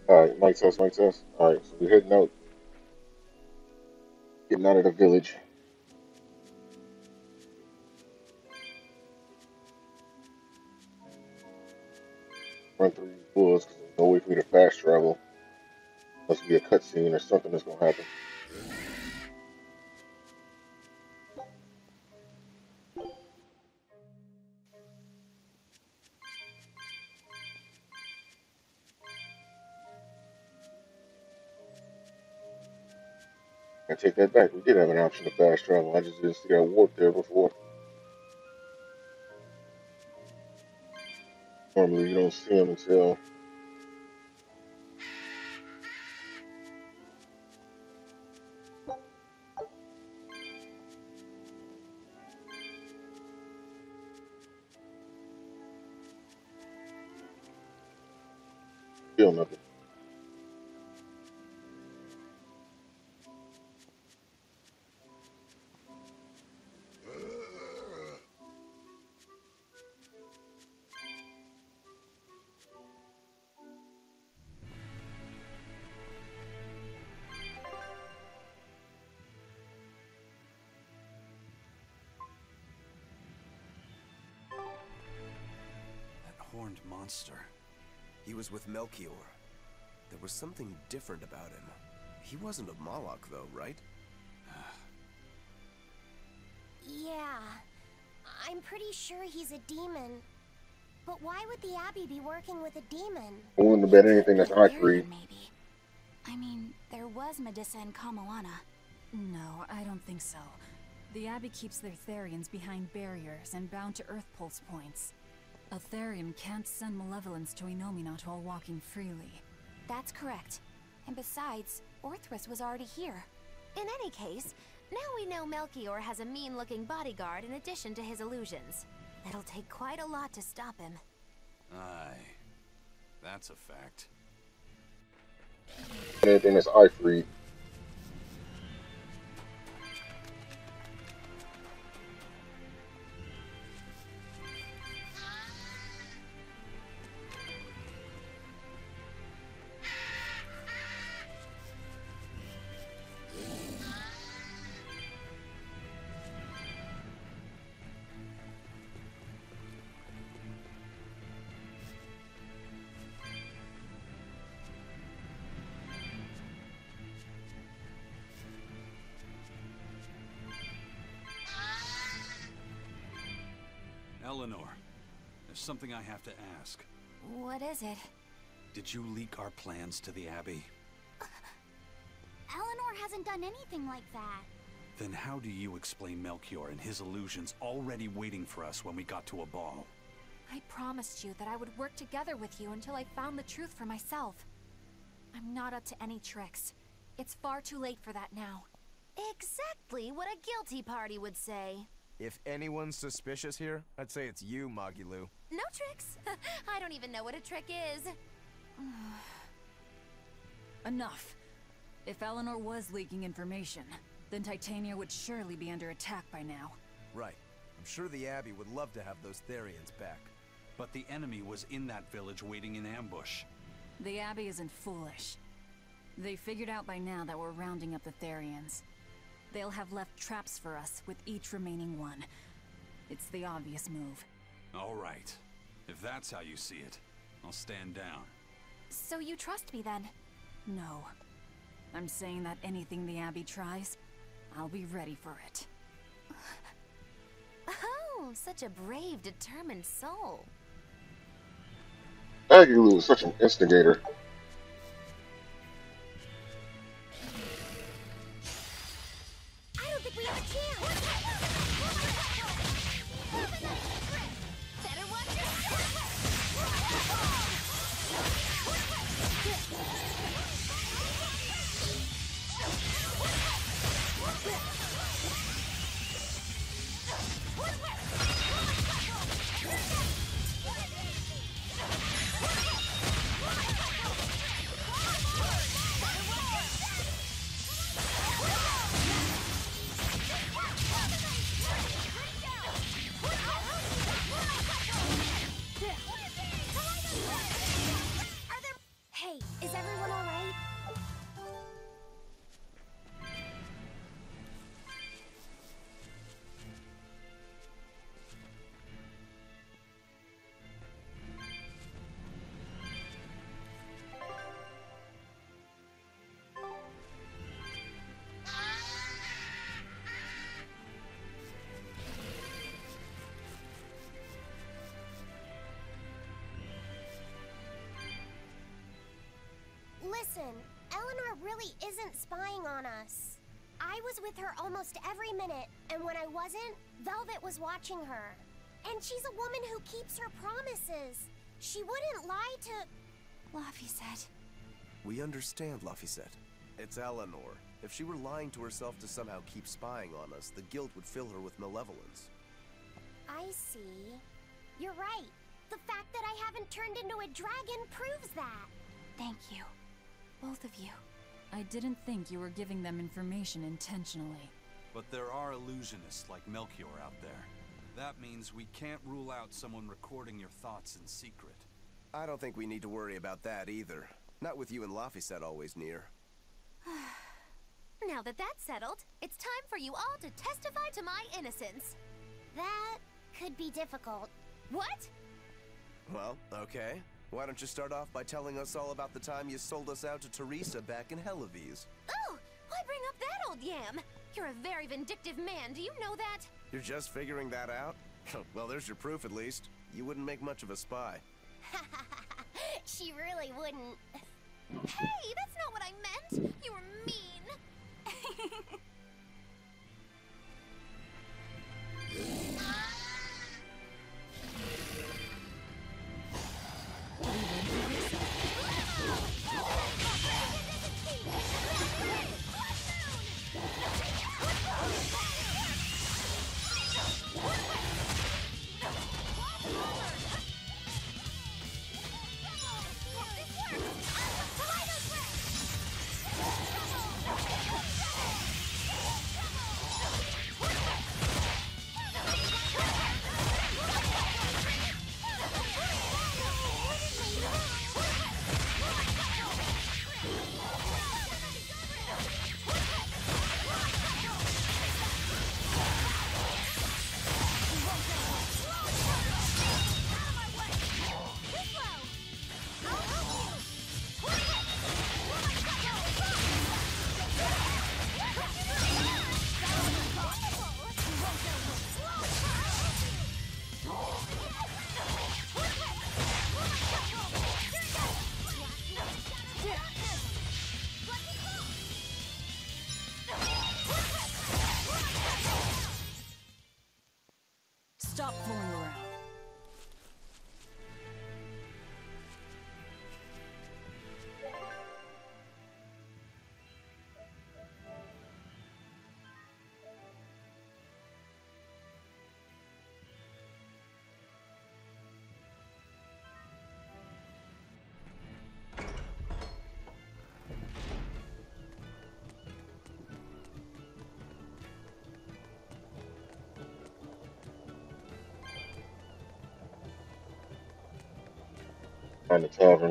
Alright, mic test, mic test. Alright, so we're heading out, getting out of the village. Run through these woods because there's no way for me to fast travel. Must be a cutscene or something that's gonna happen. I take that back. We did have an option to fast travel. I just didn't see that warp there before. Normally you don't see them until feel nothing. That horned monster. He was with Melchior. There was something different about him. He wasn't a Moloch, though, right? Yeah, I'm pretty sure he's a demon. But why would the Abbey be working with a demon? I wouldn't have bet anything that's eye free. Maybe. I mean, there was Medusa and Kamoana. No, I don't think so. The Abbey keeps their Therians behind barriers and bound to Earth Pulse points. A Therian can't send malevolence to Innominat while walking freely. That's correct. And besides, Orthrus was already here. In any case, now we know Melchior has a mean-looking bodyguard in addition to his illusions. It'll take quite a lot to stop him. Aye. That's a fact. Anything that's eye free. Eleanor, there's something I have to ask. What is it? Did you leak our plans to the Abbey? Eleanor hasn't done anything like that. Then how do you explain Melchior and his illusions already waiting for us when we got to a ball? I promised you that I would work together with you until I found the truth for myself. I'm not up to any tricks. It's far too late for that now. Exactly what a guilty party would say. If anyone's suspicious here, I'd say it's you, Magilu. No tricks. I don't even know what a trick is. Enough. If Eleanor was leaking information, then Titania would surely be under attack by now. Right. I'm sure the Abbey would love to have those Therians back. But the enemy was in that village waiting in ambush. The Abbey isn't foolish. They figured out by now that we're rounding up the Therians. They'll have left traps for us with each remaining one. It's the obvious move. All right. If that's how you see it, I'll stand down. So you trust me then? No. I'm saying that anything the Abbey tries, I'll be ready for it. Oh, such a brave, determined soul. Agilu is such an instigator. I don't think we have a chance. Better watch your listen, Eleanor really isn't spying on us. I was with her almost every minute, and when I wasn't, Velvet was watching her. And she's a woman who keeps her promises. She wouldn't lie to... Laphicet. We understand, Laphicet. It's Eleanor. If she were lying to herself to somehow keep spying on us, the guilt would fill her with malevolence. I see. You're right. The fact that I haven't turned into a dragon proves that. Thank you. Both of you. I didn't think you were giving them information intentionally. But there are illusionists like Melchior out there. That means we can't rule out someone recording your thoughts in secret. I don't think we need to worry about that either. Not with you and Laphicet always near. Now that that's settled, it's time for you all to testify to my innocence. That could be difficult. What? Well, okay. Why don't you start off by telling us all about the time you sold us out to Teresa back in Hellawes? Oh, why bring up that old yam? You're a very vindictive man, do you know that? You're just figuring that out? Well, there's your proof at least. You wouldn't make much of a spy. She really wouldn't. Hey, that's not what I meant! You were mean! Stop fooling around. Find the tavern.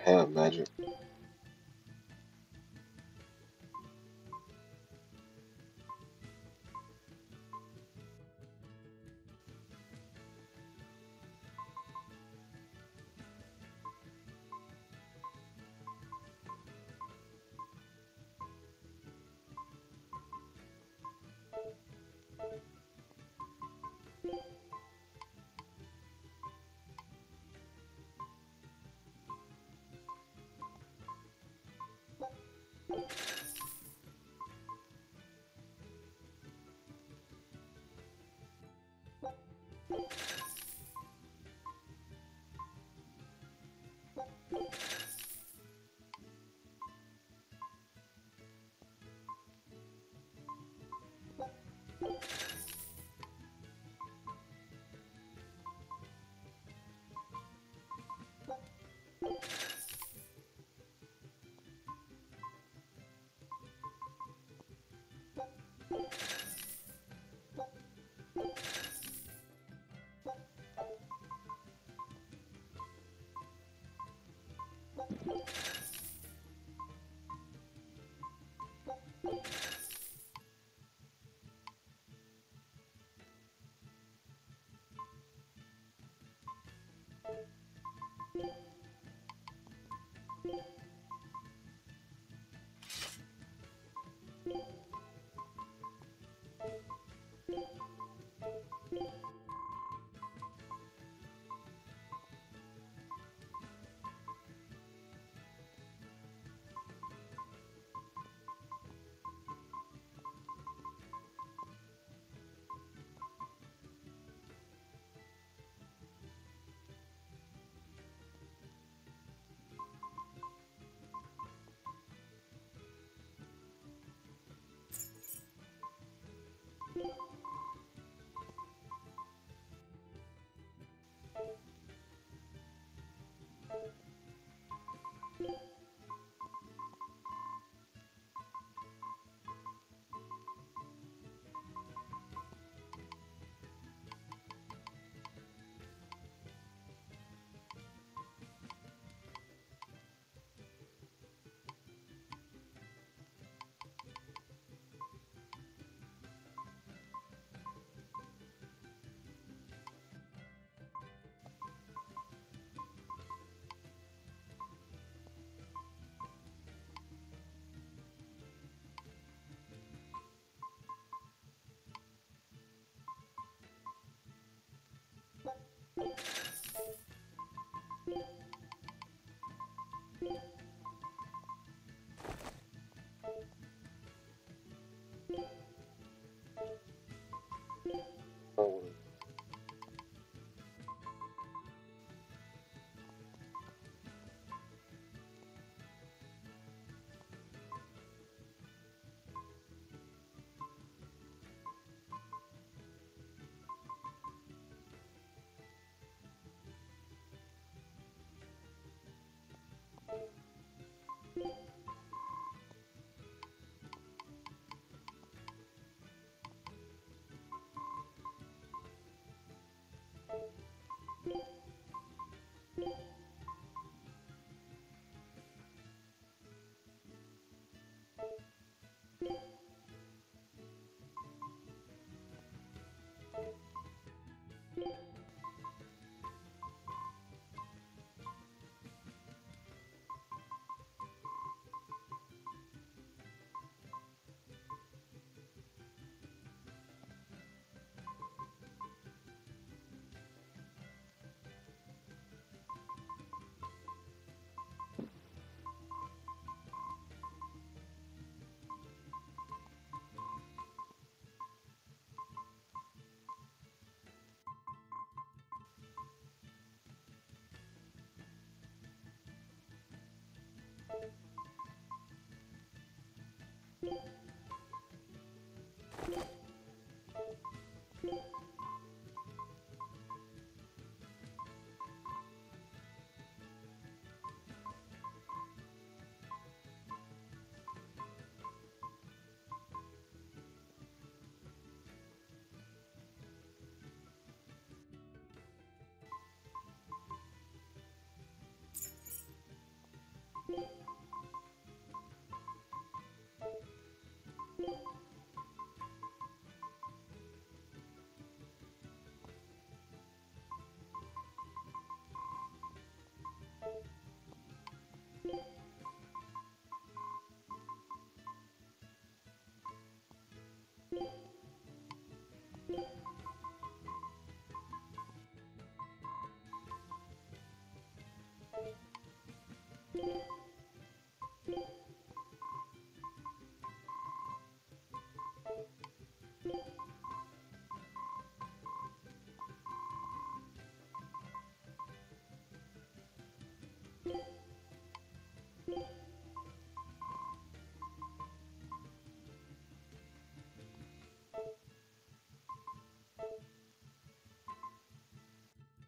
have magic.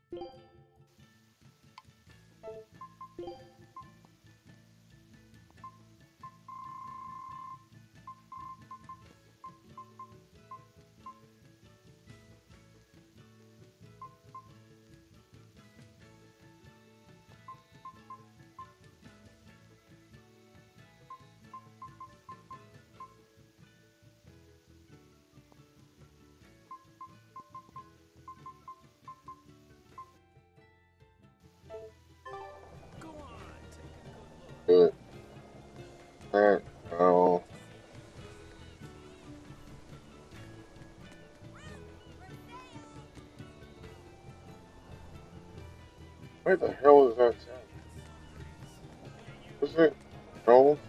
Good. Alright, now. Where the hell is that town? Is it? No?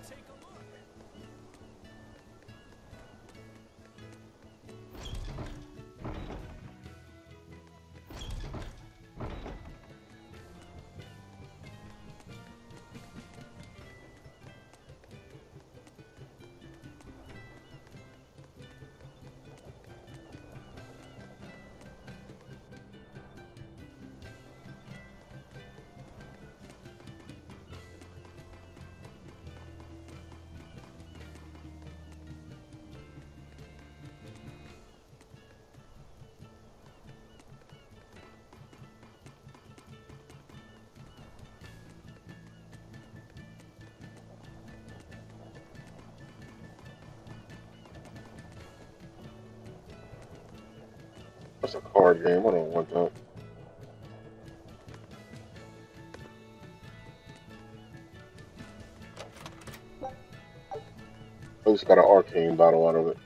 That's a card game. I don't want that. At least got an arcane battle out of it.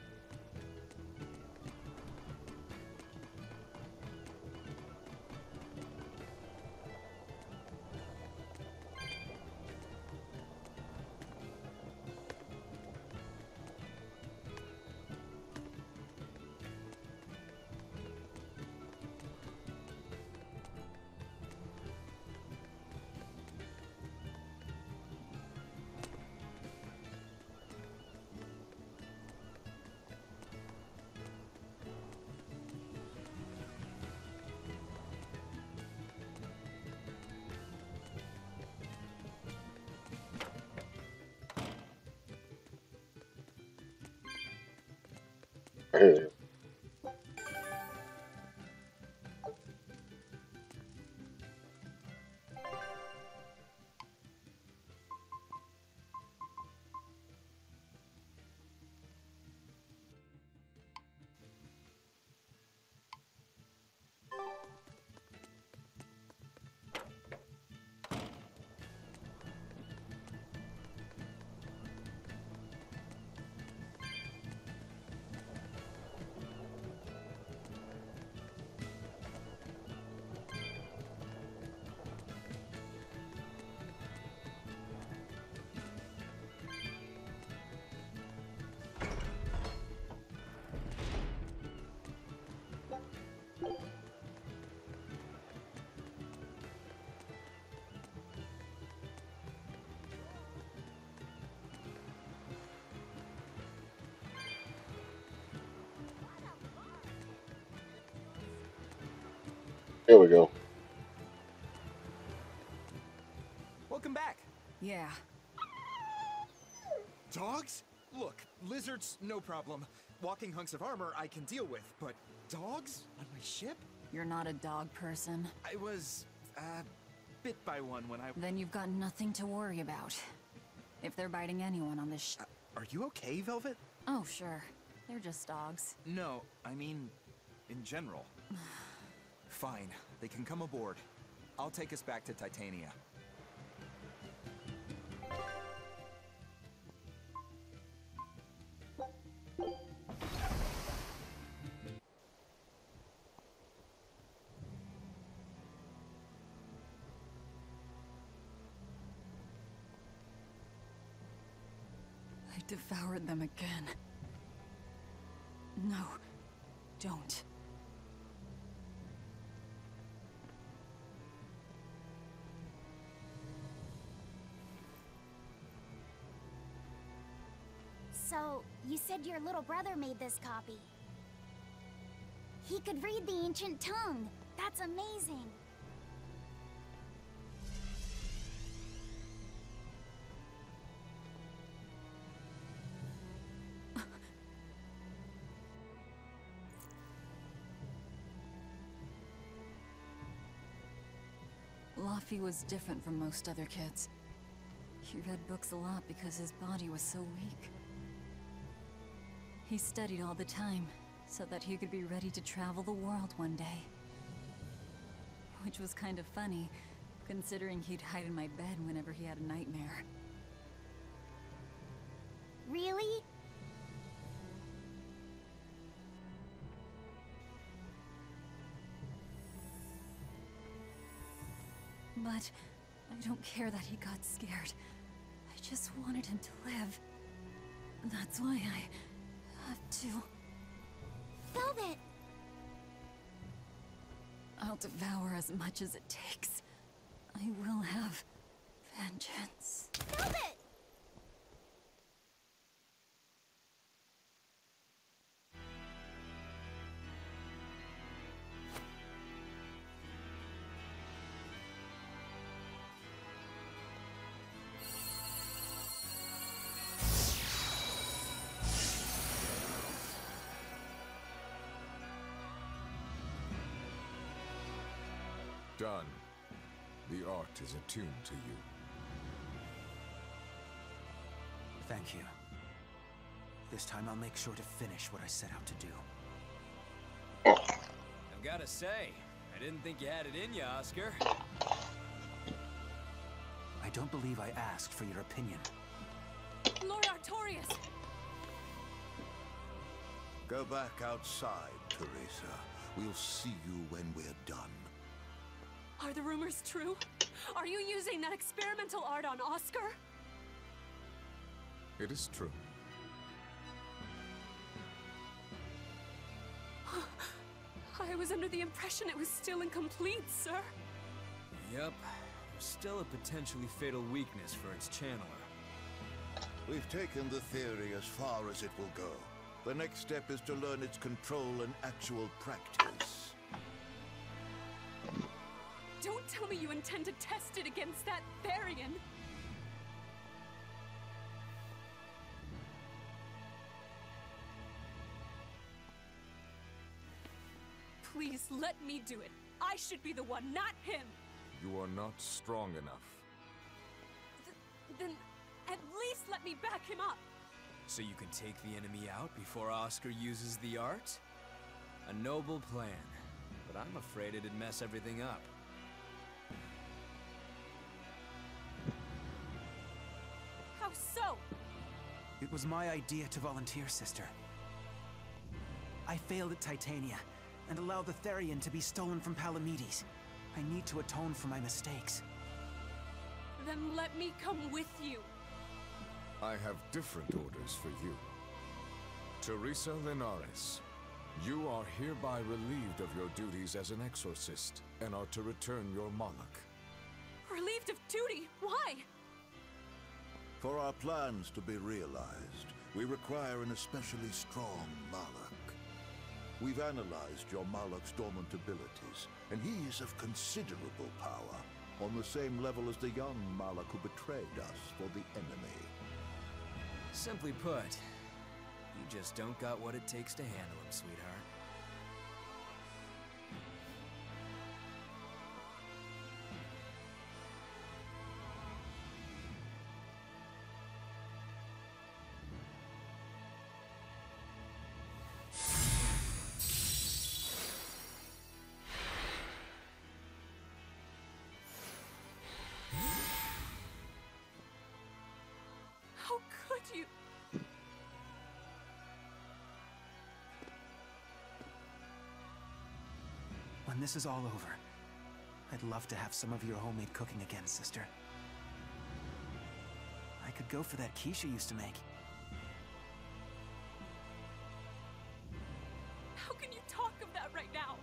Hey. Here we go. Welcome back. Yeah. Dogs? Look, lizards, no problem. Walking hunks of armor I can deal with, but dogs? On my ship? You're not a dog person. I was, bit by one when I... Then you've got nothing to worry about. If they're biting anyone on this Are you okay, Velvet? Oh, sure. They're just dogs. No, I mean, in general. Fine, they can come aboard. I'll take us back to Titania. I devoured them again. No, don't. So, you said your little brother made this copy. He could read the ancient tongue. That's amazing. Laffy was different from most other kids. He read books a lot because his body was so weak. He studied all the time, so that he could be ready to travel the world one day. Which was kind of funny, considering he'd hide in my bed whenever he had a nightmare. Really? But I don't care that he got scared. I just wanted him to live. That's why I have to... Velvet! I'll devour as much as it takes. I will have vengeance. Velvet! Done. The art is attuned to you. Thank you. This time I'll make sure to finish what I set out to do. I've gotta say, I didn't think you had it in you, Oscar. I don't believe I asked for your opinion. Lord Artorias! Go back outside, Teresa. We'll see you when we're done. Are the rumors true? Are you using that experimental art on Oscar? It is true. I was under the impression it was still incomplete, sir. Yep. There's still a potentially fatal weakness for its channeler. We've taken the theory as far as it will go. The next step is to learn its control and actual practice. Don't tell me you intend to test it against that Therian! Please, let me do it. I should be the one, not him! You are not strong enough. Then at least let me back him up! So you can take the enemy out before Oscar uses the art? A noble plan, but I'm afraid it'd mess everything up. How so? It was my idea to volunteer, sister. I failed at Titania, and allowed the Therian to be stolen from Palamedes. I need to atone for my mistakes. Then let me come with you. I have different orders for you. Teresa Linares, you are hereby relieved of your duties as an exorcist, and are to return your Malak. Relieved of duty? Why? For our plans to be realized, we require an especially strong Malak. We've analyzed your Malak's dormant abilities, and he is of considerable power, on the same level as the young Malak who betrayed us for the enemy. Simply put, you just don't got what it takes to handle him, sweetheart. How could you? When this is all over, I'd love to have some of your homemade cooking again, sister. I could go for that quiche you used to make. How can you talk of that right now?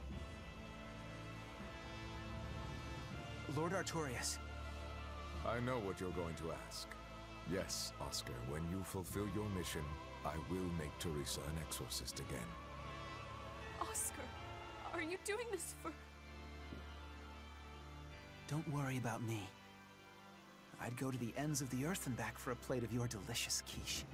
Lord Artorias. I know what you're going to ask. Yes, Oscar, when you fulfill your mission, I will make Teresa an exorcist again. Oscar, are you doing this for... Don't worry about me. I'd go to the ends of the earth and back for a plate of your delicious quiche.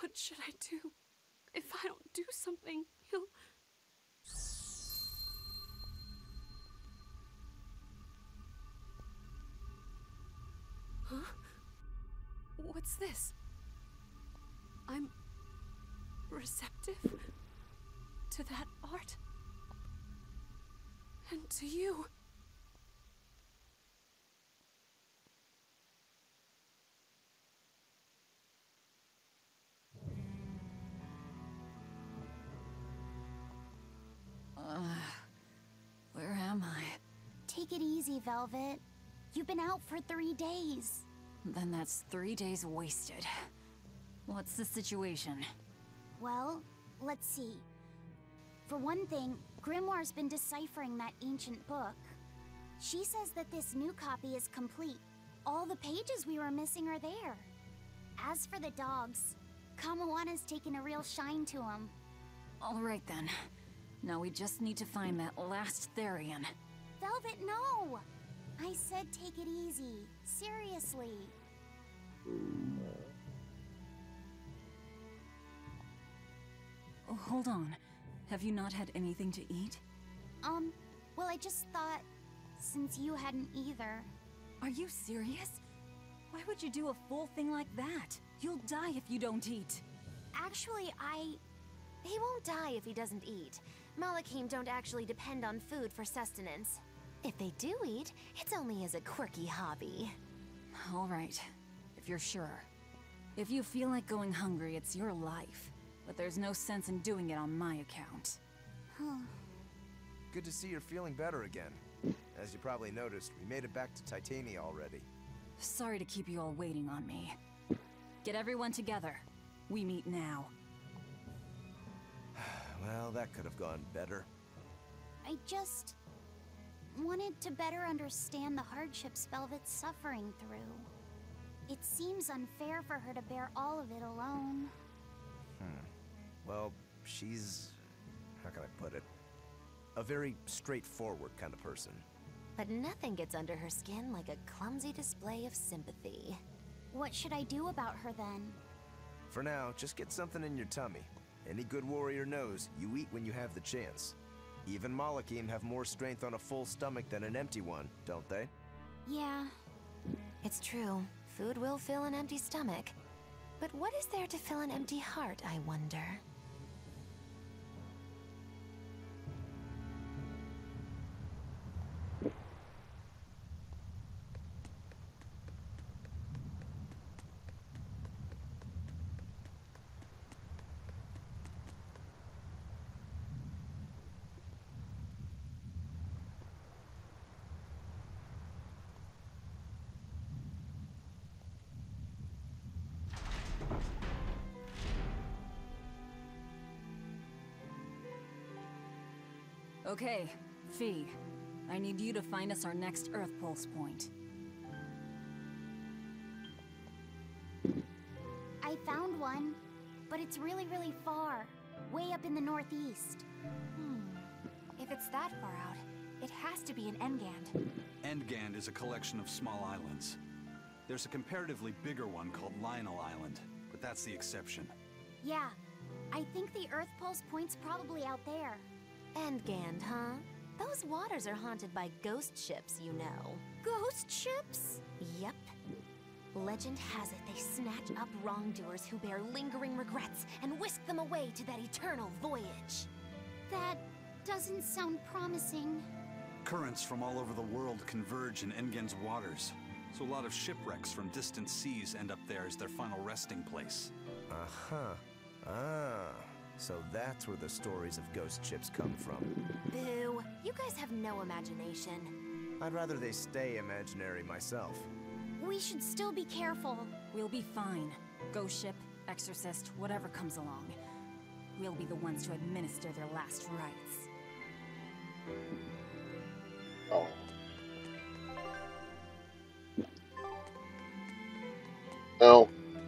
What should I do? If I don't do something, he'll... Huh? What's this? I'm receptive to that art and to you. Where am I? Take it easy, Velvet. You've been out for 3 days. Then that's 3 days wasted. What's the situation? Well, let's see. For one thing, Grimoire's been deciphering that ancient book. She says that this new copy is complete. All the pages we were missing are there. As for the dogs, Kamoana's taken a real shine to them. All right then. Now we just need to find that last Therian. Velvet, no! I said take it easy. Seriously. Oh, hold on. Have you not had anything to eat? Well, I just thought, since you hadn't either. Are you serious? Why would you do a full thing like that? You'll die if you don't eat. Actually, He won't die if he doesn't eat. Malachim don't actually depend on food for sustenance. If they do eat, it's only as a quirky hobby. All right, if you're sure. If you feel like going hungry, it's your life. But there's no sense in doing it on my account. Good to see you're feeling better again. As you probably noticed, we made it back to Titania already. Sorry to keep you all waiting on me. Get everyone together. We meet now. Well, that could have gone better. I just wanted to better understand the hardships Velvet's suffering through. It seems unfair for her to bear all of it alone. Well, she's... how can I put it? A very straightforward kind of person. But nothing gets under her skin like a clumsy display of sympathy. What should I do about her then? For now, just get something in your tummy. Any good warrior knows you eat when you have the chance. Even Malachim have more strength on a full stomach than an empty one, don't they? Yeah. It's true. Food will fill an empty stomach. But what is there to fill an empty heart, I wonder? Okay, Fee. I need you to find us our next Earth Pulse point. I found one, but it's really, really far. Way up in the northeast. If it's that far out, it has to be an Engand. Engand is a collection of small islands. There's a comparatively bigger one called Lionel Island, but that's the exception. Yeah, I think the Earth Pulse point's probably out there. Endgand, huh? Those waters are haunted by ghost ships, you know. Ghost ships? Yep. Legend has it they snatch up wrongdoers who bear lingering regrets and whisk them away to that eternal voyage. That doesn't sound promising. Currents from all over the world converge in Engand's waters, so a lot of shipwrecks from distant seas end up there as their final resting place. So that's where the stories of ghost ships come from. Boo! You guys have no imagination. I'd rather they stay imaginary myself. We should still be careful. We'll be fine. Ghost ship, exorcist, whatever comes along. We'll be the ones to administer their last rites. Oh. No.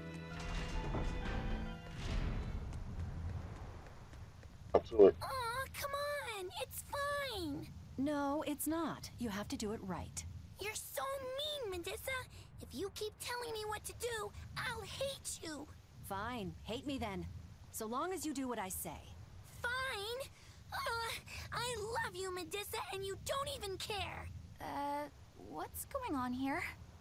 Up to it. Aw, come on! It's fine! No, it's not. You have to do it right. You're so mean, Medusa! If you keep telling me what to do, I'll hate you! Fine, hate me then. So long as you do what I say. Fine! I love you, Medusa, and you don't even care! What's going on here?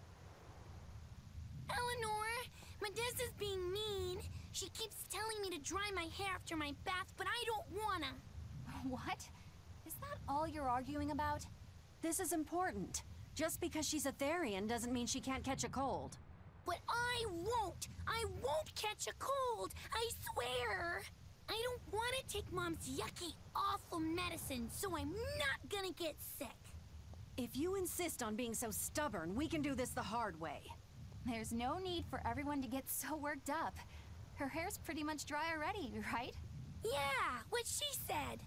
Eleanor, Medusa's being mean. She keeps telling me to dry my hair after my bath, but I don't wanna. What? Is that all you're arguing about? This is important. Just because she's a Therian doesn't mean she can't catch a cold. But I won't! I won't catch a cold! I swear! I don't want to take Mom's yucky, awful medicine, so I'm not gonna get sick. If you insist on being so stubborn, we can do this the hard way. There's no need for everyone to get so worked up. Her hair's pretty much dry already, right? Yeah, what she said.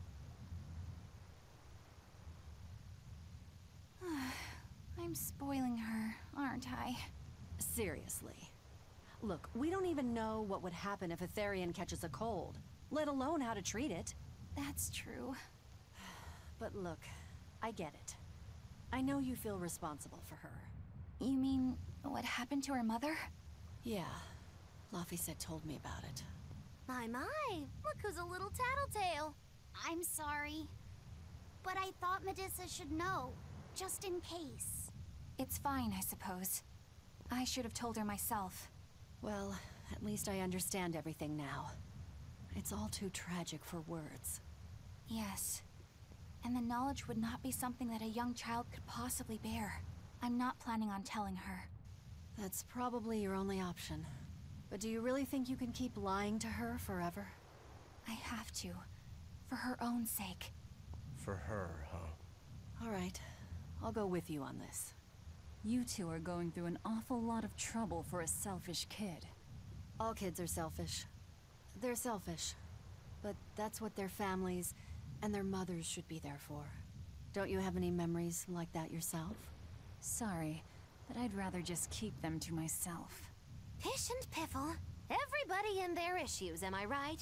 I'm spoiling her, aren't I? Seriously. Look, we don't even know what would happen if a Therian catches a cold, let alone how to treat it. That's true. But look, I get it. I know you feel responsible for her. You mean what happened to her mother? Yeah. Laphicet told me about it. My, look who's a little tattletale. I'm sorry. But I thought Medusa should know, just in case. It's fine, I suppose. I should have told her myself. Well, at least I understand everything now. It's all too tragic for words. Yes. And the knowledge would not be something that a young child could possibly bear. I'm not planning on telling her. That's probably your only option. But do you really think you can keep lying to her forever? I have to. For her own sake. For her, huh? All right. I'll go with you on this. You two are going through an awful lot of trouble for a selfish kid. All kids are selfish. They're selfish. But that's what their families and their mothers should be there for. Don't you have any memories like that yourself? Sorry, but I'd rather just keep them to myself. Pish and piffle. Everybody and their issues, am I right?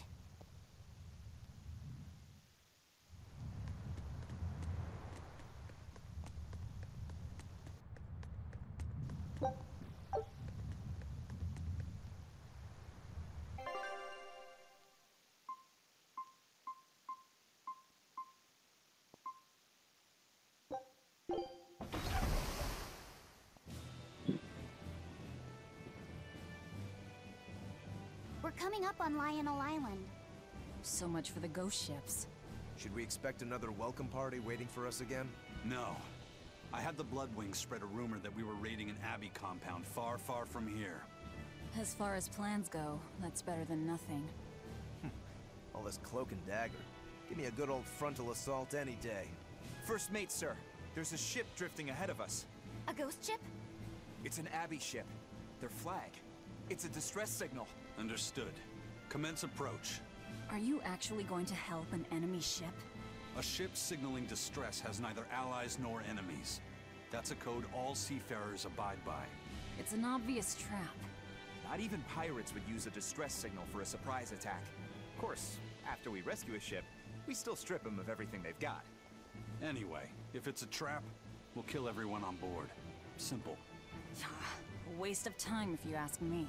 We're coming up on Lionel Island. So much for the ghost ships. Should we expect another welcome party waiting for us again? No. I had the Bloodwings spread a rumor that we were raiding an Abbey compound far, far from here. As far as plans go, that's better than nothing. All this cloak and dagger. Give me a good old frontal assault any day. First mate, sir. There's a ship drifting ahead of us. A ghost ship? It's an Abbey ship. Their flag. It's a distress signal. Understood. Commence approach. Are you actually going to help an enemy ship? A ship signaling distress has neither allies nor enemies. That's a code all seafarers abide by. It's an obvious trap. Not even pirates would use a distress signal for a surprise attack. Of course, after we rescue a ship, we still strip them of everything they've got. Anyway, if it's a trap, we'll kill everyone on board. Simple. A waste of time if you ask me.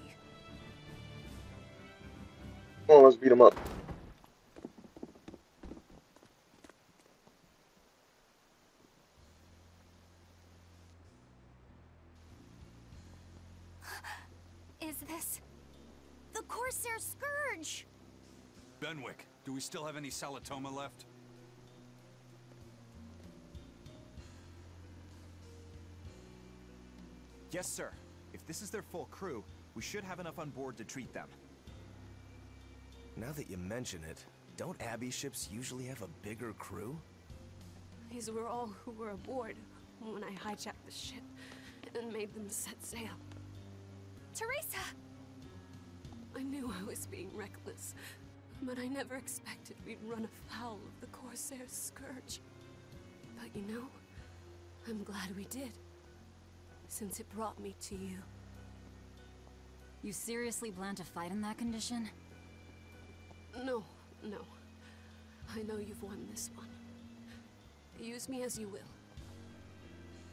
Oh, let's beat him up. Is this... the Corsair Scourge? Benwick, do we still have any Salatoma left? Yes, sir. If this is their full crew, we should have enough on board to treat them. Now that you mention it, don't Abbey ships usually have a bigger crew? These were all who were aboard when I hijacked the ship and made them set sail. Teresa! I knew I was being reckless, but I never expected we'd run afoul of the Corsair Scourge. But you know, I'm glad we did, since it brought me to you. You seriously plan to fight in that condition? No. I know you've won this one. Use me as you will.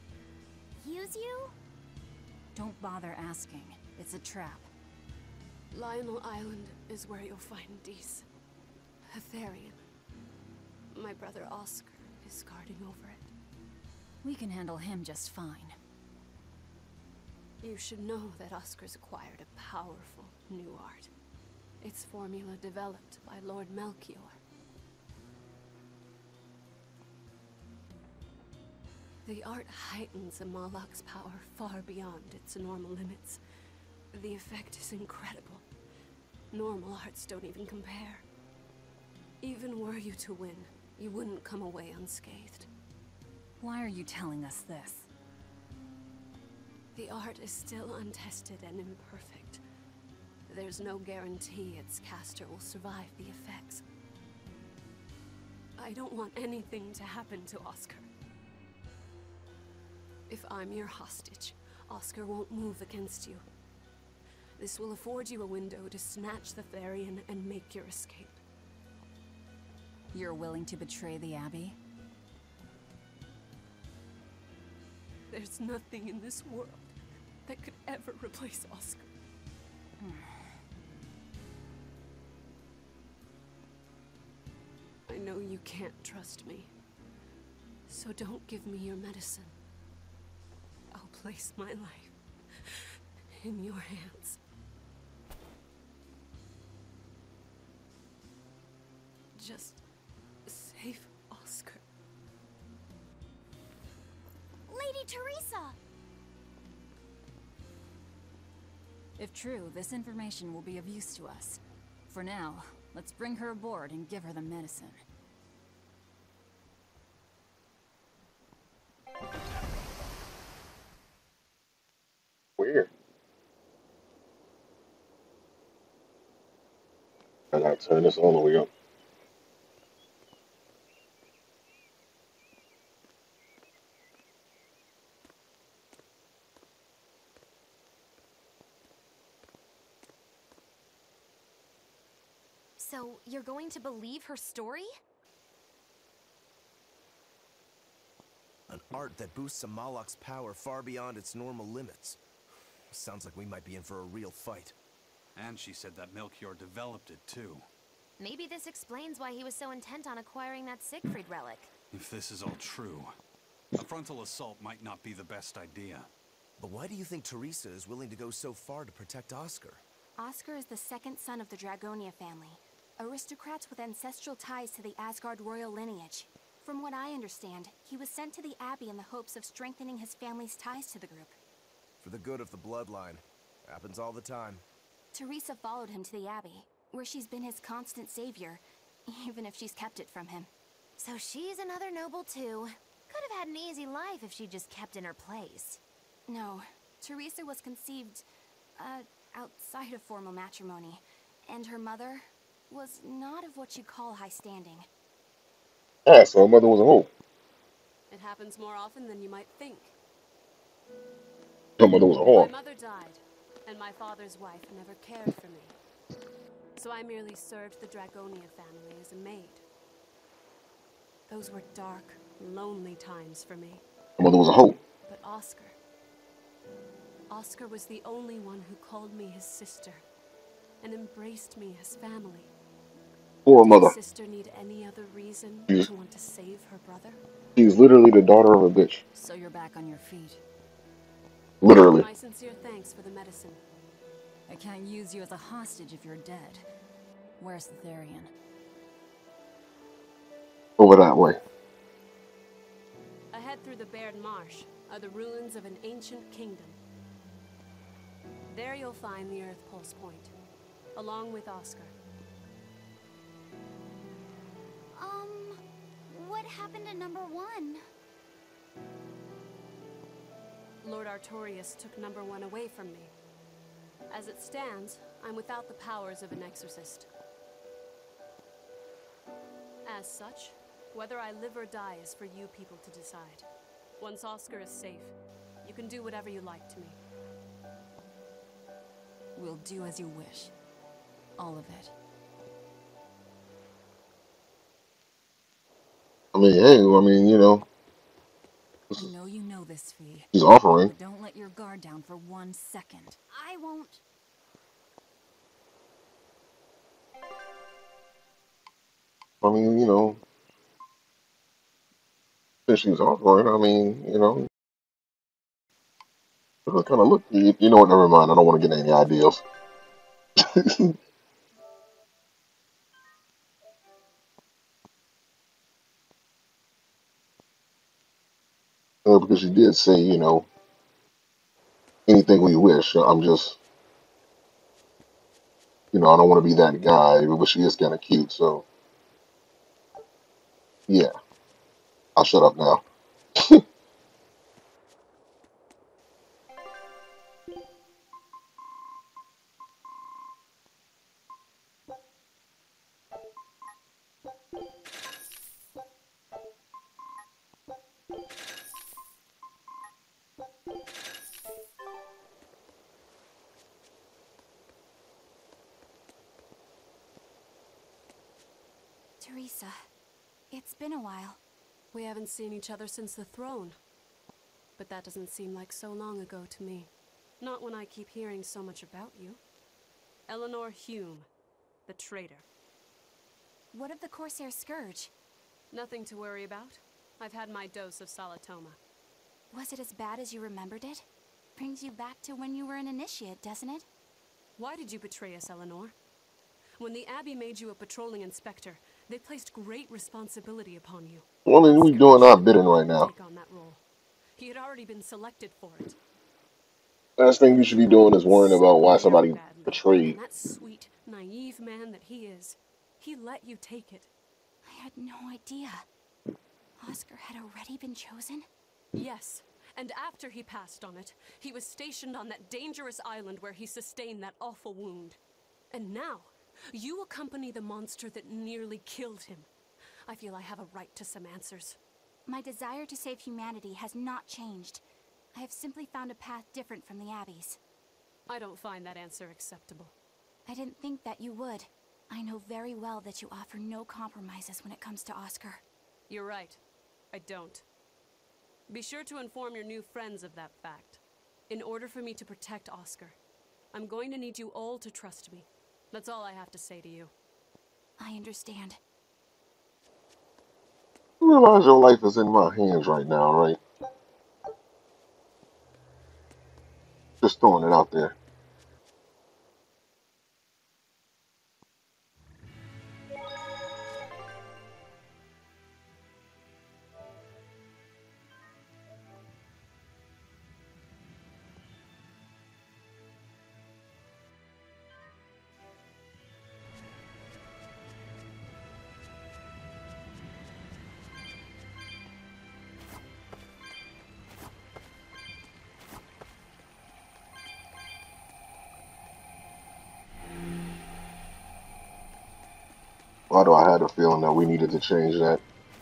Use you? Don't bother asking. It's a trap. Lionel Island is where you'll find Dees. Aetherian. My brother Oscar is guarding over it. We can handle him just fine. You should know that Oscar's acquired a powerful new art. Its formula developed by Lord Melchior. The art heightens a Malak's power far beyond its normal limits. The effect is incredible. Normal arts don't even compare. Even were you to win, you wouldn't come away unscathed. Why are you telling us this? The art is still untested and imperfect. There's no guarantee its caster will survive the effects. I don't want anything to happen to Oscar. If I'm your hostage, Oscar won't move against you. This will afford you a window to snatch the Therian and make your escape. You're willing to betray the Abbey? There's nothing in this world that could ever replace Oscar. I know you can't trust me, so don't give me your medicine. I'll place my life in your hands. Just save Oscar. Lady Teresa! If true, this information will be of use to us. For now, let's bring her aboard and give her the medicine. Weird. I gotta turn this all the way up. So, you're going to believe her story? An art that boosts a Malak's power far beyond its normal limits. Sounds like we might be in for a real fight. And she said that Melchior developed it, too. Maybe this explains why he was so intent on acquiring that Siegfried relic. If this is all true, a frontal assault might not be the best idea. But why do you think Teresa is willing to go so far to protect Oscar? Oscar is the second son of the Dragonia family. Aristocrats with ancestral ties to the Asgard royal lineage. From what I understand, he was sent to the Abbey in the hopes of strengthening his family's ties to the group. For the good of the bloodline. Happens all the time. Teresa followed him to the Abbey, where she's been his constant savior, even if she's kept it from him. So she's another noble too. Could have had an easy life if she just kept in her place. No, Teresa was conceived, outside of formal matrimony, and her mother was not of what you'd call high standing. Ah, so her mother was a hoe. It happens more often than you might think. Her mother was a whore. My mother died, and my father's wife never cared for me. So I merely served the Dragonia family as a maid. Those were dark, lonely times for me. Her mother was a hoe. But Oscar was the only one who called me his sister and embraced me as family. Poor mother. Did sister need any other reason She's- to want to save her brother? She's literally the daughter of a bitch. So you're back on your feet. Literally. My sincere thanks for the medicine. I can't use you as a hostage if you're dead. Where's the Therian? Over that way. Ahead through the Baird Marsh are the ruins of an ancient kingdom. There you'll find the Earth Pulse Point, along with Oscar. What happened to number 1? Lord Artorius took number 1 away from me. As it stands, I'm without the powers of an exorcist. As such, whether I live or die is for you people to decide. Once Oscar is safe, you can do whatever you like to me. We'll do as you wish. All of it. I mean, hey, I mean, you know, I know you know this, Fee. she's offering. But don't let your guard down for 1 second. I won't. I mean, since she's offering, I mean, it kind of look. You know what? Never mind. I don't want to get any ideas. Because she did say, anything we wish. I'm just, I don't want to be that guy, but she is kind of cute. So, yeah, I'll shut up now. Teresa, it's been a while. We haven't seen each other since the throne. But that doesn't seem like so long ago to me. Not when I keep hearing so much about you. Eleanor Hume, the traitor. What of the Corsair Scourge? Nothing to worry about. I've had my dose of Salatoma. Was it as bad as you remembered it? Brings you back to when you were an initiate, doesn't it? Why did you betray us, Eleanor? When the Abbey made you a patrolling inspector, they placed great responsibility upon you. Well, then we doing our bidding right now. Take on that role. He had already been selected for it. Last thing you should be doing is worrying about why somebody betrayed. And that sweet, naive man that he is, he let you take it. I had no idea. Oscar had already been chosen? Yes, and after he passed on it, he was stationed on that dangerous island where he sustained that awful wound. And now, you accompany the monster that nearly killed him. I feel I have a right to some answers. My desire to save humanity has not changed. I have simply found a path different from the Abbey's. I don't find that answer acceptable. I didn't think that you would. I know very well that you offer no compromises when it comes to Oscar. You're right. I don't. Be sure to inform your new friends of that fact. In order for me to protect Oscar, I'm going to need you all to trust me. That's all I have to say to you. I understand. You realize your life is in my hands right now, right? Just throwing it out there. Why do I have a feeling that we needed to change that?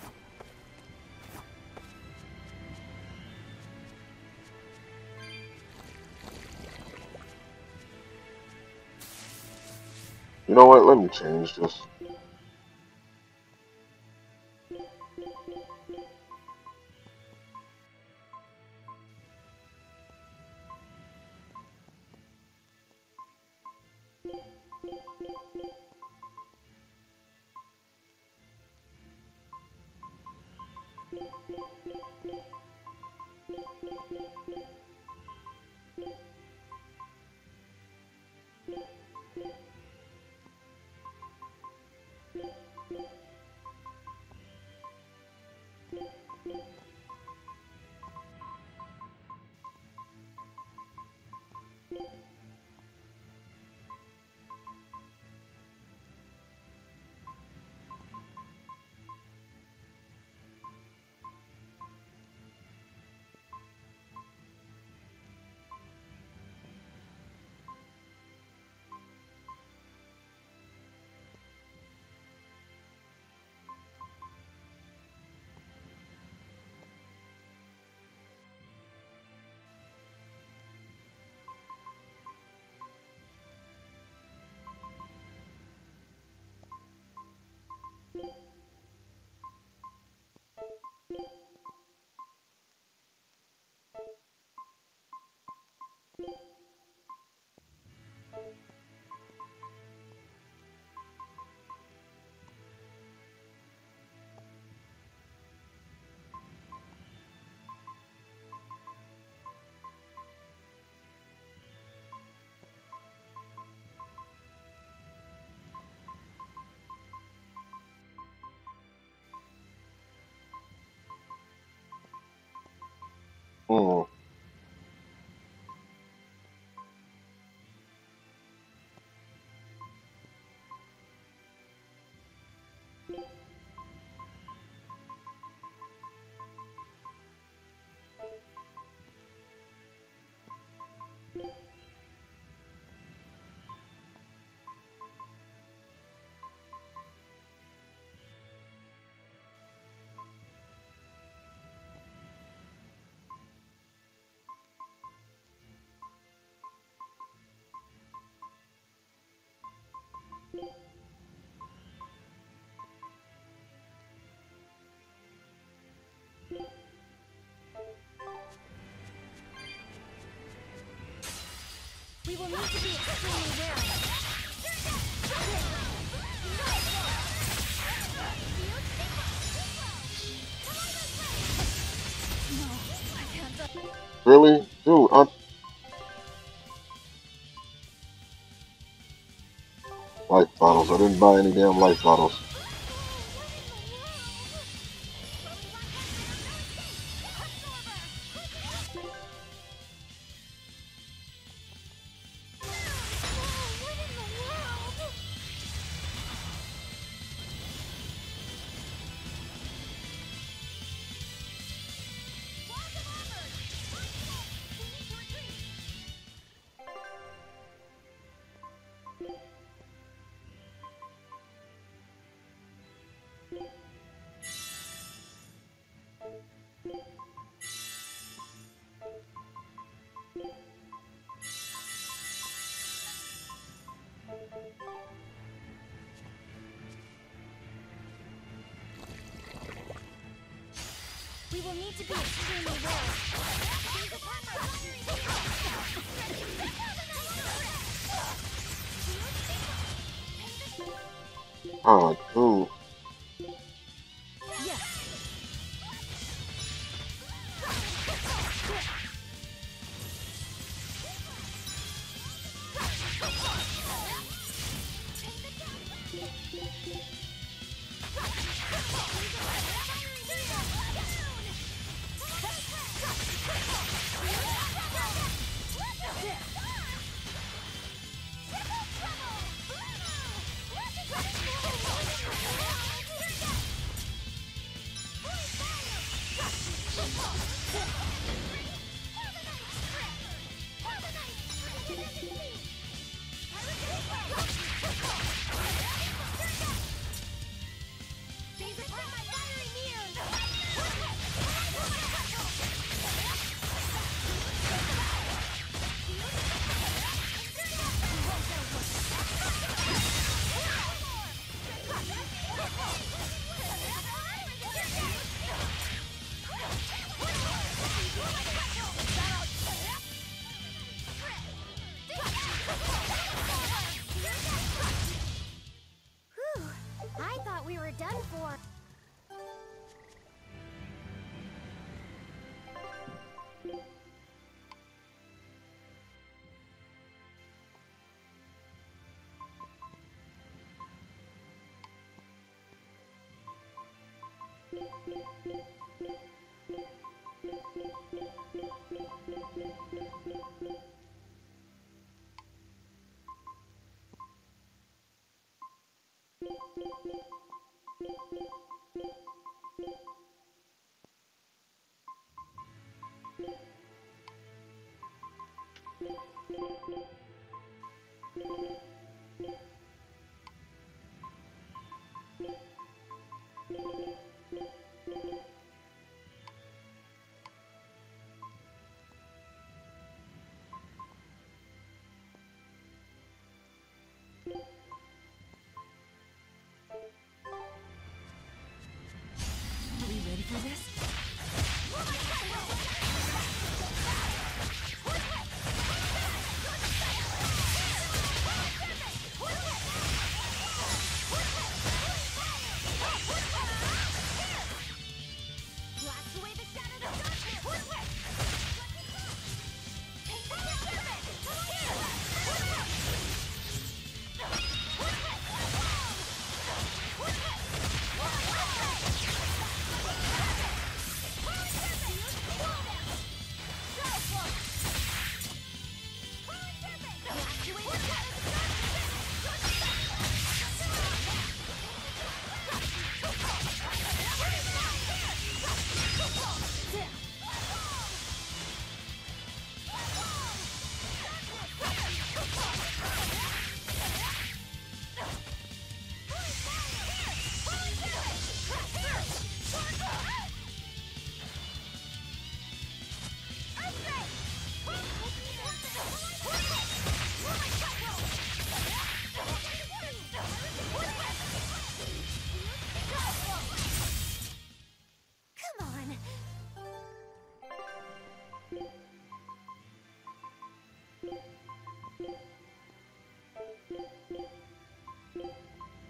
You know what? Let me change this. We will need to be extremely wary. Really? Dude, life bottles. I didn't buy any damn life bottles. We will need to be extremely wary. Ah, dude. Are we ready for this?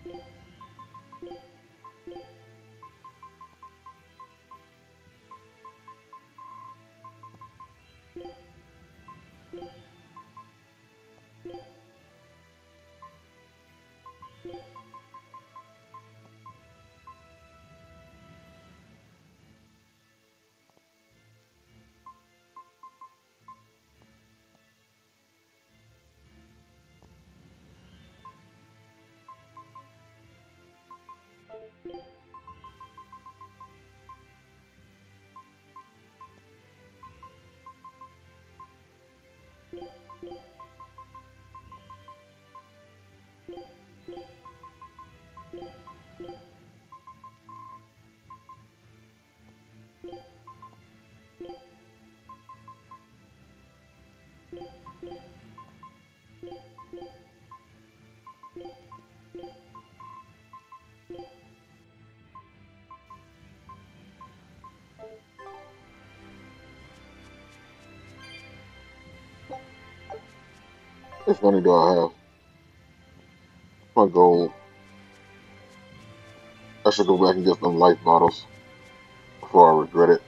Which money do I have? My gold. I should go back and get some life bottles before I regret it.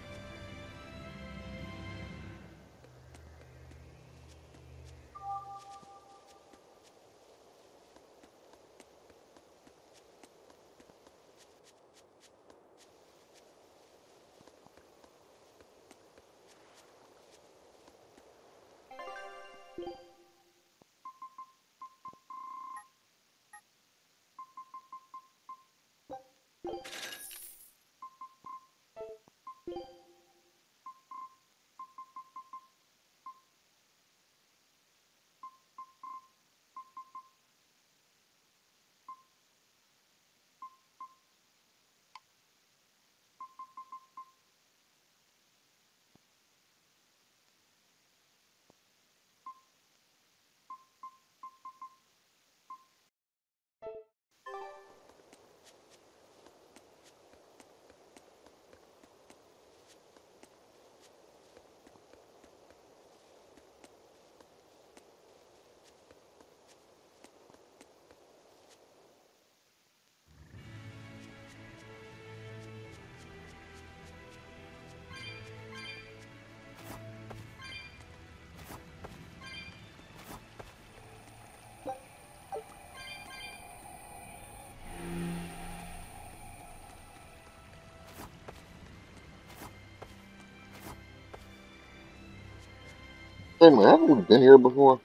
Hey man, haven't we been here before?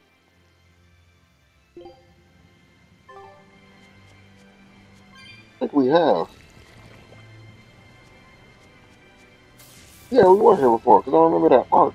I think we have. Yeah, we were here before, because I remember that arc.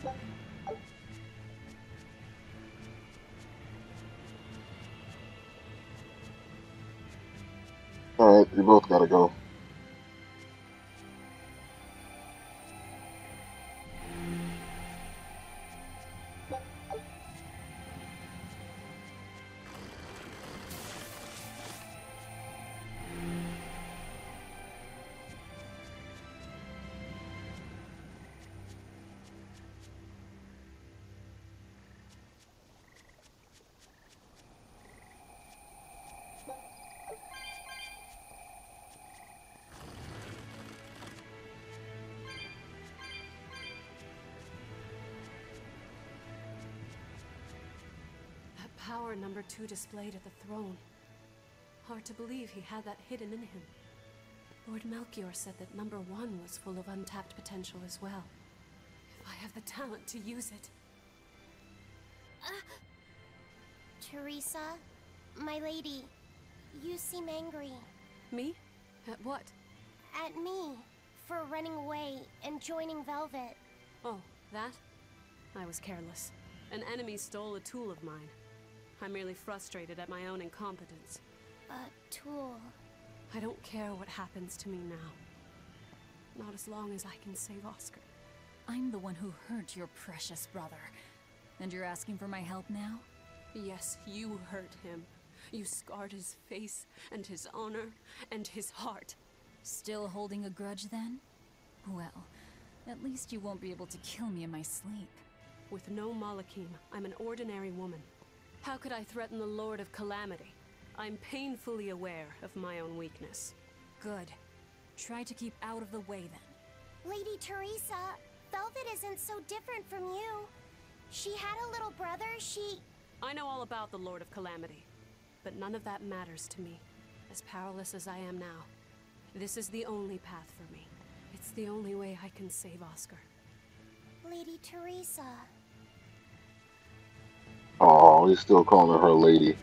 Alright, you both gotta go. Power number 2 displayed at the throne. Hard to believe he had that hidden in him. Lord Melchior said that number 1 was full of untapped potential as well. If I have the talent to use it. Teresa, my lady, you seem angry. Me? At what? At me, for running away and joining Velvet. Oh, that? I was careless. An enemy stole a tool of mine. I'm merely frustrated at my own incompetence. A tool? I don't care what happens to me now. Not as long as I can save Oscar. I'm the one who hurt your precious brother. And you're asking for my help now? Yes, you hurt him. You scarred his face, and his honor, and his heart. Still holding a grudge then? Well, at least you won't be able to kill me in my sleep. With no Malakim, I'm an ordinary woman. How could I threaten the Lord of Calamity? I'm painfully aware of my own weakness. Good. Try to keep out of the way then. Lady Teresa, Velvet isn't so different from you. She had a little brother, I know all about the Lord of Calamity, but none of that matters to me. As powerless as I am now, this is the only path for me. It's the only way I can save Oscar. Lady Teresa. Oh, he's still calling her lady.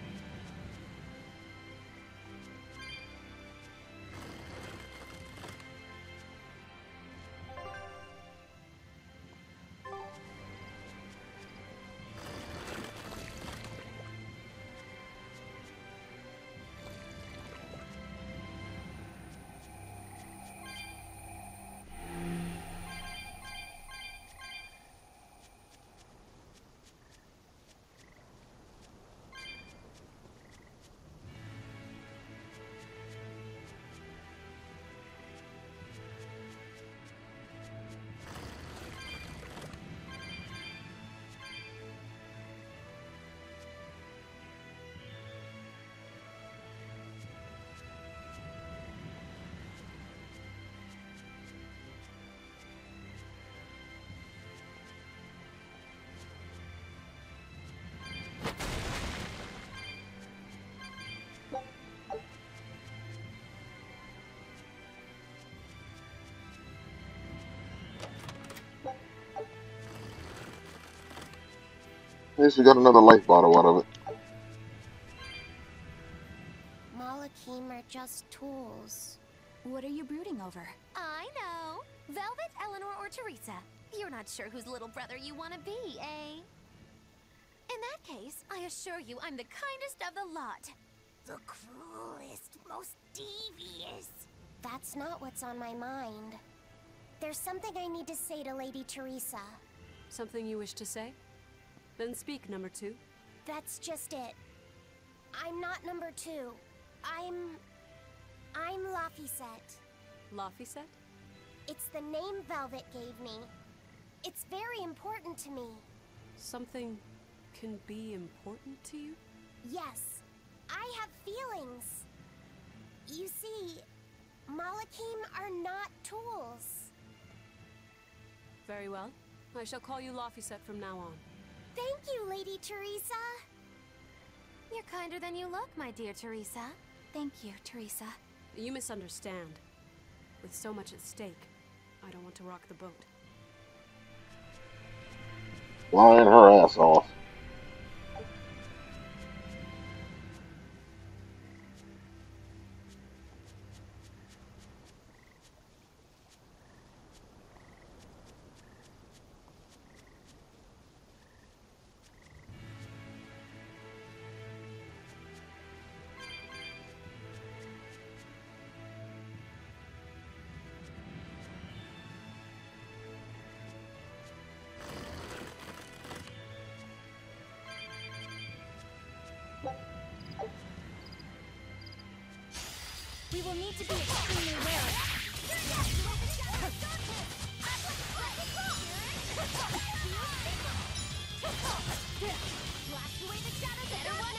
At least we got another light bottle out of it. Malakim are just tools. What are you brooding over? I know. Velvet, Eleanor, or Teresa. You're not sure whose little brother you want to be, eh? In that case, I assure you I'm the kindest of the lot. The cruelest, most devious. That's not what's on my mind. There's something I need to say to Lady Teresa. Something you wish to say? Then speak, number 2. That's just it. I'm not number 2. I'm Laphicet. Laphicet? It's the name Velvet gave me. It's very important to me. Something can be important to you? Yes. I have feelings. You see, Malakim are not tools. Very well. I shall call you Laphicet from now on. Thank you, Lady Teresa. You're kinder than you look, my dear Teresa. Thank you, Teresa. You misunderstand. With so much at stake, I don't want to rock the boat. Flying her ass off. will need to be extremely wary. Blast away the shadows. Better one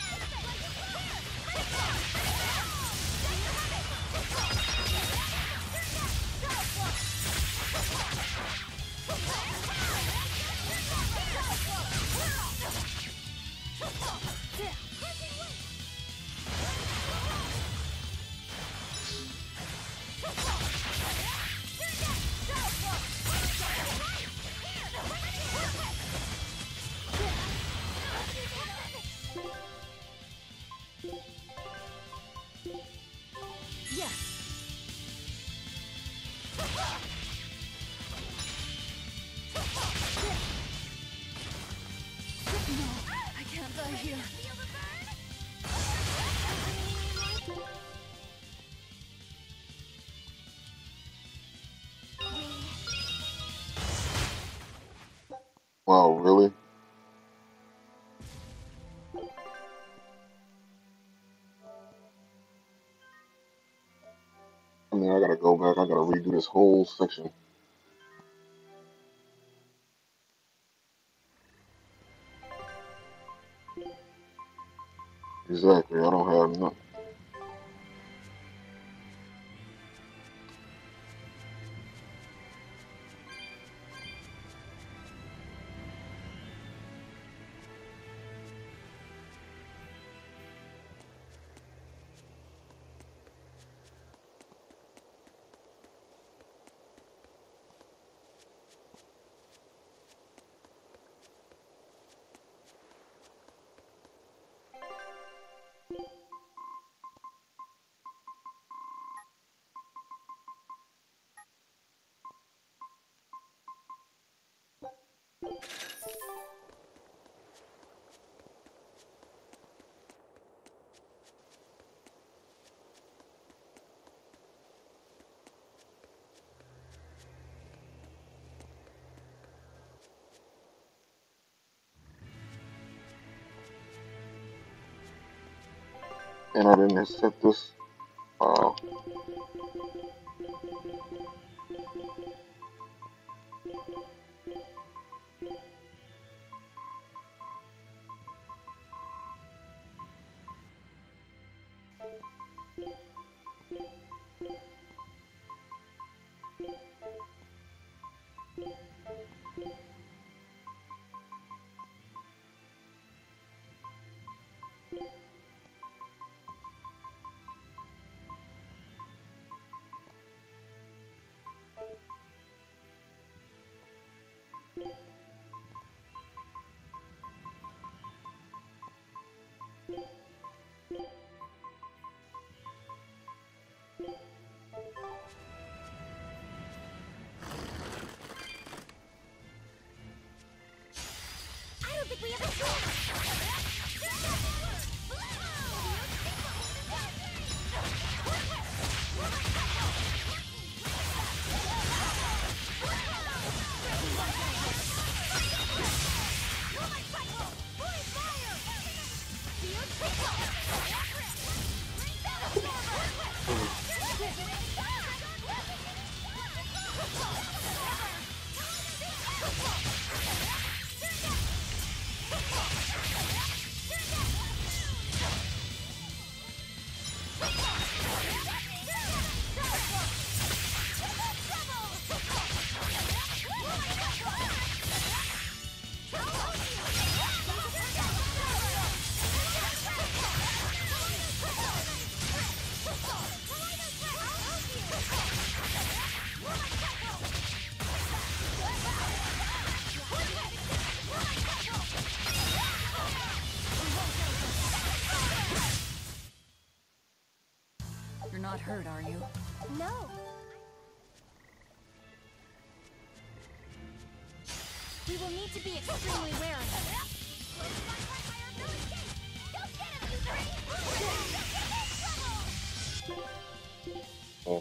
Here. Wow, really? I mean, I gotta go back. I gotta redo this whole section. Exactly. I don't have nothing. And I didn't accept this. Wow. I don't think we have a choice. You're not hurt, are you? No. We will need to be extremely wary. Oh.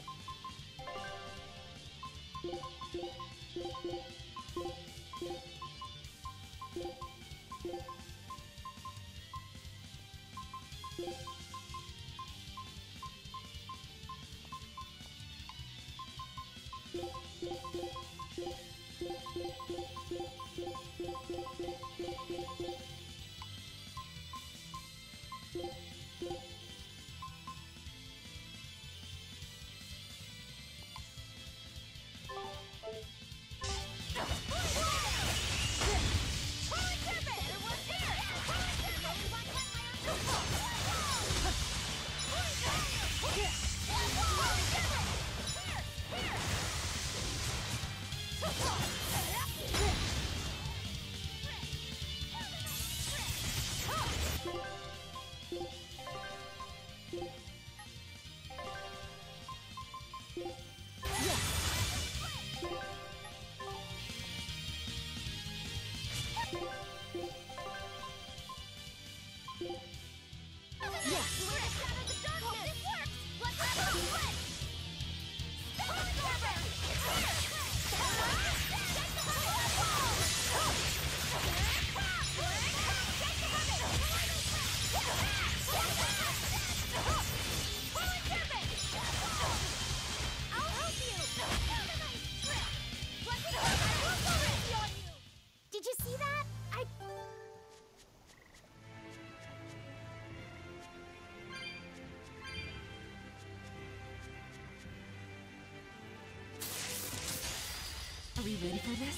you ready for this?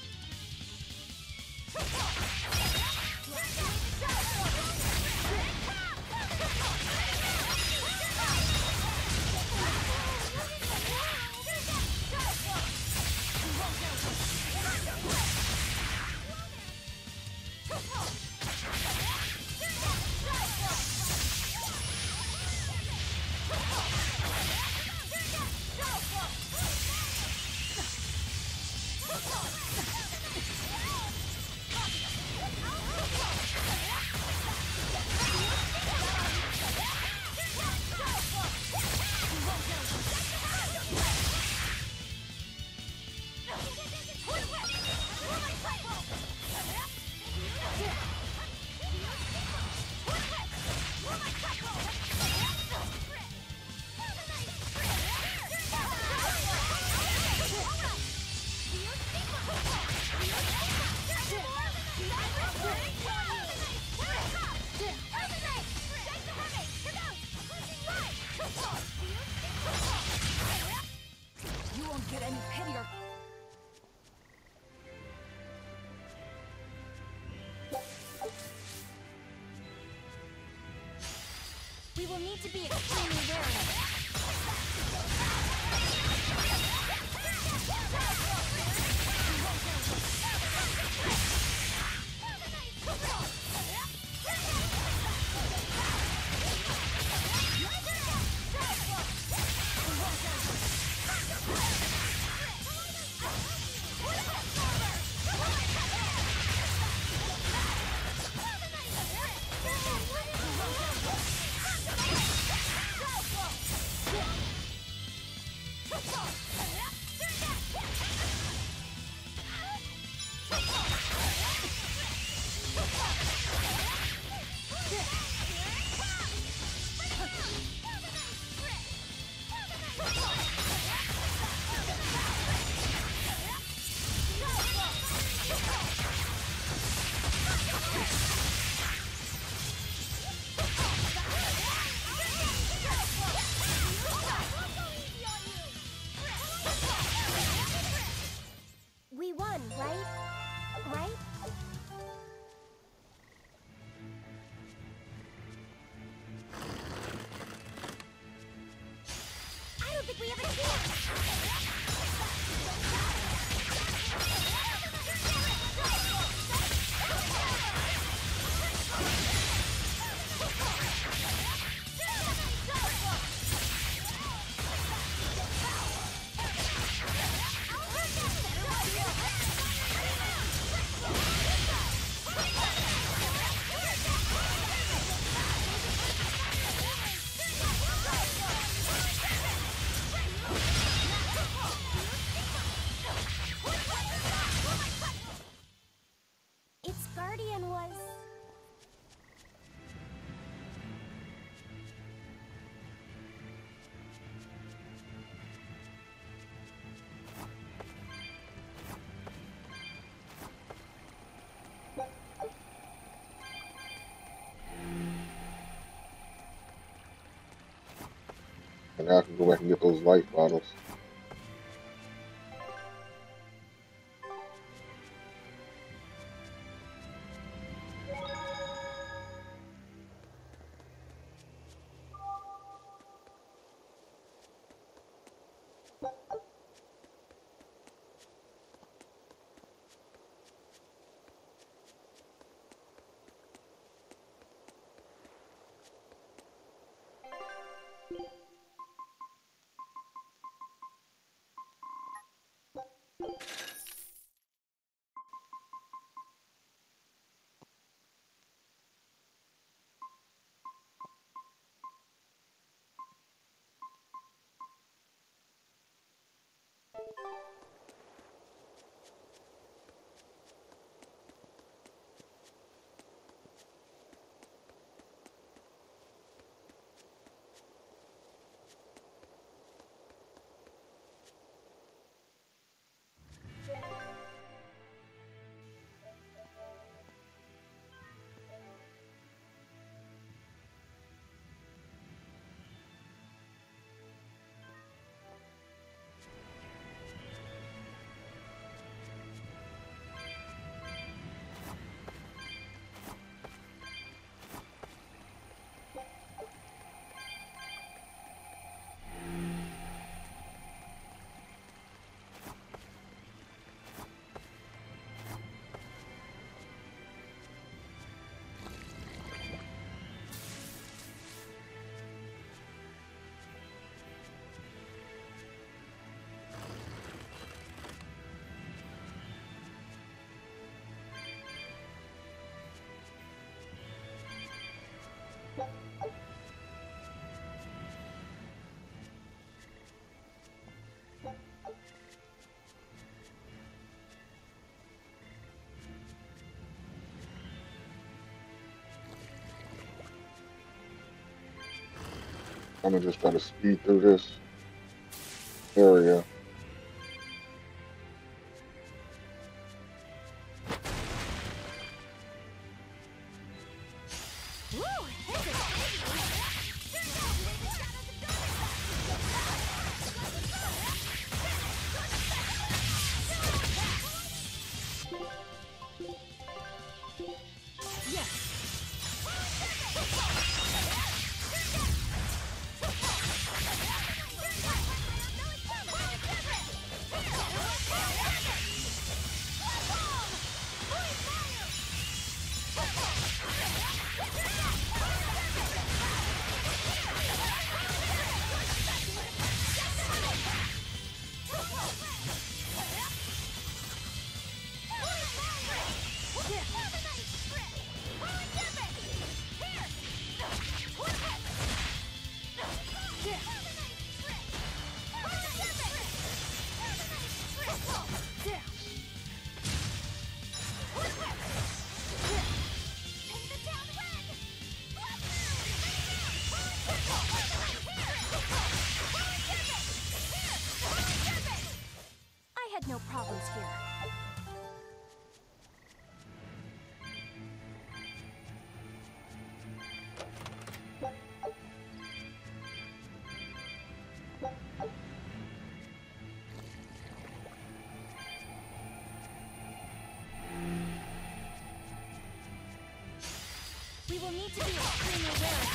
You won't get any pettier. We will need to be extremely wary. We won, right? Right? I don't think we have a chance! Its guardian was... And now I can go back and get those light bottles. I'm gonna just try to speed through this area. I had no problems here. We will need to be extremely wary.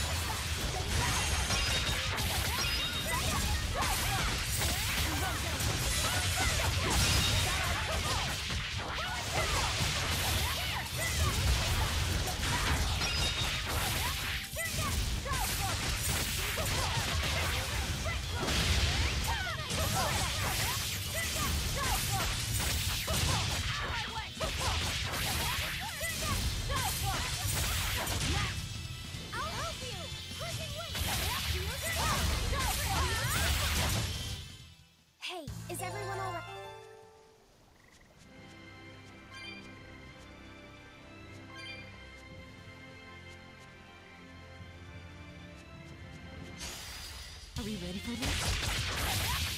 Hey, is everyone all right? Are we ready for this?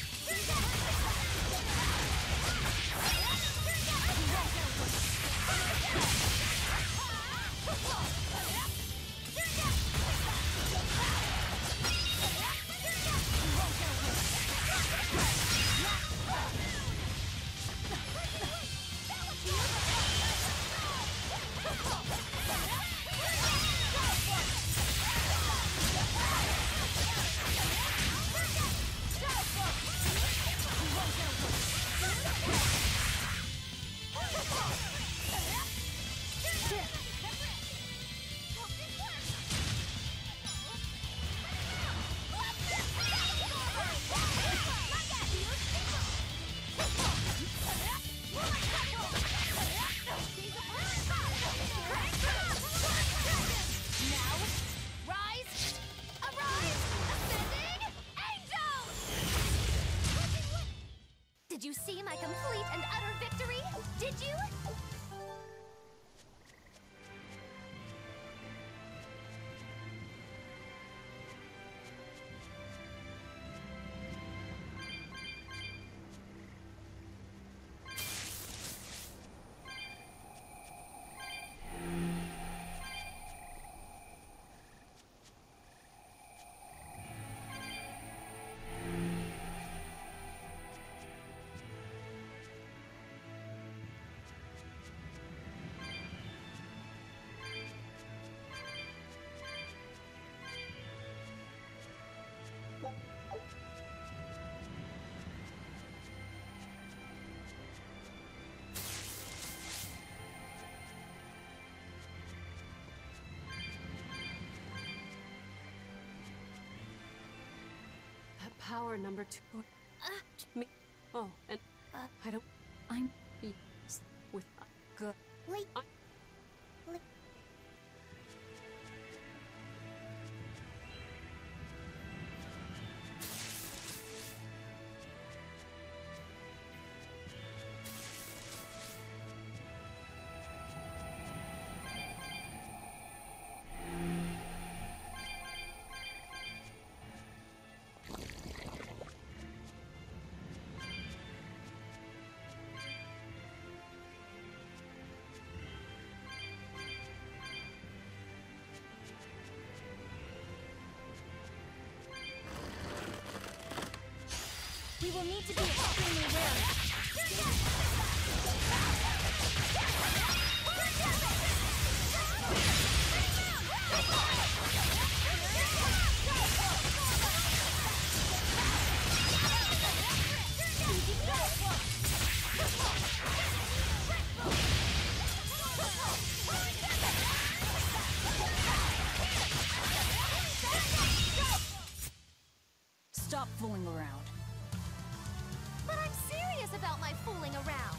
Did you see my complete and utter victory? Did you? Power number 2. Me. Oh, and I don't. I'm be with good. Wait. We will need to be extremely wary. Stop fooling around. But I'm serious about my fooling around.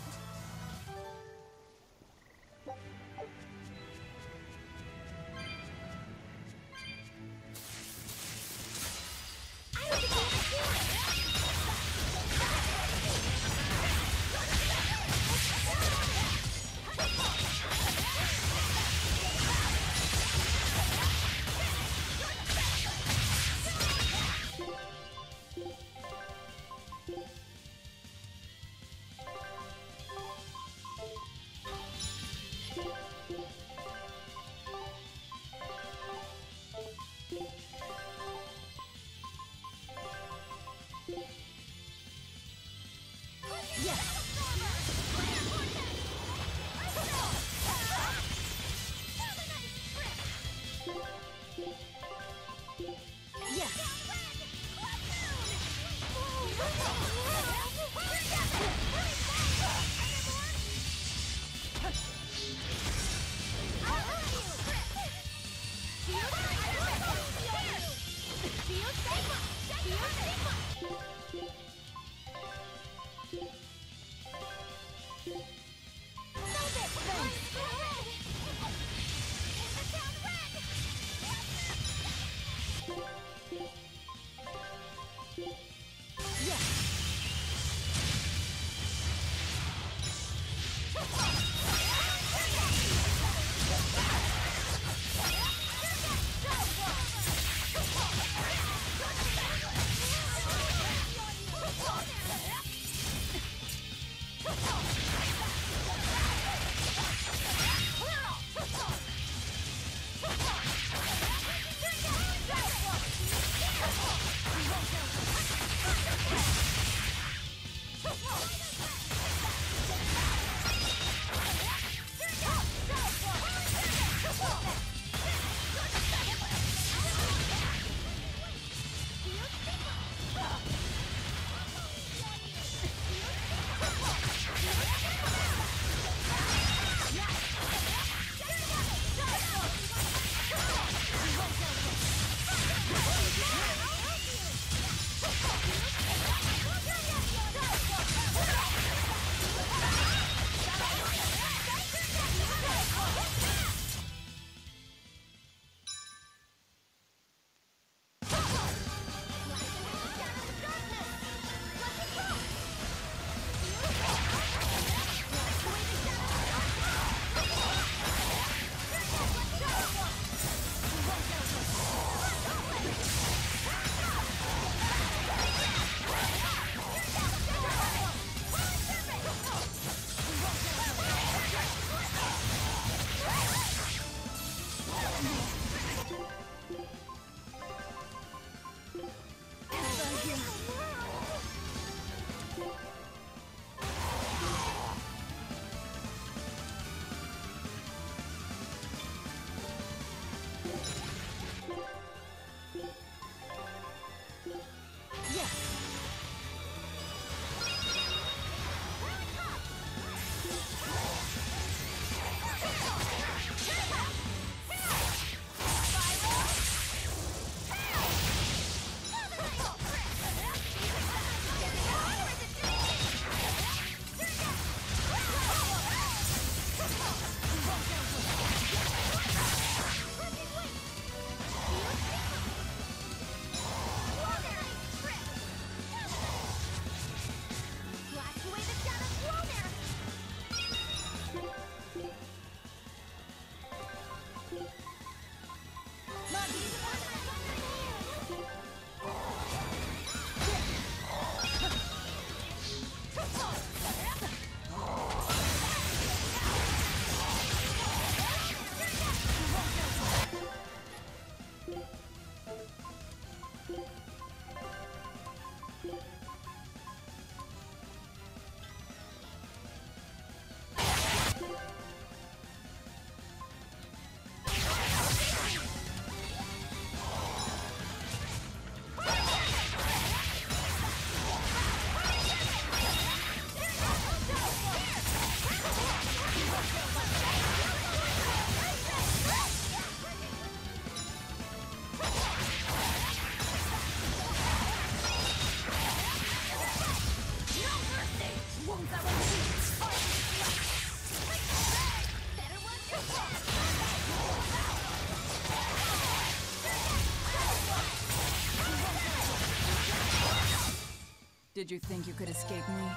Did you think you could escape me?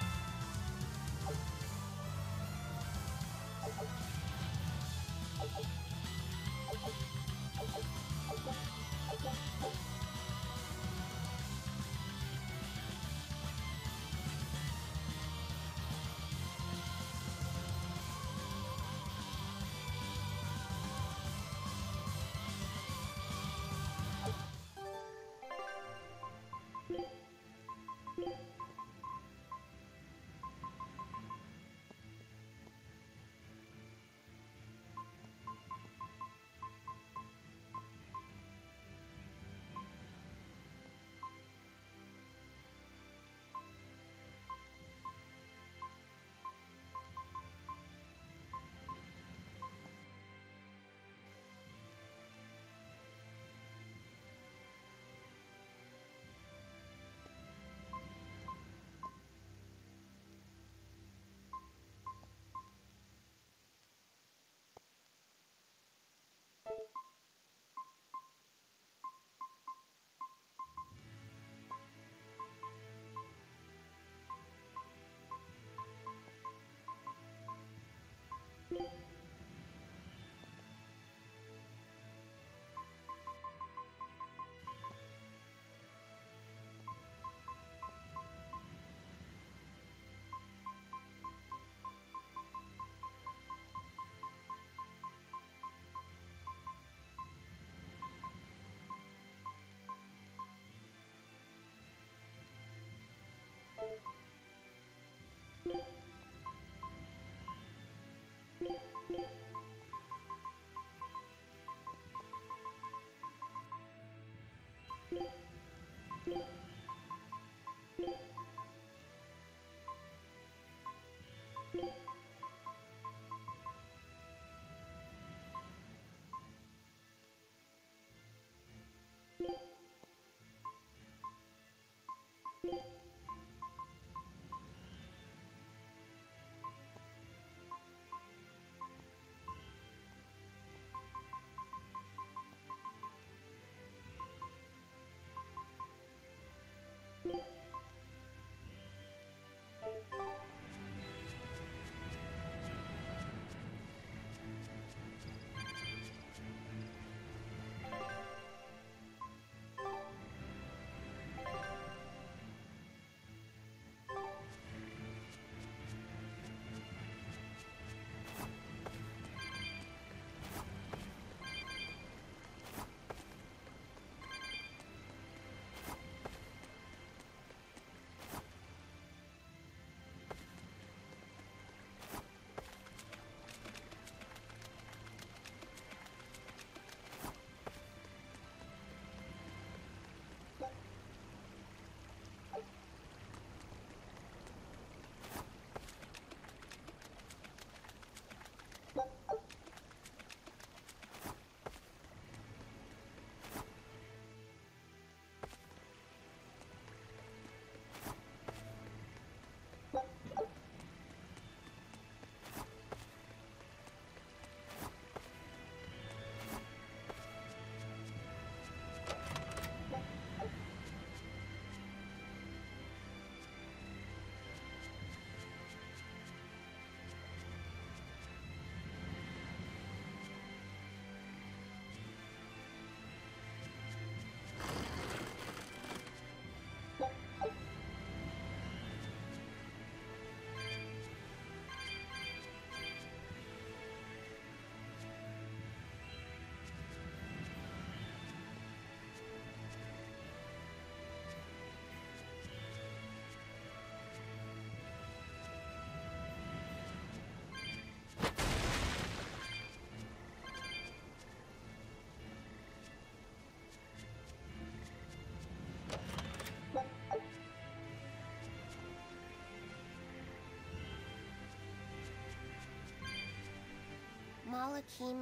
Malakim.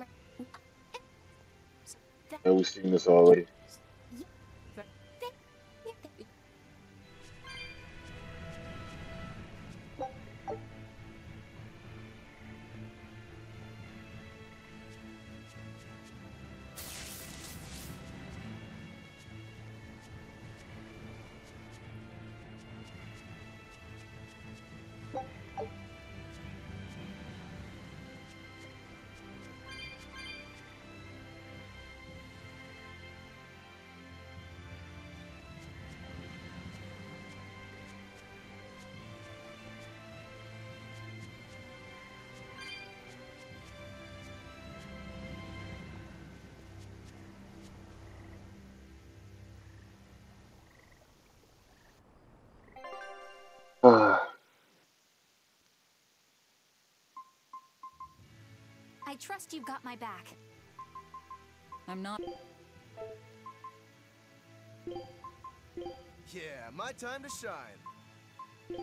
Yeah, we've seen this already. I trust you've got my back. I'm not... Yeah, my time to shine.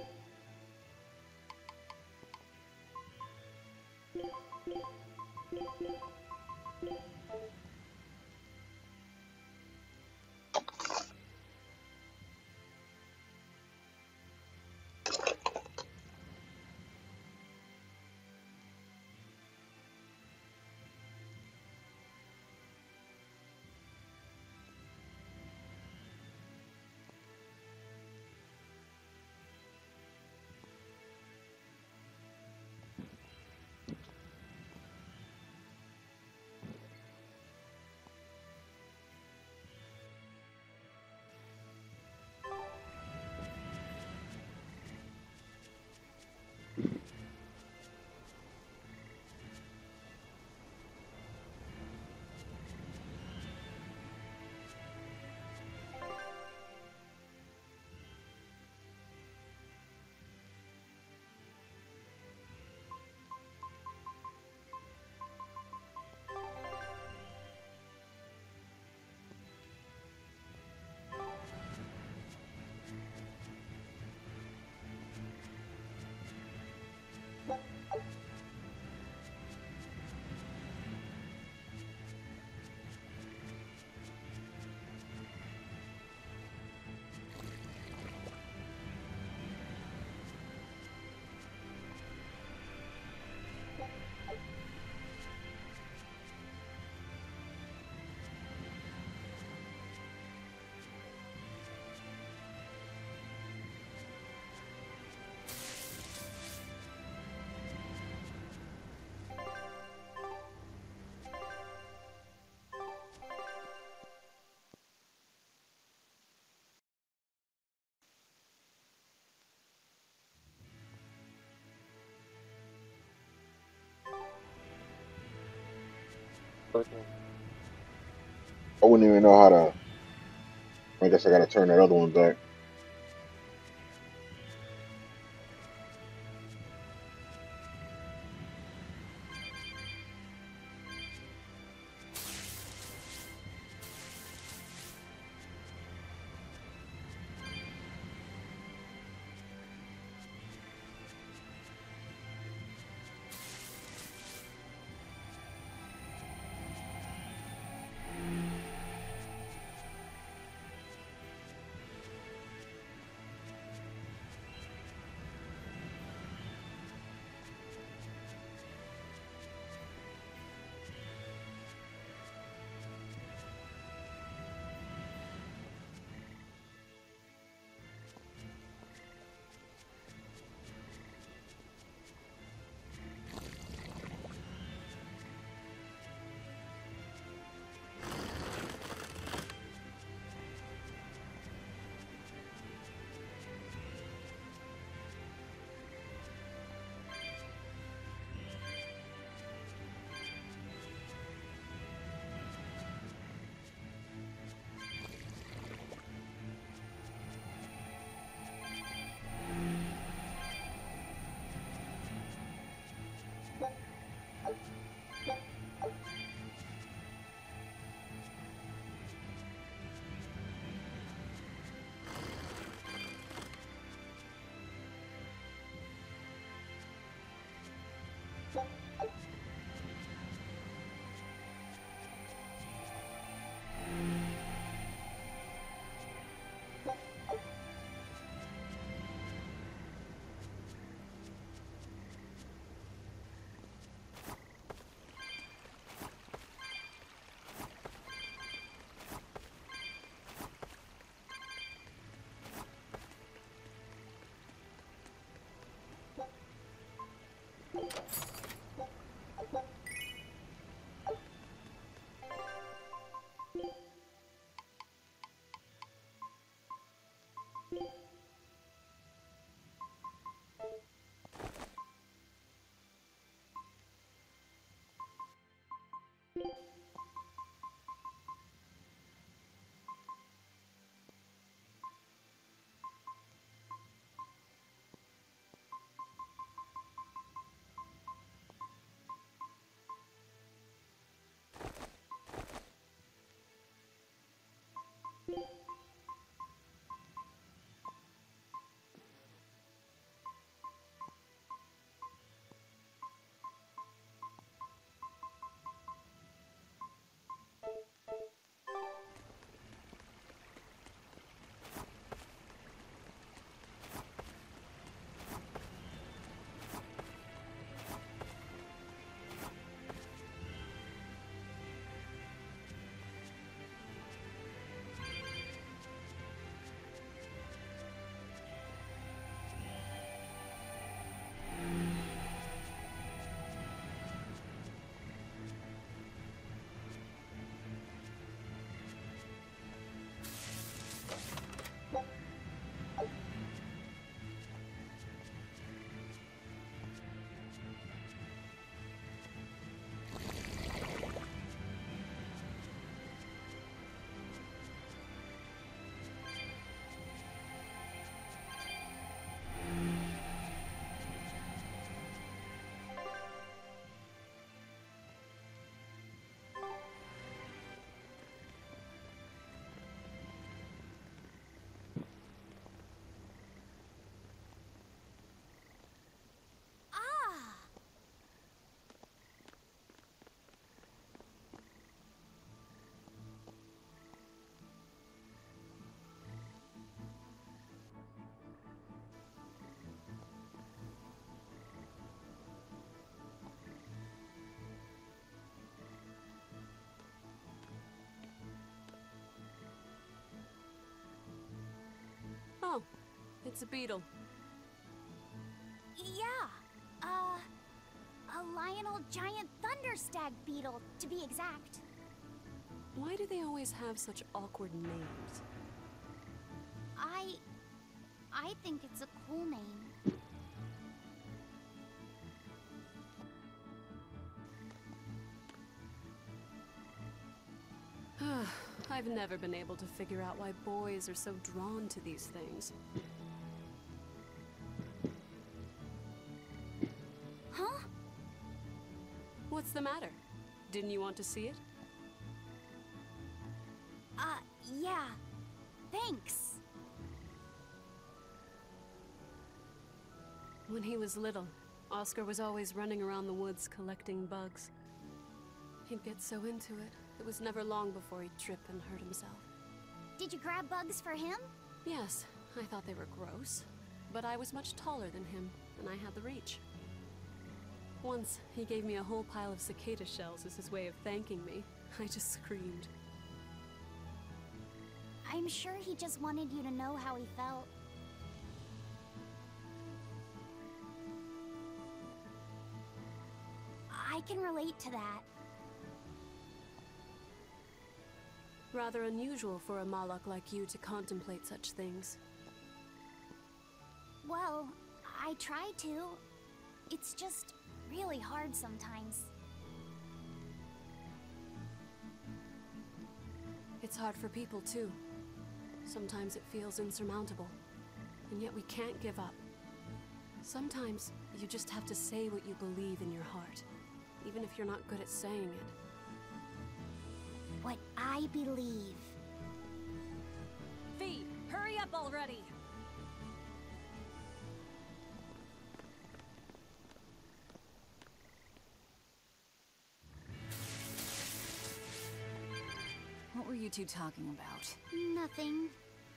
I wouldn't even know how to. I guess I gotta turn that other one back. It's a beetle. Yeah. A Lionel giant thunderstag beetle, to be exact. Why do they always have such awkward names? I think it's a cool name. I've never been able to figure out why boys are so drawn to these things. Huh? What's the matter? Didn't you want to see it? Yeah. Thanks. When he was little, Oscar was always running around the woods collecting bugs. He'd get so into it, it was never long before he'd trip and hurt himself. Did you grab bugs for him? Yes, I thought they were gross, but I was much taller than him, and I had the reach. Once, he gave me a whole pile of cicada shells as his way of thanking me. I just screamed. I'm sure he just wanted you to know how he felt. I can relate to that. Rather unusual for a Malak like you to contemplate such things. Well, I try to. It's just really hard sometimes. It's hard for people too. Sometimes it feels insurmountable, and yet we can't give up. Sometimes you just have to say what you believe in your heart, even if you're not good at saying it. What I believe. V, hurry up already! What were you two talking about? Nothing.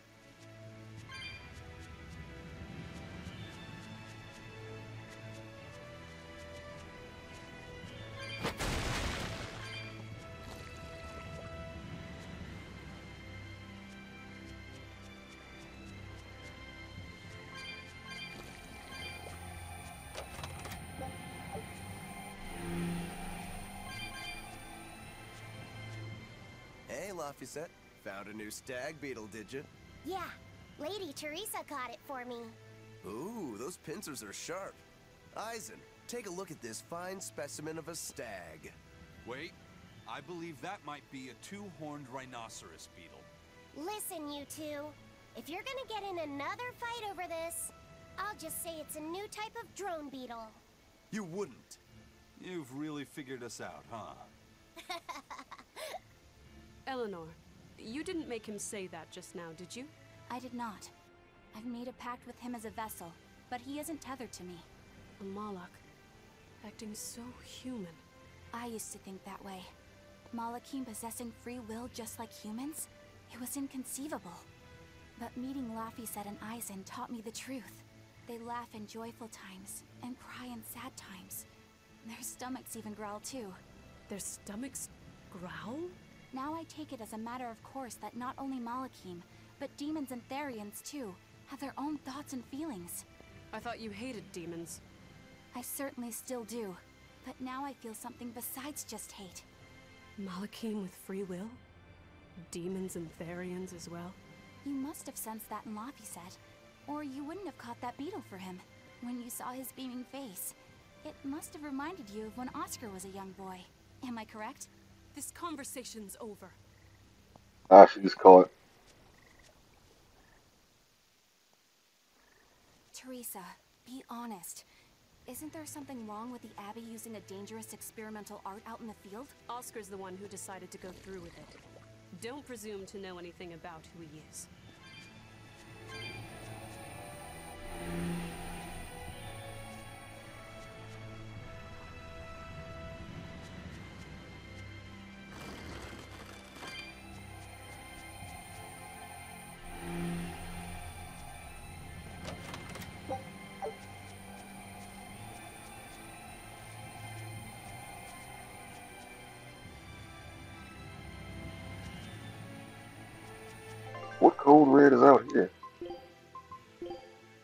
Hey, Laphicet. Found a new stag beetle, did you? Yeah, Lady Teresa caught it for me. Ooh, those pincers are sharp. Eisen, take a look at this fine specimen of a stag. Wait, I believe that might be a two-horned rhinoceros beetle. Listen, you two. If you're gonna get in another fight over this, I'll just say it's a new type of drone beetle. You wouldn't. You've really figured us out, huh? Eleanor, you didn't make him say that just now, did you? I did not. I've made a pact with him as a vessel, but he isn't tethered to me. A Malak, acting so human. I used to think that way. Malakim possessing free will just like humans? It was inconceivable. But meeting Laphicet and Eisen taught me the truth. They laugh in joyful times, and cry in sad times. Their stomachs even growl too. Their stomachs growl? Now I take it as a matter of course that not only Malakim, but demons and Therians too, have their own thoughts and feelings. I thought you hated demons. I certainly still do, but now I feel something besides just hate. Malakim with free will? Demons and Therians as well? You must have sensed that in Laphicet, or you wouldn't have caught that beetle for him. When you saw his beaming face, it must have reminded you of when Oscar was a young boy. Am I correct? This conversation's over. She just caught. Teresa, be honest. Isn't there something wrong with the Abbey using a dangerous experimental art out in the field? Oscar's the one who decided to go through with it. Don't presume to know anything about who he is. What code red is out here?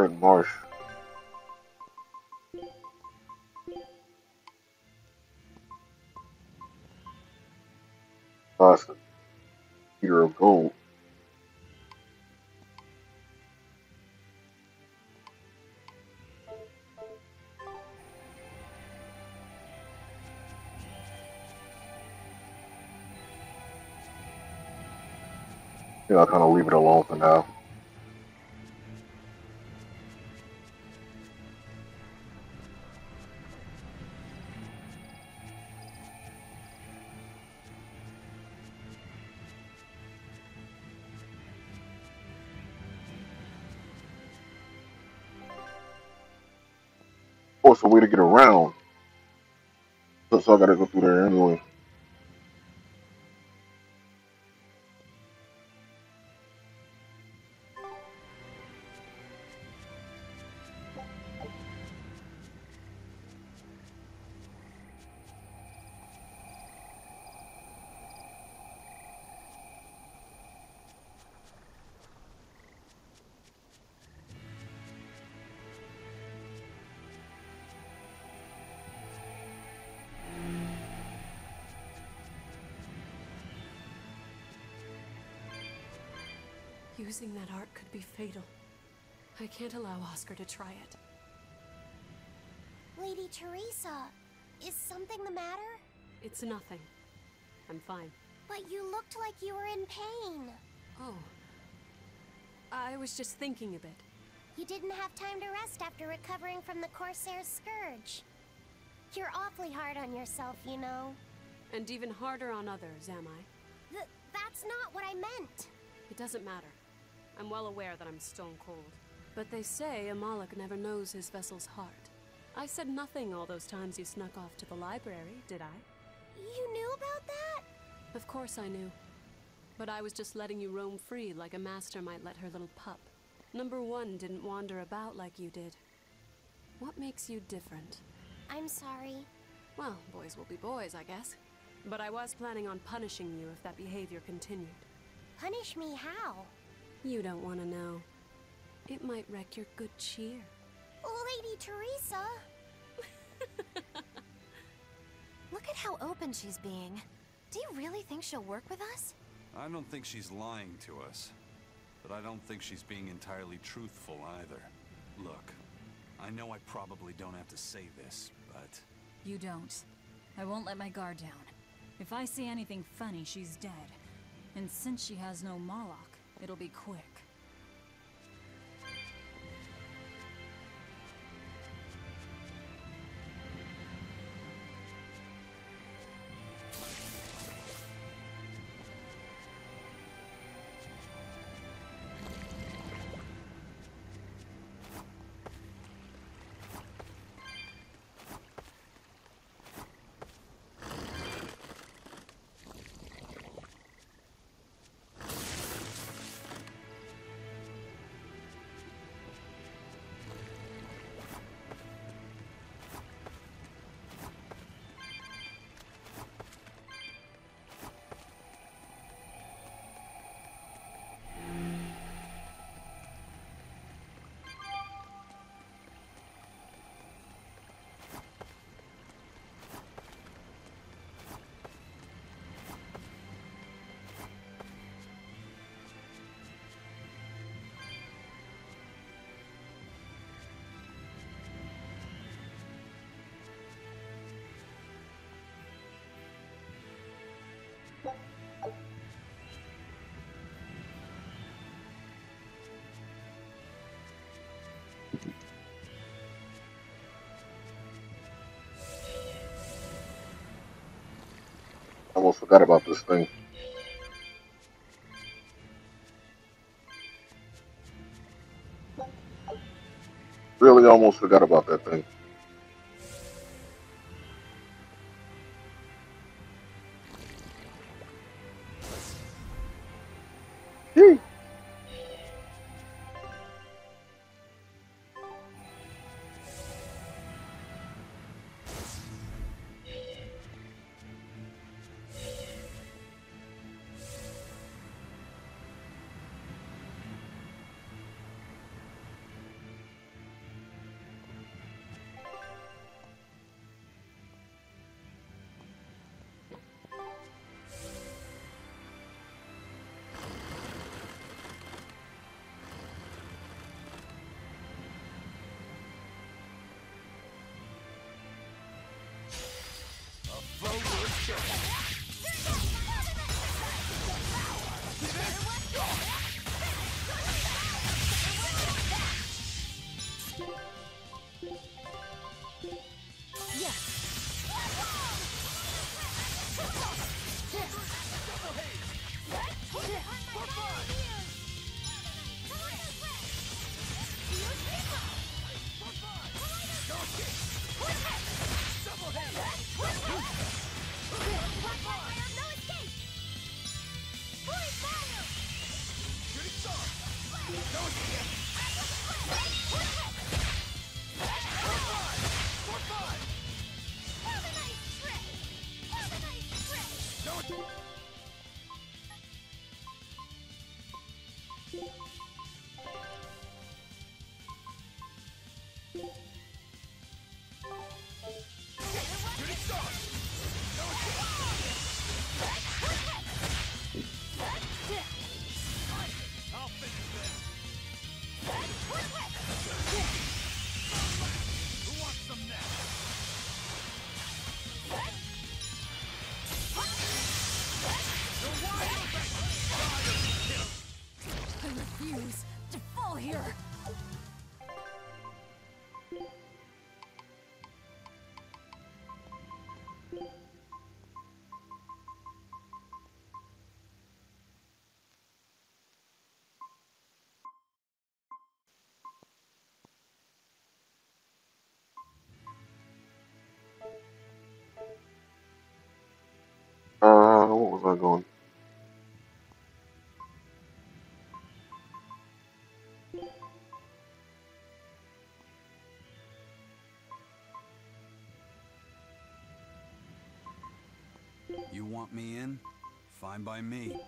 Flint Marsh. Cost a liter of gold. Yeah, I'll kind of leave it alone for now. Oh, it's a way to get around. So I gotta go through there anyway. Using that art could be fatal. I can't allow Oscar to try it. Lady Teresa, is something the matter? It's nothing. I'm fine. But you looked like you were in pain. Oh. I was just thinking a bit. You didn't have time to rest after recovering from the Corsair's scourge. You're awfully hard on yourself, you know. And even harder on others, am I? That's not what I meant. It doesn't matter. I'm well aware that I'm stone cold. But they say a Malak never knows his vessel's heart. I said nothing all those times you snuck off to the library, did I? You knew about that? Of course I knew. But I was just letting you roam free like a master might let her little pup. Number one didn't wander about like you did. What makes you different? I'm sorry. Well, boys will be boys, I guess. But I was planning on punishing you if that behavior continued. Punish me how? You don't want to know. It might wreck your good cheer. Lady Teresa! Look at how open she's being. Do you really think she'll work with us? I don't think she's lying to us. But I don't think she's being entirely truthful either. Look, I know I probably don't have to say this, but... You don't. I won't let my guard down. If I see anything funny, she's dead. And since she has no Malak, it'll be quick. I almost forgot about this thing. Really almost forgot about that thing. What was I going? You want me in? Fine by me.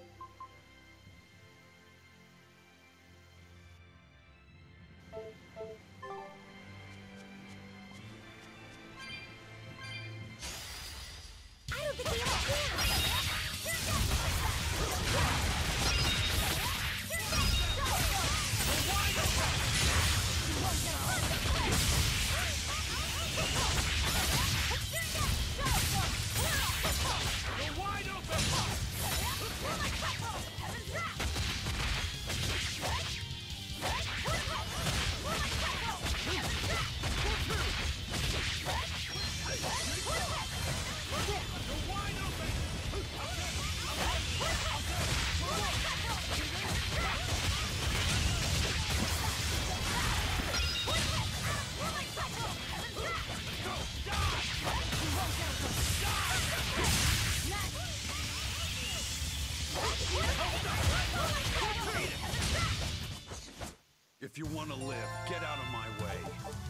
If you want to live, get out of my way.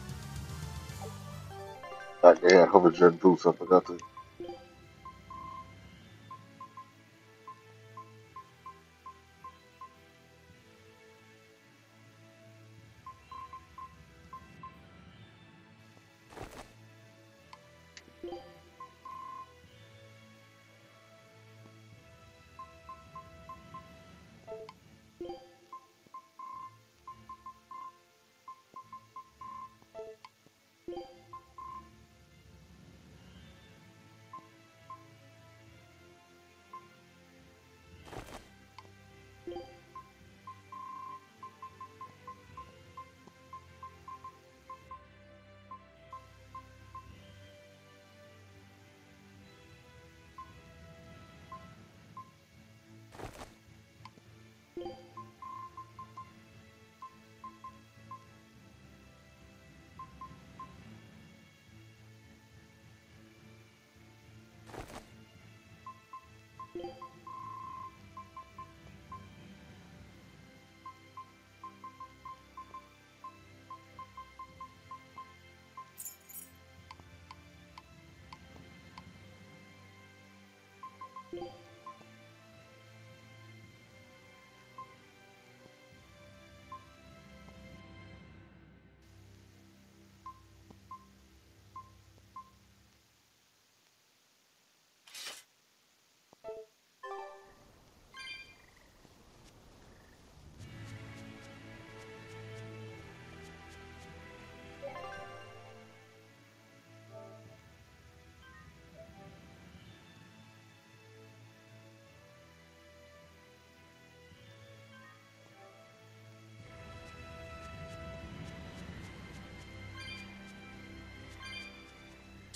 They had hover jet boots. I forgot to.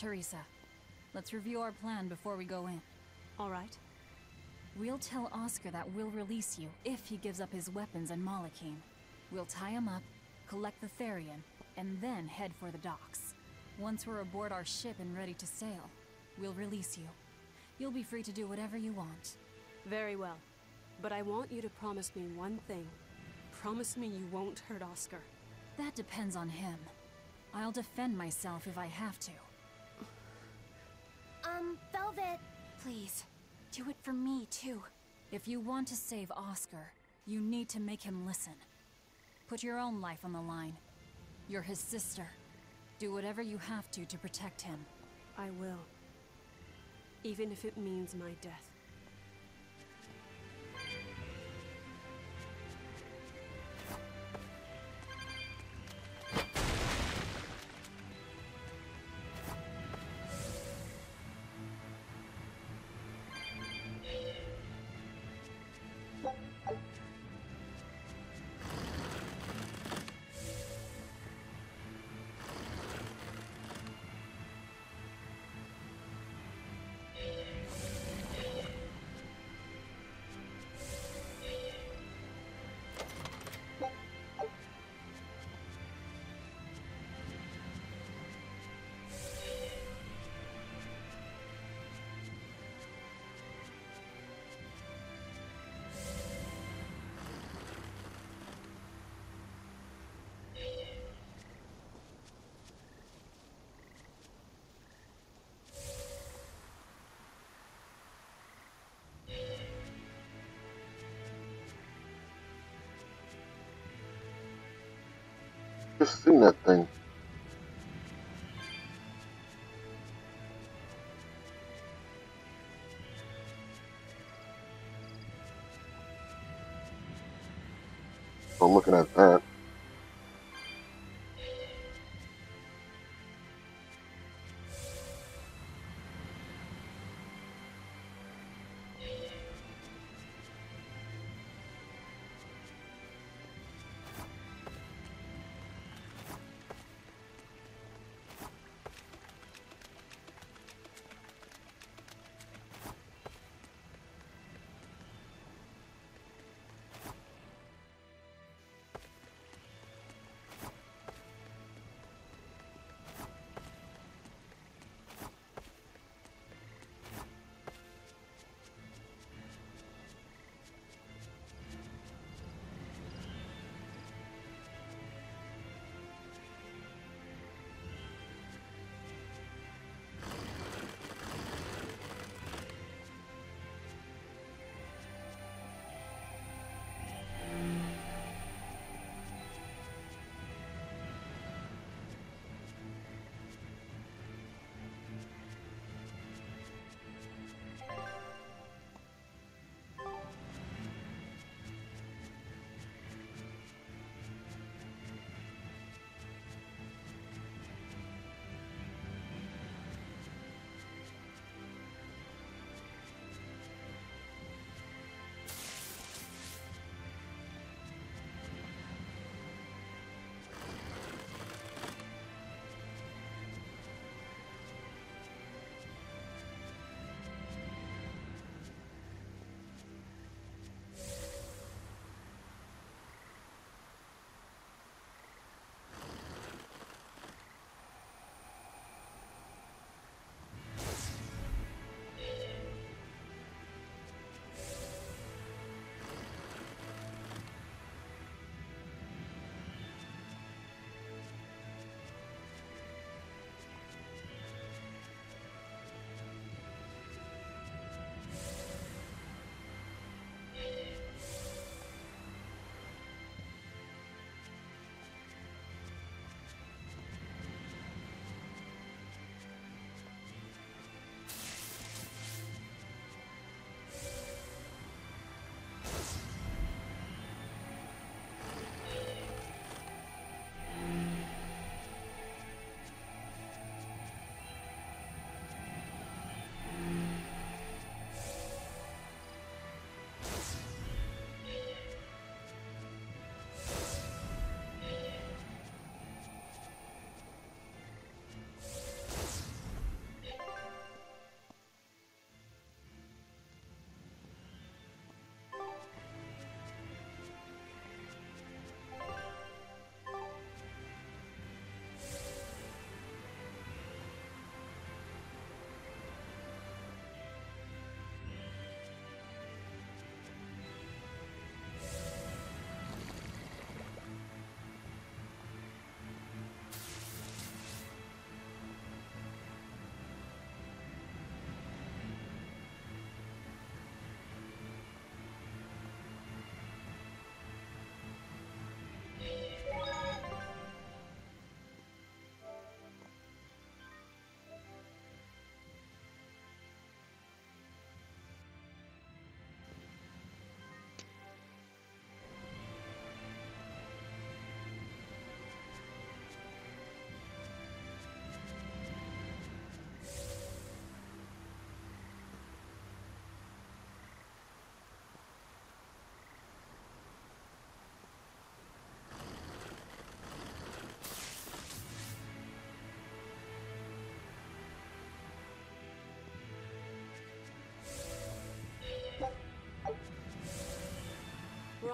Teresa, let's review our plan before we go in. All right. We'll tell Oscar that we'll release you if he gives up his weapons and Malakim. We'll tie him up, collect the Therian, and then head for the docks. Once we're aboard our ship and ready to sail, we'll release you. You'll be free to do whatever you want. Very well. But I want you to promise me one thing. Promise me you won't hurt Oscar. That depends on him. I'll defend myself if I have to. Velvet. Please, do it for me, too. If you want to save Oscar, you need to make him listen. Put your own life on the line. You're his sister. Do whatever you have to protect him. I will. Even if it means my death. Just seen that thing. So looking at that.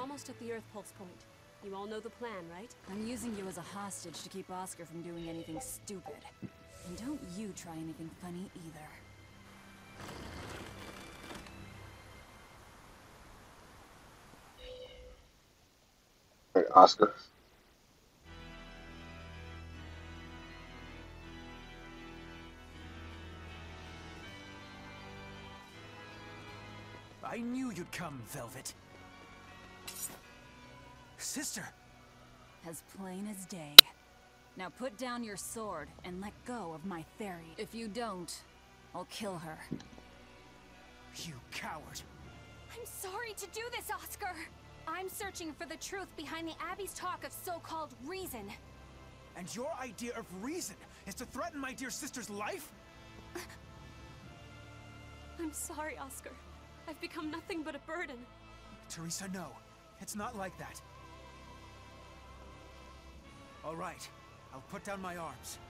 almost at the Earth Pulse point. You all know the plan, right? I'm using you as a hostage to keep Oscar from doing anything stupid. And don't you try anything funny either. Hey, Oscar. I knew you'd come, Velvet. Sister! As plain as day. Now put down your sword and let go of my Therian. If you don't, I'll kill her. You coward! I'm sorry to do this, Oscar! I'm searching for the truth behind the Abbey's talk of so-called reason. And your idea of reason is to threaten my dear sister's life? I'm sorry, Oscar. I've become nothing but a burden. Teresa, no. It's not like that. All right. I'll put down my arms.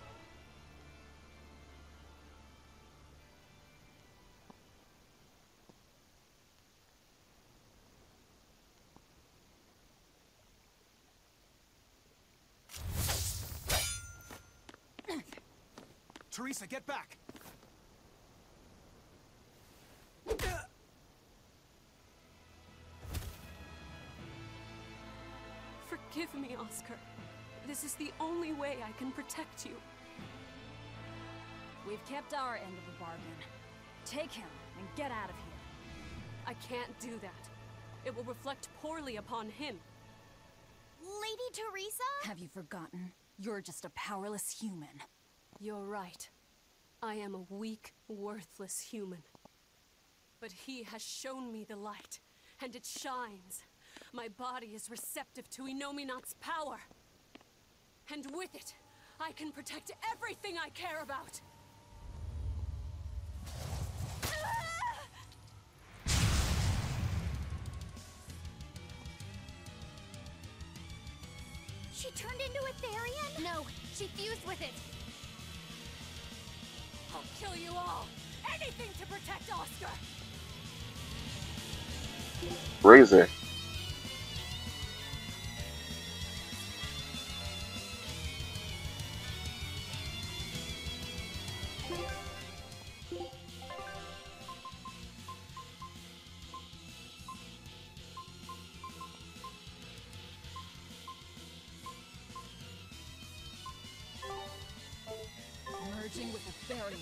Teresa, get back! Forgive me, Oscar. This is the only way I can protect you. We've kept our end of the bargain. Take him and get out of here. I can't do that. It will reflect poorly upon him. Lady Teresa? Have you forgotten? You're just a powerless human. You're right. I am a weak, worthless human. But he has shown me the light, and it shines. My body is receptive to Inominat's power. And with it, I can protect everything I care about. She turned into a Therian? No, she fused with it. I'll kill you all! Anything to protect Oscar! Razor. Merging with a Therian.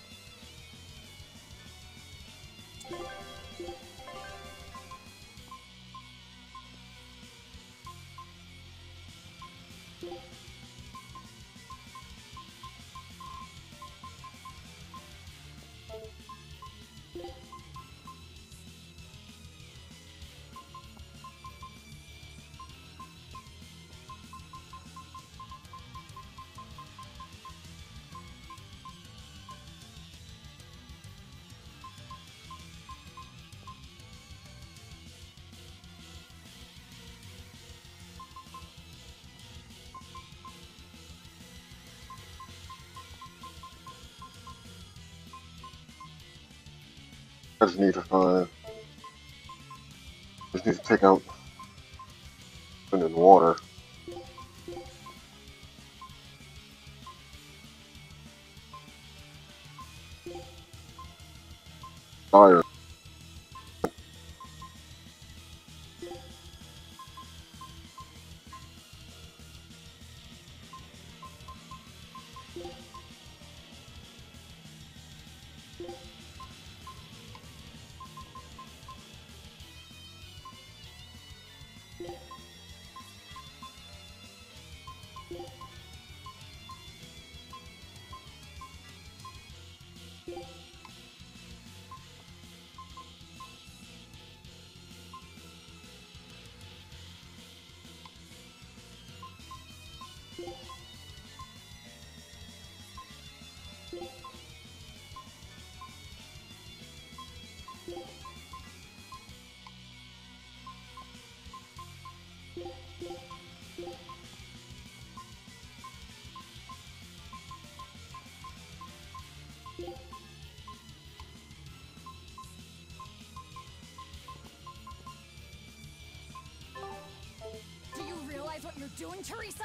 I just need to find. Just need to take out. Put it in water. Fire. doing, Teresa?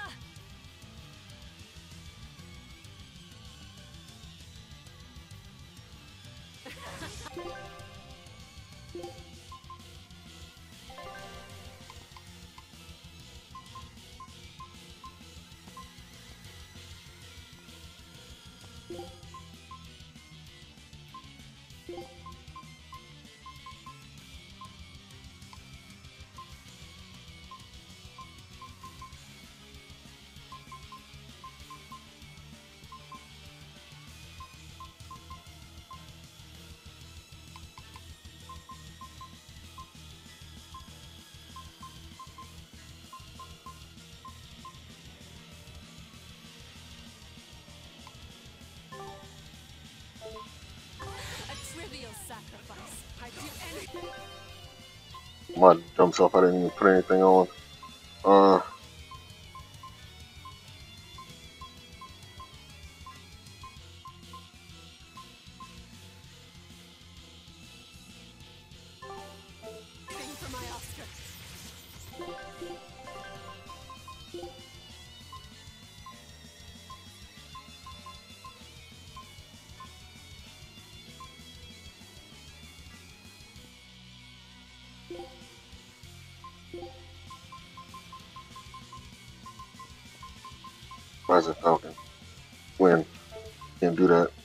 Trivial sacrifice. I'd do anything. My dumb self, I didn't even put anything on. Thing for my Oscar. Rise of Falcon. Win. Can't do that.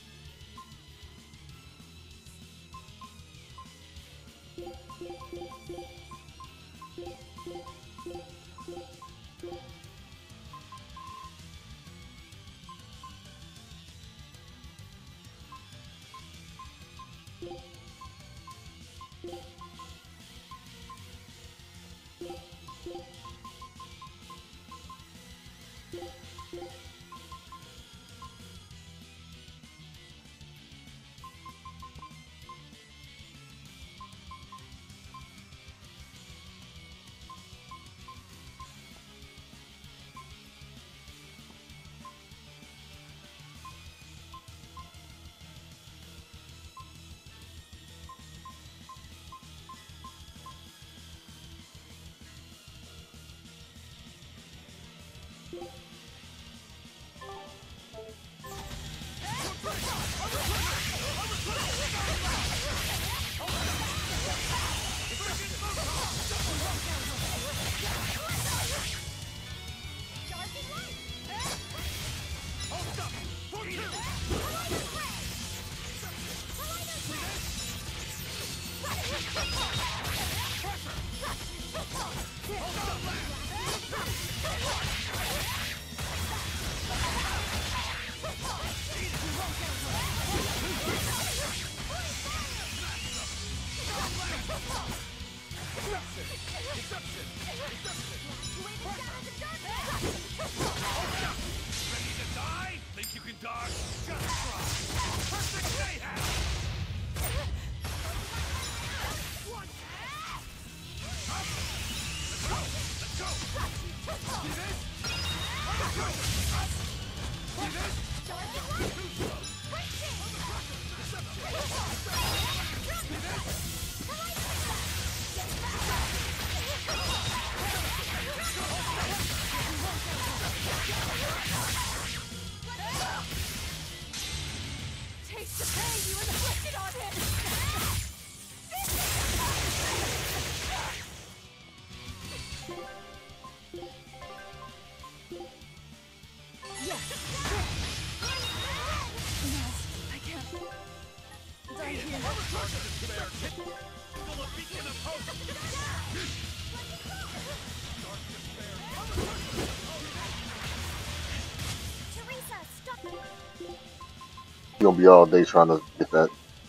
You'll be all day trying to get that.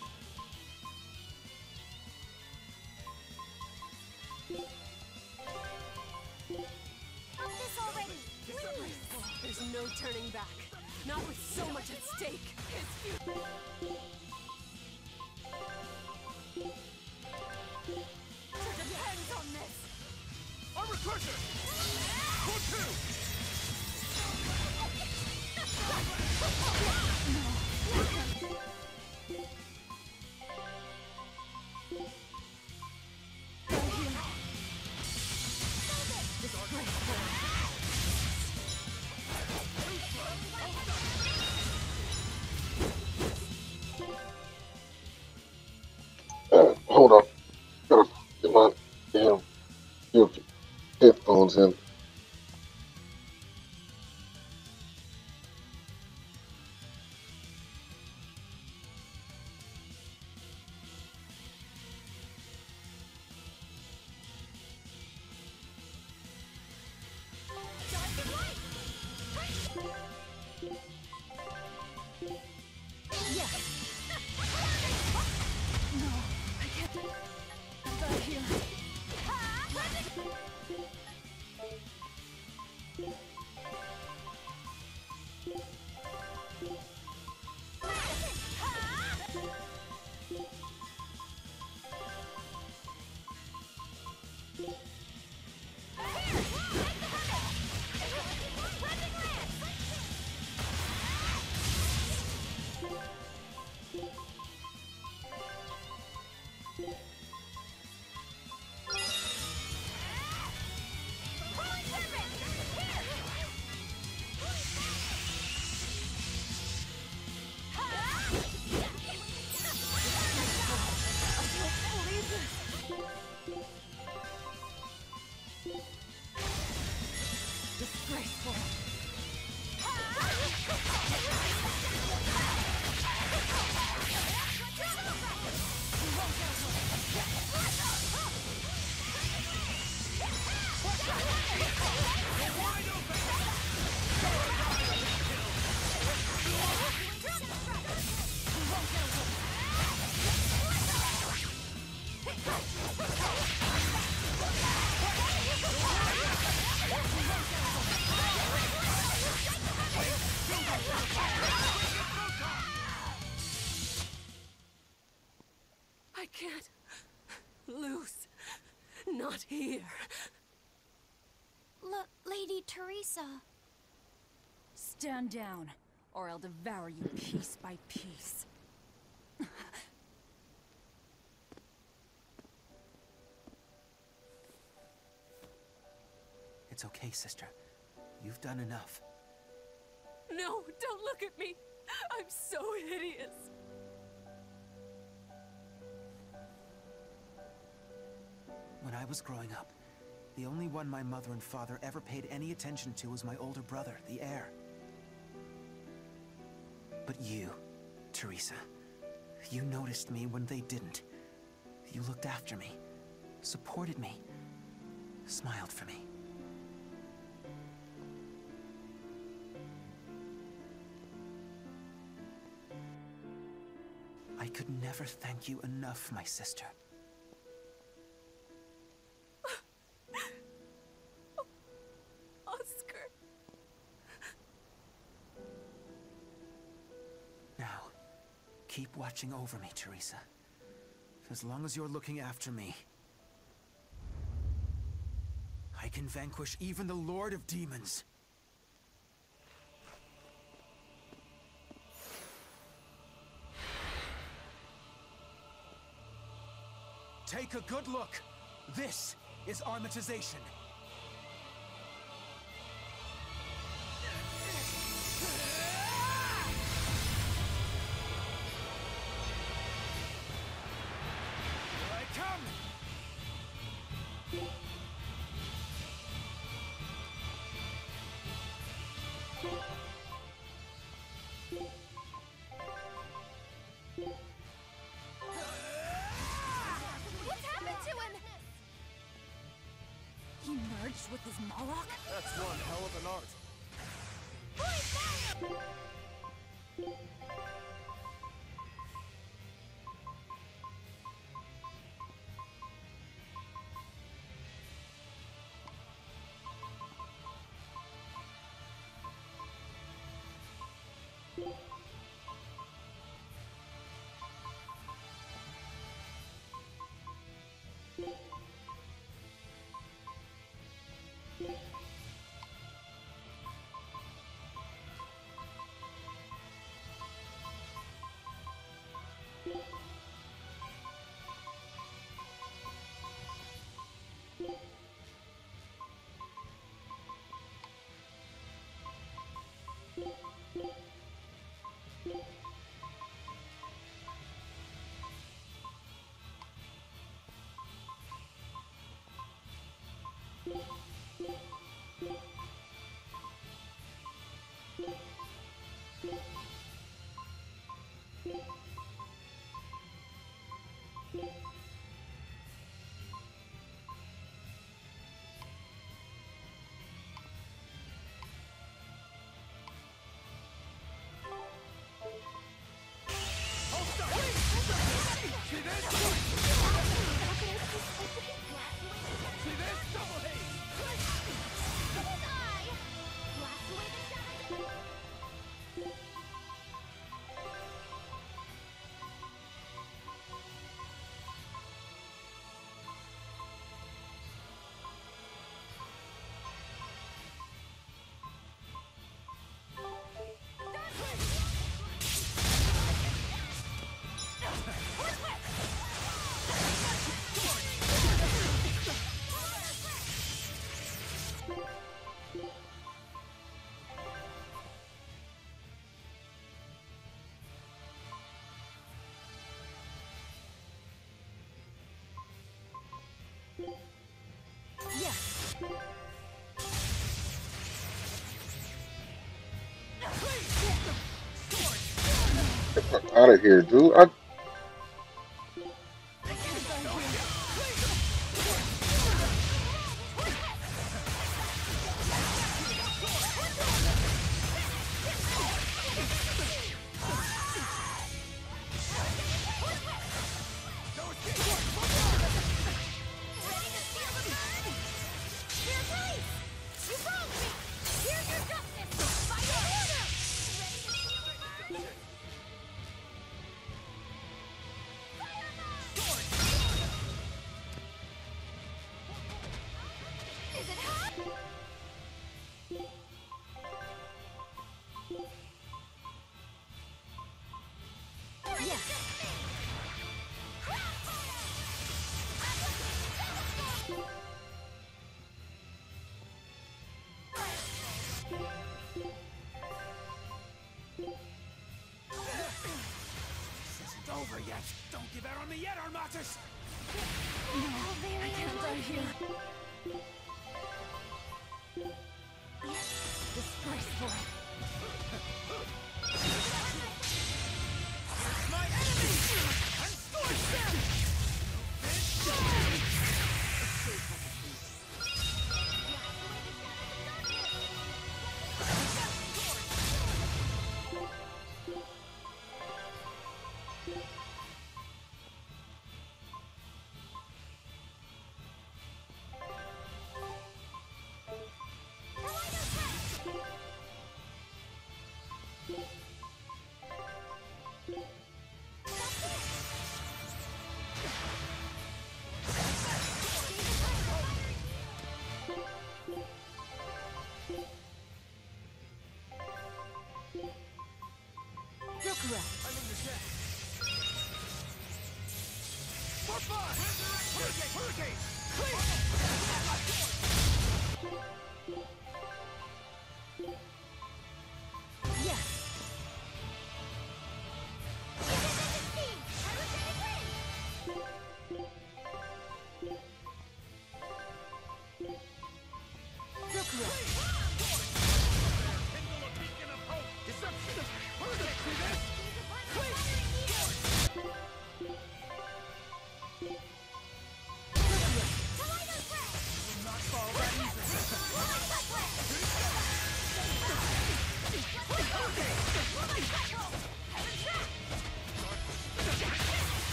There's no turning back. Not with so much at stake. It's depends on this. Armor crusher! owns him. Can't lose. Not here. Lady Teresa. Stand down, or I'll devour you piece by piece. It's okay, sister. You've done enough. No, don't look at me. I'm so hideous. When I was growing up, the only one my mother and father ever paid any attention to was my older brother, the heir. But you, Teresa, you noticed me when they didn't. You looked after me, supported me, smiled for me. I could never thank you enough, my sister. Oscar. Now, keep watching over me, Teresa. As long as you're looking after me, I can vanquish even the Lord of Demons. Take a good look. This is Armatization. Here I come! What's happened to him? He merged with his Moloch? That's one hell of an art. Out of here, dude. Over yet. Don't give out on me yet, Armatus! No, I can't die here. Disgraceful. My enemy! And scorch them!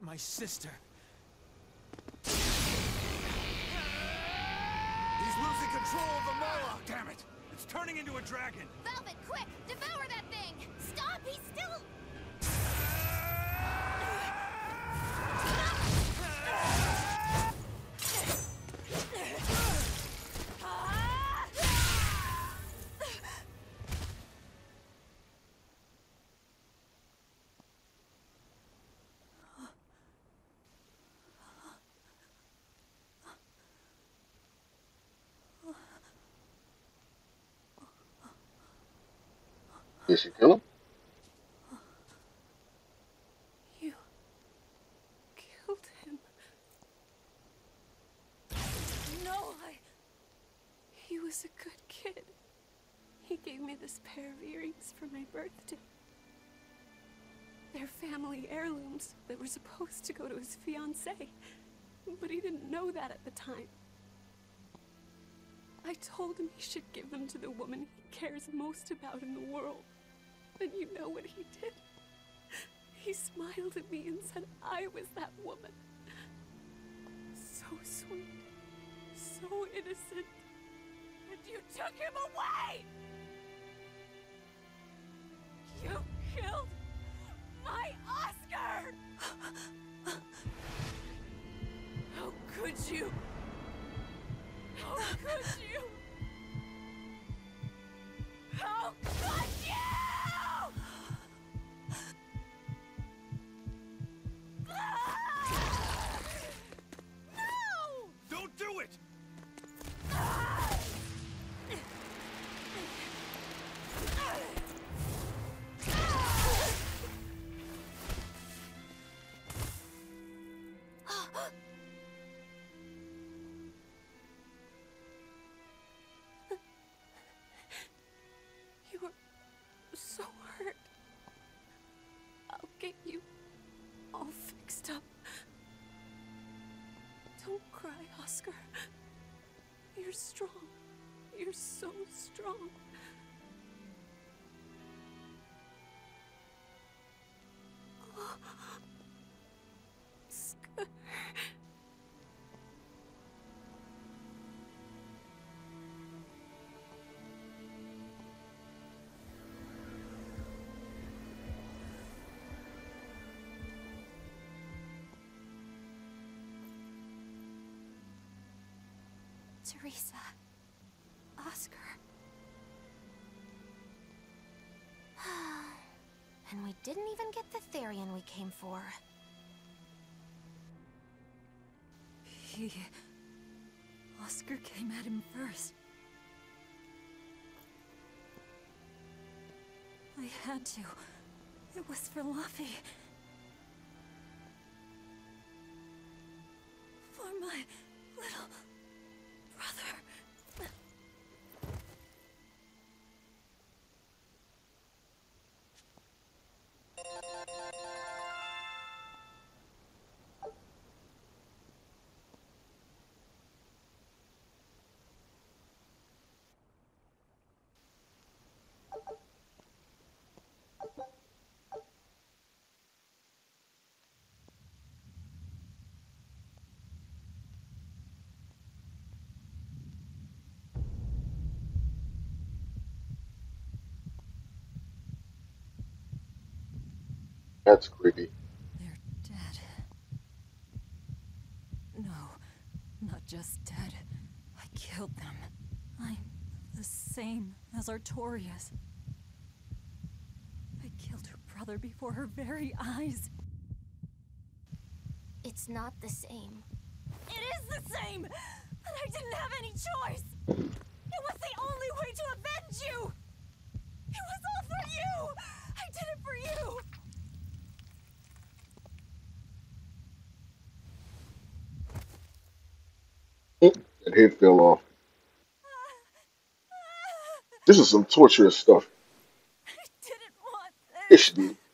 My sister. He's losing control of the Moloch! Damn it! It's turning into a dragon! Velvet, quick! Devour that thing! Stop! He's still... Did she kill him? You killed him. No, he was a good kid. He gave me this pair of earrings for my birthday. They're family heirlooms that were supposed to go to his fiancée, but he didn't know that at the time. I told him he should give them to the woman he cares most about in the world. And you know what he did? He smiled at me and said I was that woman. So sweet, so innocent. And you took him away! You killed my Oscar! How could you? How could you? How could you? No! Don't do it! You were so hurt. I'll get you all fixed up. Don't cry, Oscar. You're strong. You're so strong. Oscar. Teresa. Oscar. And we didn't even get the Therian we came for. Oscar came at him first. I had to. It was for Luffy. For my little brother. That's creepy. They're dead. No, not just dead. I killed them. I'm the same as Artorias. I killed her brother before her very eyes. It's not the same. It is the same! And I didn't have any choice! It was the only way to avenge you! It was all for you! I did it for you! That head fell off. This is some torturous stuff. I didn't want Yes, this! she did.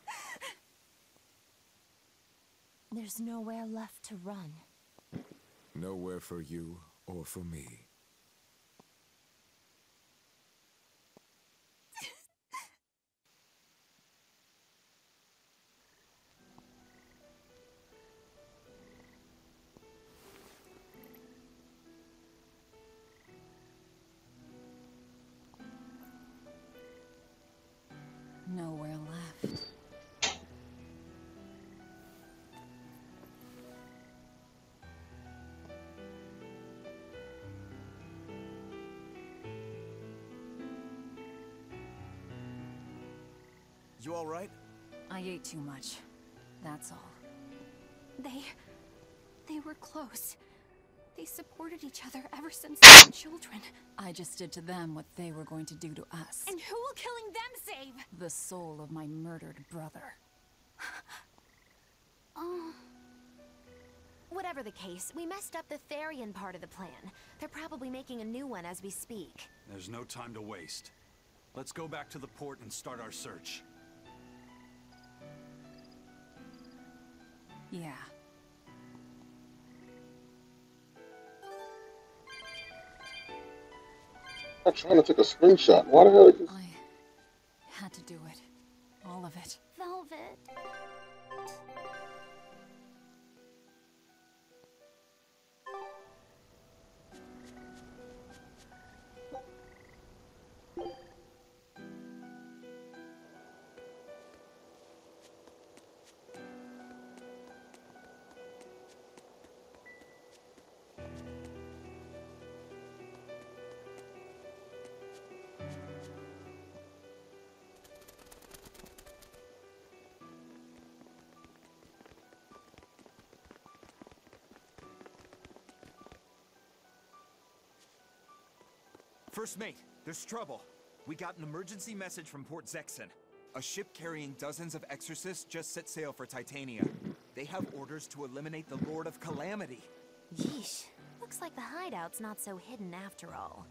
There's nowhere left to run. Nowhere for you or for me. You alright? I ate too much. That's all. They were close. They supported each other ever since they were children. I just did to them what they were going to do to us. And who will killing them save? The soul of my murdered brother. Oh. Whatever the case, we messed up the Therian part of the plan. They're probably making a new one as we speak. There's no time to waste. Let's go back to the port and start our search. Yeah. I'm trying to take a screenshot. Why the hell is this? I had to do it. All of it. Velvet. First mate, there's trouble. We got an emergency message from Port Zexon. A ship carrying dozens of exorcists just set sail for Titania. They have orders to eliminate the Lord of Calamity. Yeesh. Looks like the hideout's not so hidden after all.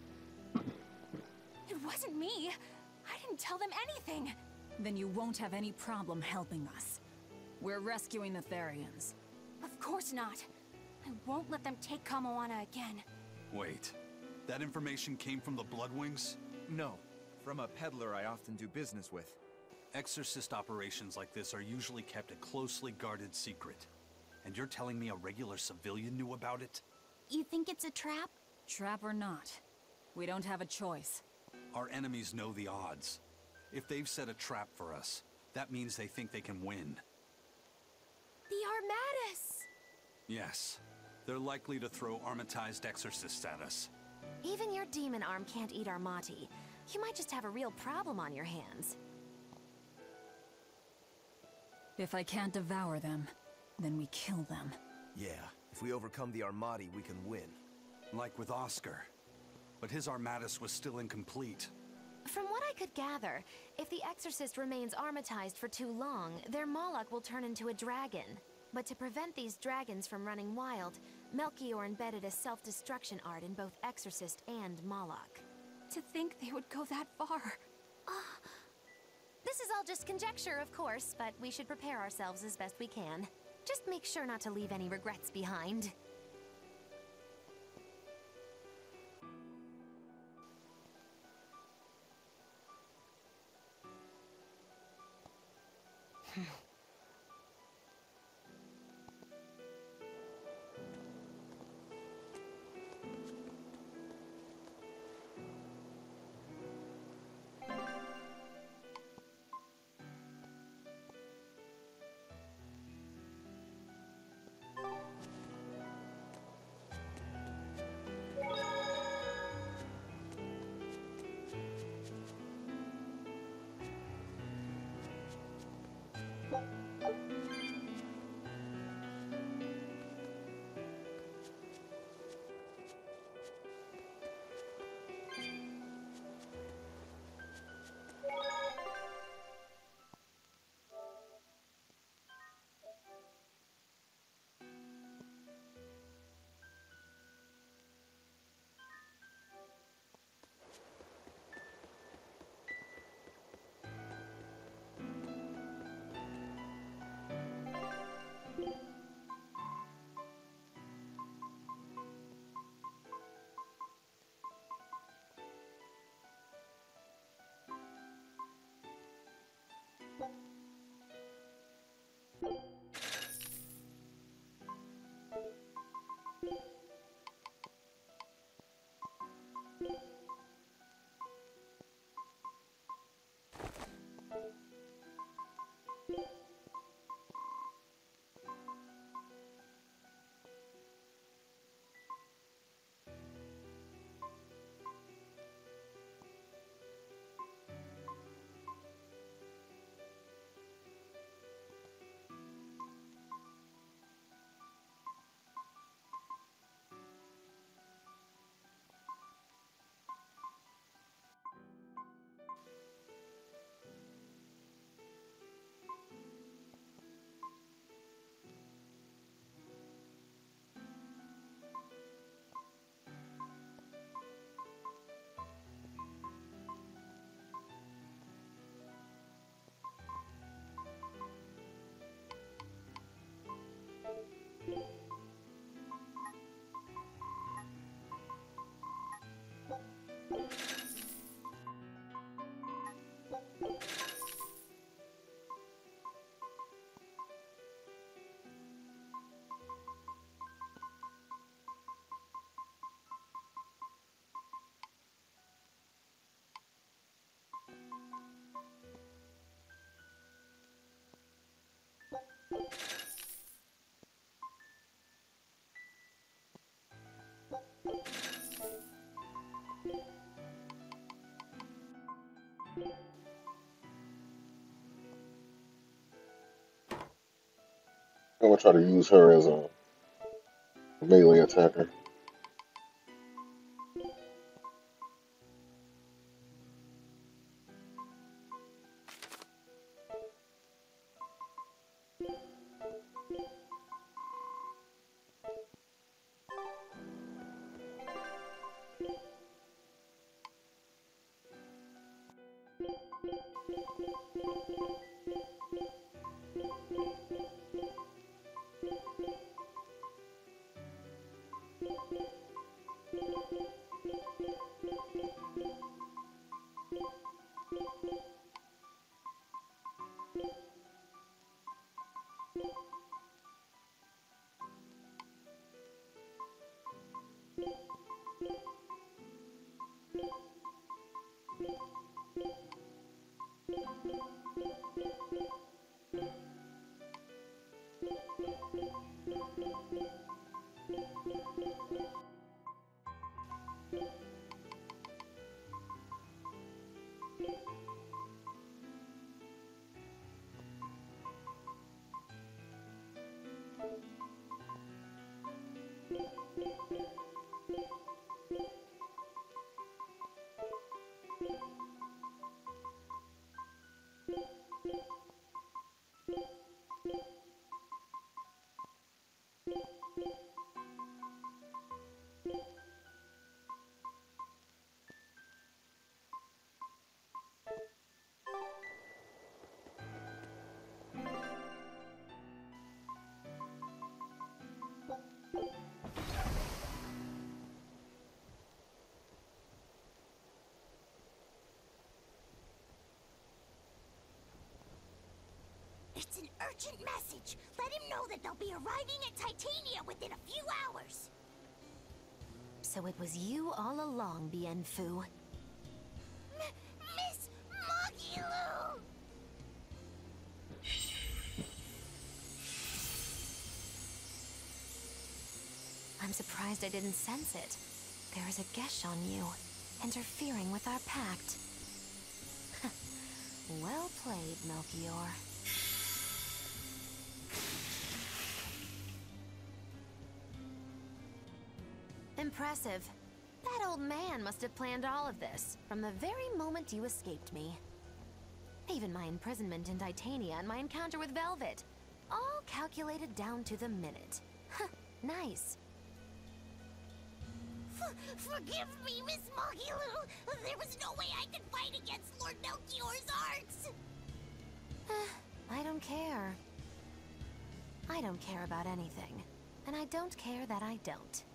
It wasn't me. I didn't tell them anything. Then you won't have any problem helping us. We're rescuing the Therians. Of course not. I won't let them take Kamoana again. Wait. That information came from the Bloodwings? No, from a peddler I often do business with. Exorcist operations like this are usually kept a closely guarded secret. And you're telling me a regular civilian knew about it? You think it's a trap? Trap or not, we don't have a choice. Our enemies know the odds. If they've set a trap for us, that means they think they can win. The Armatis! Yes. They're likely to throw armatized exorcists at us. Even your demon arm can't eat Armati. You might just have a real problem on your hands. If I can't devour them, then we kill them. Yeah, if we overcome the Armati, we can win. Like with Oscar. But his Armatis was still incomplete. From what I could gather, if the Exorcist remains armatized for too long, their Moloch will turn into a dragon. But to prevent these dragons from running wild, Melchior embedded a self-destruction art in both Exorcist and Moloch. To think they would go that far. This is all just conjecture, of course, but we should prepare ourselves as best we can. Just make sure not to leave any regrets behind. I'm gonna try to use her as a melee attacker. It's an urgent message. Let him know that they'll be arriving at Titania within a few hours. So it was you all along, Bien Phu. Miss Magilou! I'm surprised I didn't sense it. There is a gesh on you, interfering with our pact. Well played, Melchior. Impressive. That old man must have planned all of this, from the very moment you escaped me. Even my imprisonment in Titania and my encounter with Velvet. All calculated down to the minute. Nice. Forgive me, Miss Magilou. There was no way I could fight against Lord Melchior's arts. I don't care. I don't care about anything. And I don't care that I don't.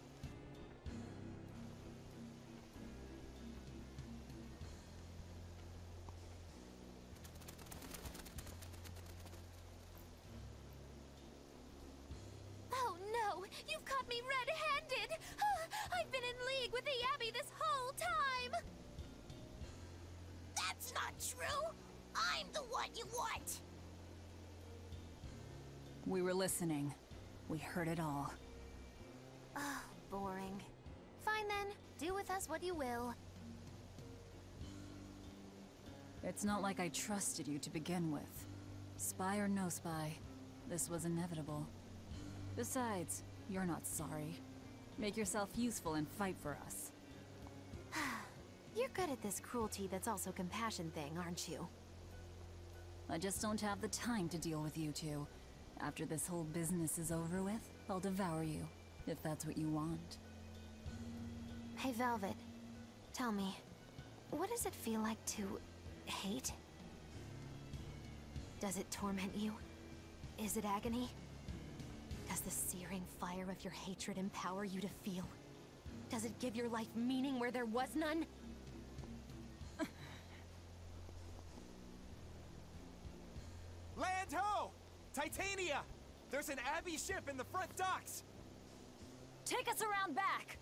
Oh no! You've caught me red-handed! I've been in league with the Abbey this whole time! That's not true! I'm the one you want! We were listening. We heard it all. Oh, boring. Fine then. Do with us what you will. It's not like I trusted you to begin with. Spy or no spy, this was inevitable. Besides, you're not sorry. Make yourself useful and fight for us. You're good at this cruelty that's also compassion thing, aren't you? I just don't have the time to deal with you two. After this whole business is over with, I'll devour you, if that's what you want. Hey, Velvet. Tell me, what does it feel like to hate? Does it torment you? Is it agony? Does the searing fire of your hatred empower you to feel? Does it give your life meaning where there was none? Land ho! Titania! There's an Abbey ship in the front docks! Take us around back!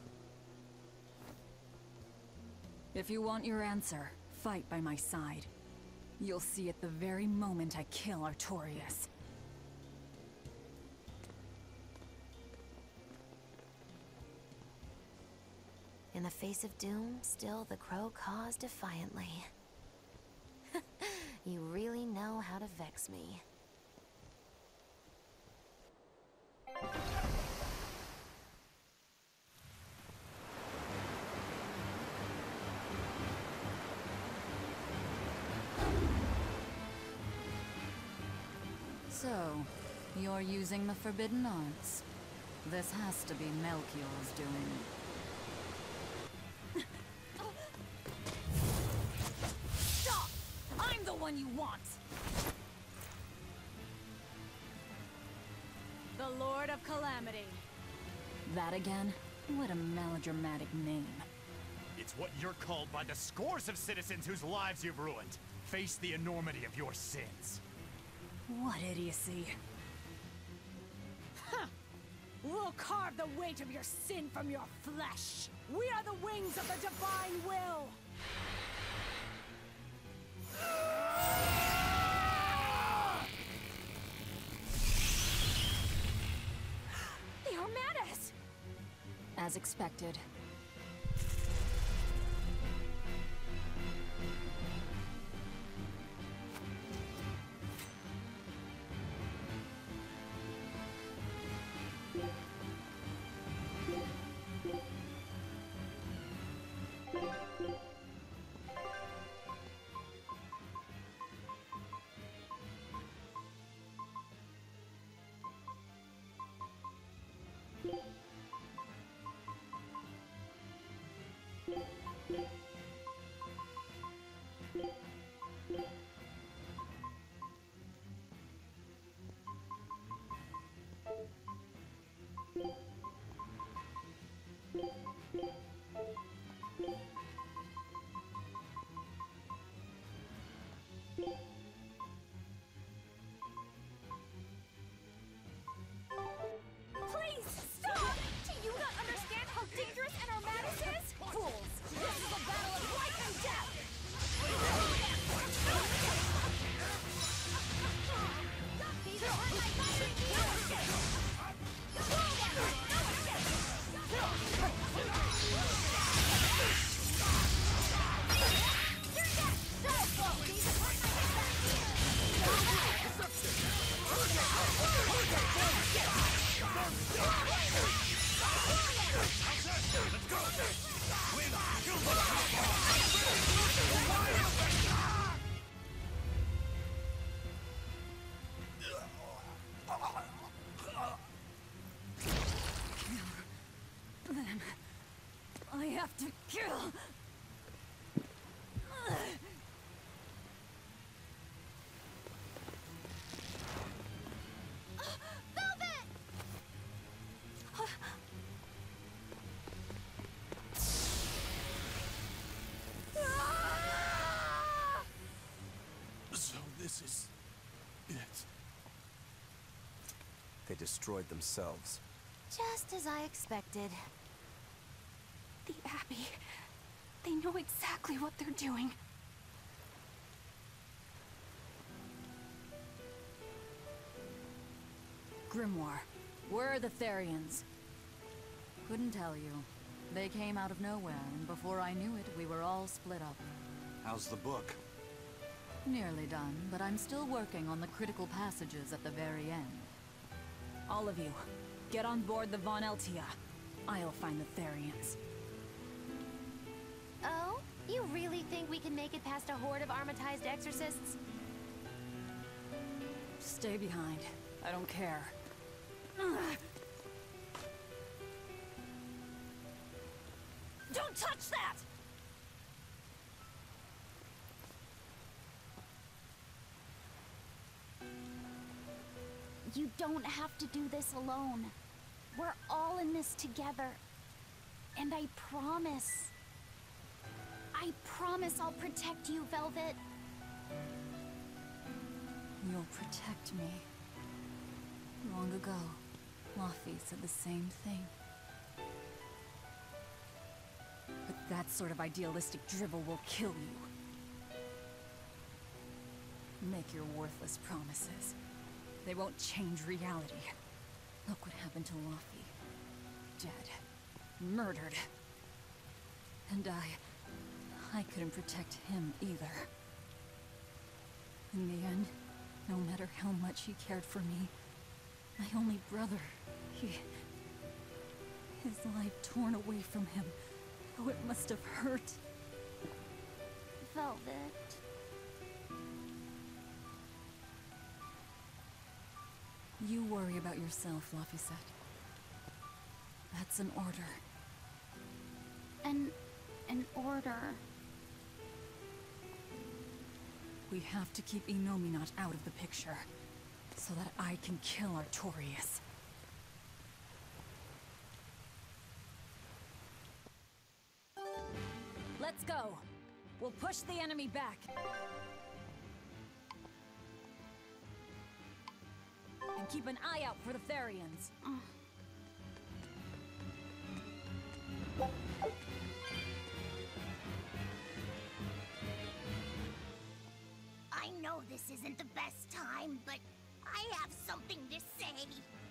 If you want your answer, fight by my side. You'll see it the very moment I kill Artorias. In the face of doom, still the crow caws defiantly. You really know how to vex me. So, you're using the forbidden arts. This has to be Melchior's doing. Stop! I'm the one you want! The Lord of Calamity. That again? What a melodramatic name. It's what you're called by the scores of citizens whose lives you've ruined. Face the enormity of your sins. What idiocy. Huh! We'll carve the weight of your sin from your flesh! We are the wings of the divine will! They are mad at us! As expected. Please, stop! Do you not understand how dangerous an Armatus is? Fools! This is a battle of life and death! These are my Them. I have to kill. Velvet! So this is it. They destroyed themselves. Just as I expected. The Abbey. They know exactly what they're doing. Grimoire, where are the Therians? Couldn't tell you. They came out of nowhere, and before I knew it, we were all split up. How's the book? Nearly done, but I'm still working on the critical passages at the very end. All of you, get on board the Von Eltia. I'll find the Therians. Oh? You really think we can make it past a horde of armatized exorcists? Stay behind. I don't care. Don't touch that! You don't have to do this alone. We're all in this together. And I promise I'll protect you, Velvet. You'll protect me. Long ago, Laufey said the same thing. But that sort of idealistic drivel will kill you. Make your worthless promises. They won't change reality. Look what happened to Laufey. Dead. Murdered. And I couldn't protect him either. In the end, no matter how much he cared for me, my only brother, his life torn away from him. Oh, it must have hurt. Velvet. You worry about yourself, Laphicet. That's an order. An order? We have to keep Innominat out of the picture, so that I can kill Artorias. Let's go! We'll push the enemy back! And keep an eye out for the Therians. I know this isn't the best time, but I have something to say.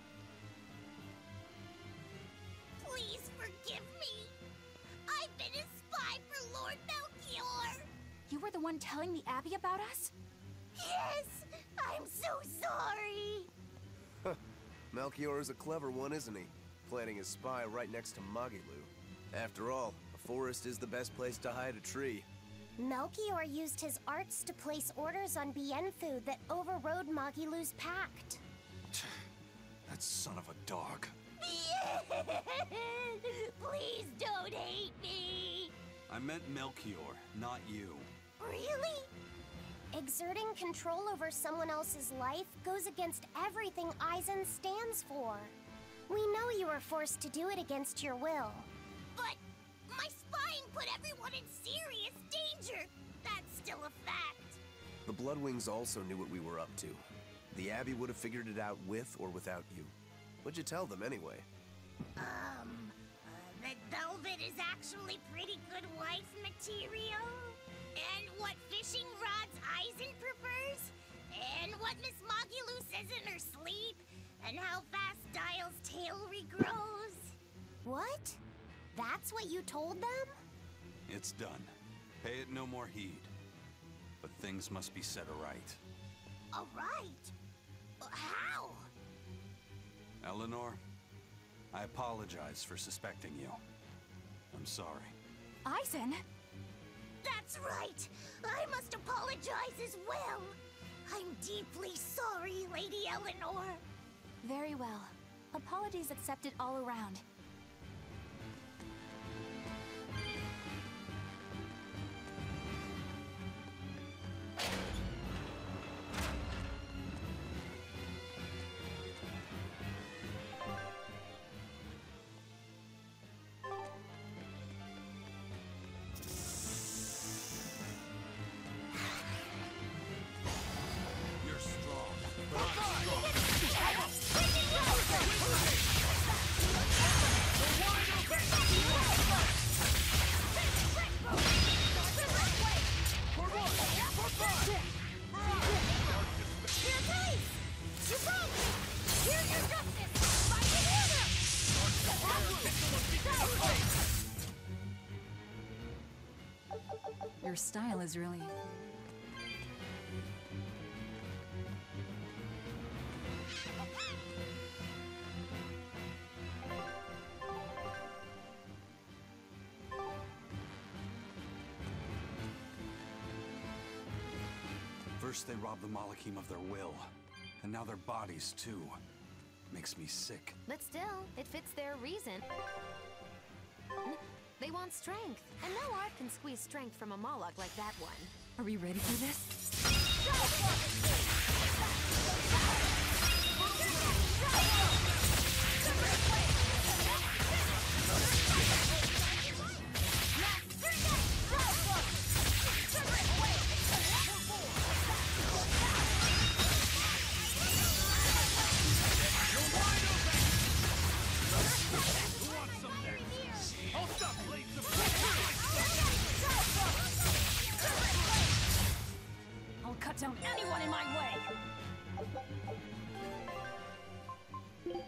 Please forgive me. I've been a spy for Lord Melchior. You were the one telling the Abbey about us? Yes, I'm so sorry. Melchior is a clever one, isn't he? Planting his spy right next to Magilu. After all, a forest is the best place to hide a tree. Melchior used his arts to place orders on Bienfu that overrode Magilu's pact. That son of a dog. Please don't hate me. I meant Melchior, not you. Really? Exerting control over someone else's life goes against everything Eisen stands for. We know you were forced to do it against your will. But my spying put everyone in serious danger. That's still a fact. The Bloodwings also knew what we were up to. The Abbey would have figured it out with or without you. What'd you tell them anyway? That Velvet is actually pretty good wife material. And what fishing rods Eisen prefers. And what Miss Magilu says in her sleep. And how fast Dial's tail regrows. What? That's what you told them? It's done. Pay it no more heed. But things must be set aright. Alright. How? Eleanor, I apologize for suspecting you. I'm sorry. Eisen? That's right! I must apologize as well! I'm deeply sorry, Lady Eleanor! Very well. Apologies accepted all around. Your style is really... First they robbed the Malachim of their will, and now their bodies too. Makes me sick. But still, it fits their reason. They want strength, and no art can squeeze strength from a Moloch like that one. Are we ready for this? I'll cut down anyone in my way!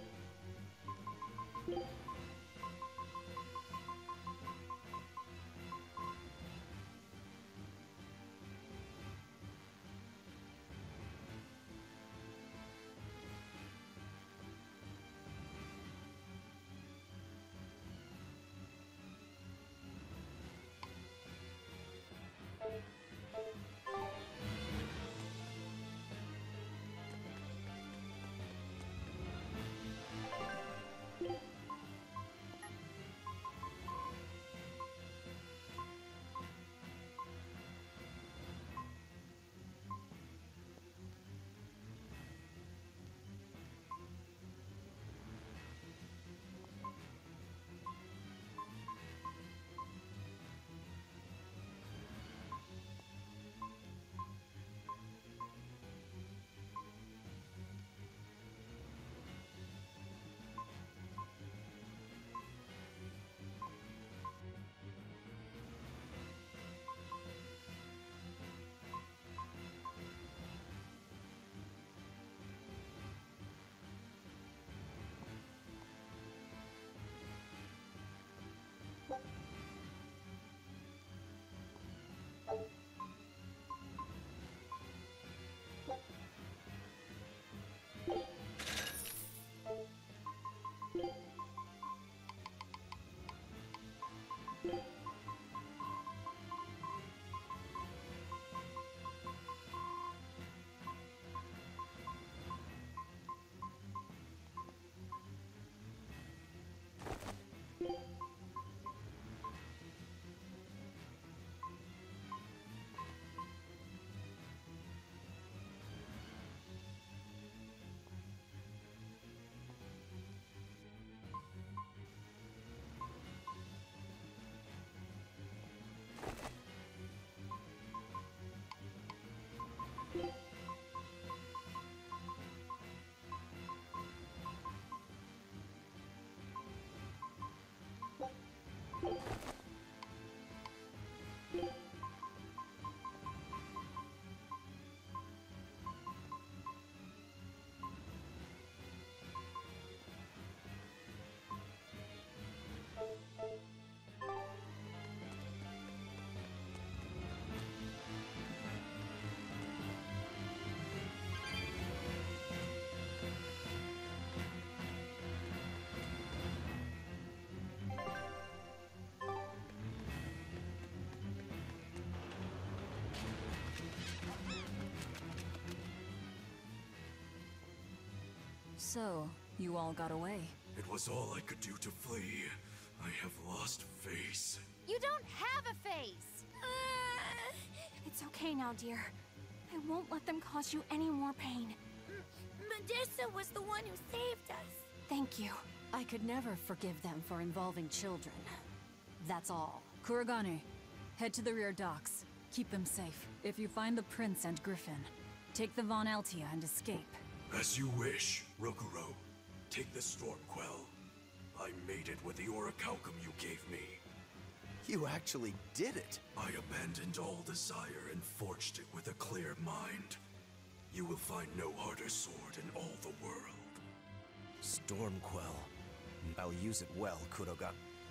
So, you all got away. It was all I could do to flee. I have lost face. You don't have a face! It's okay now, dear. I won't let them cause you any more pain. Medusa was the one who saved us. Thank you. I could never forgive them for involving children. That's all. Kurogane, head to the rear docks. Keep them safe. If you find the prince and Griffin, take the Von Altia and escape. As you wish, Rokuro. Take the Stormquell. I made it with the orichalcum you gave me. You actually did it! I abandoned all desire and forged it with a clear mind. You will find no harder sword in all the world. Stormquell. I'll use it well, Kuroga.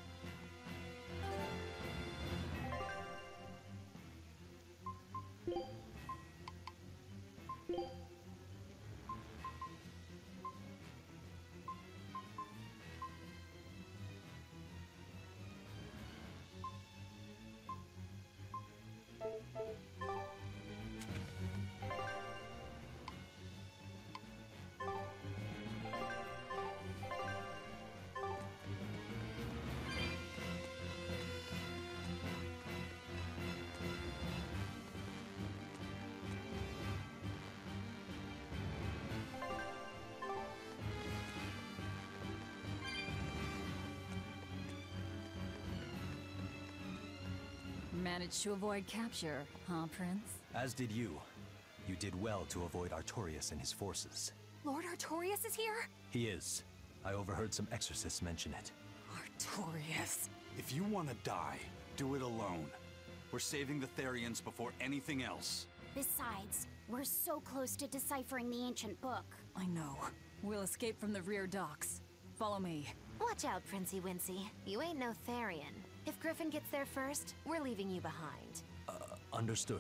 Managed to avoid capture, huh, Prince? As did you. You did well to avoid Artorias and his forces. Lord Artorias is here? He is. I overheard some exorcists mention it. Artorias. If you want to die, do it alone. We're saving the Therians before anything else. Besides, we're so close to deciphering the ancient book. I know. We'll escape from the rear docks. Follow me. Watch out, Princey Wincy. You ain't no Therian. If Griffin gets there first, we're leaving you behind. Understood.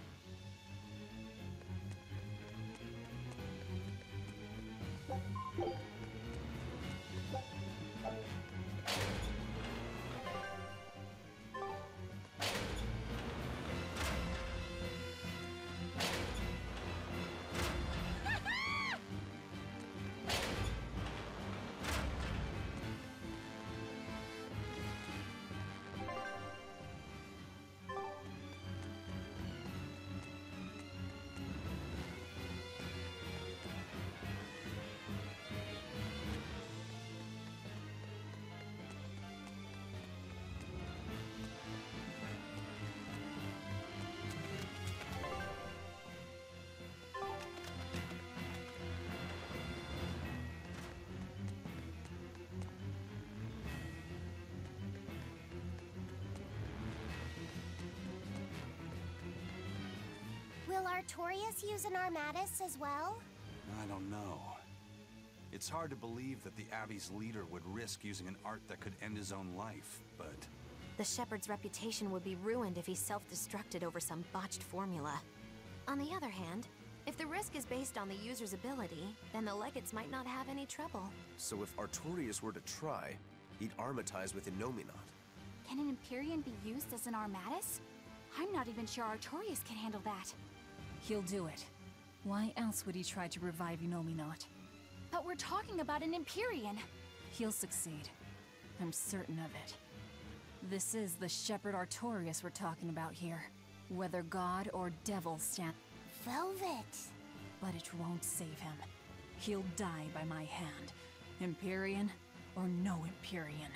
Will Artorias use an Armatus as well? I don't know. It's hard to believe that the Abbey's leader would risk using an art that could end his own life, but... The Shepherd's reputation would be ruined if he self-destructed over some botched formula. On the other hand, if the risk is based on the user's ability, then the Legates might not have any trouble. So if Artorias were to try, he'd armatize with Innominat. Can an Empyrean be used as an Armatus? I'm not even sure Artorias can handle that. He'll do it. Why else would he try to revive Innominat? But we're talking about an Empyrean. He'll succeed. I'm certain of it. This is the Shepherd Artorias we're talking about here. Whether god or devil stand... Velvet! But it won't save him. He'll die by my hand. Empyrean or no Empyrean.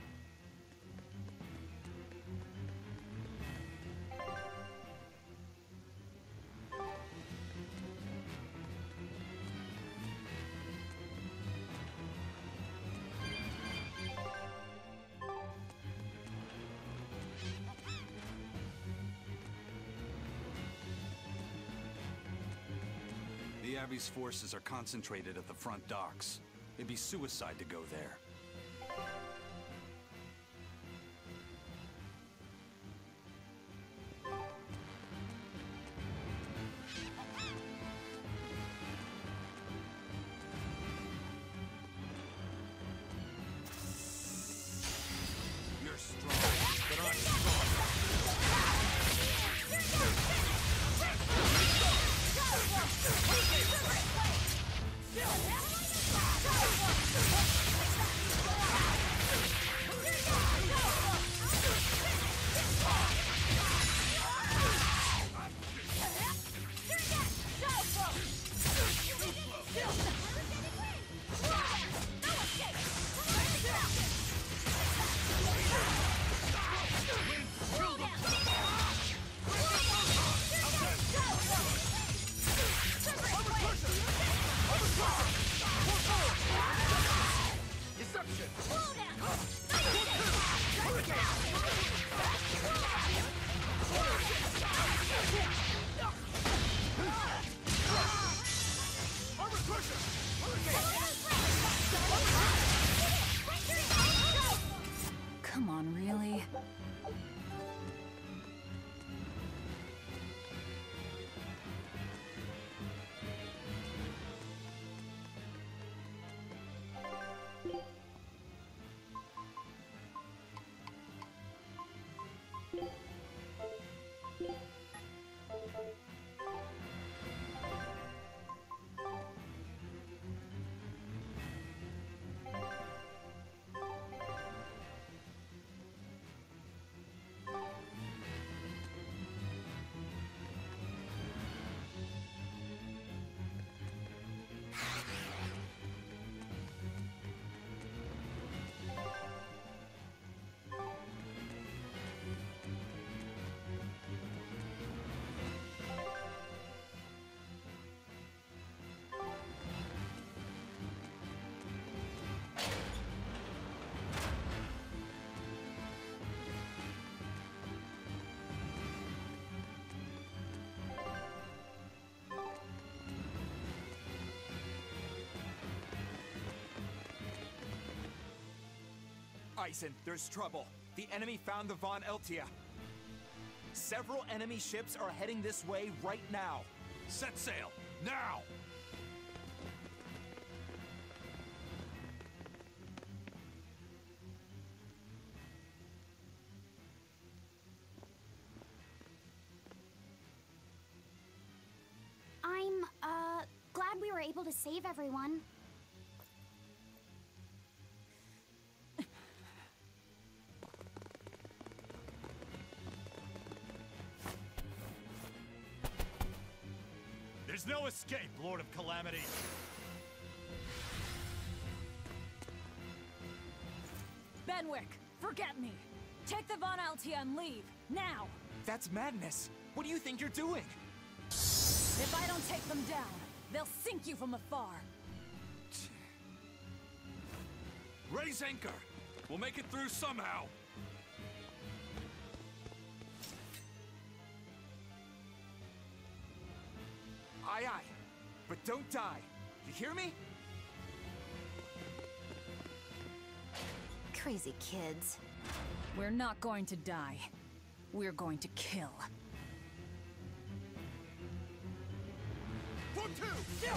The Abbey's forces are concentrated at the front docks. It'd be suicide to go there. You're strong, but I'm strong. Eisen, there's trouble. The enemy found the Von Eltia. Several enemy ships are heading this way right now. Set sail, now! I'm, glad we were able to save everyone. There's no escape, Lord of Calamity. Benwick, forget me. Take the Von Altia and leave, now! That's madness. What do you think you're doing? If I don't take them down, they'll sink you from afar. Raise anchor! We'll make it through somehow! Aye, aye. But don't die. You hear me? Crazy kids. We're not going to die. We're going to kill. For two!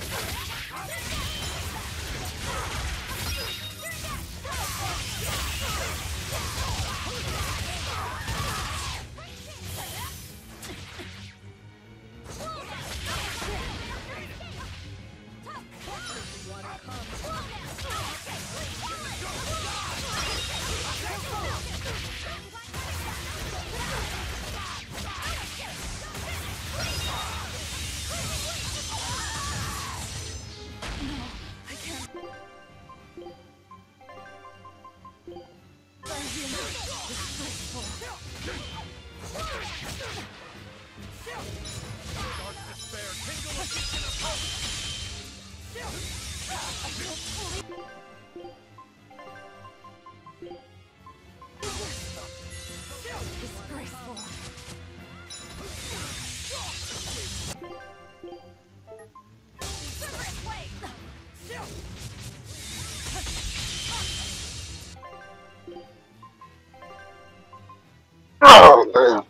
Oh, damn.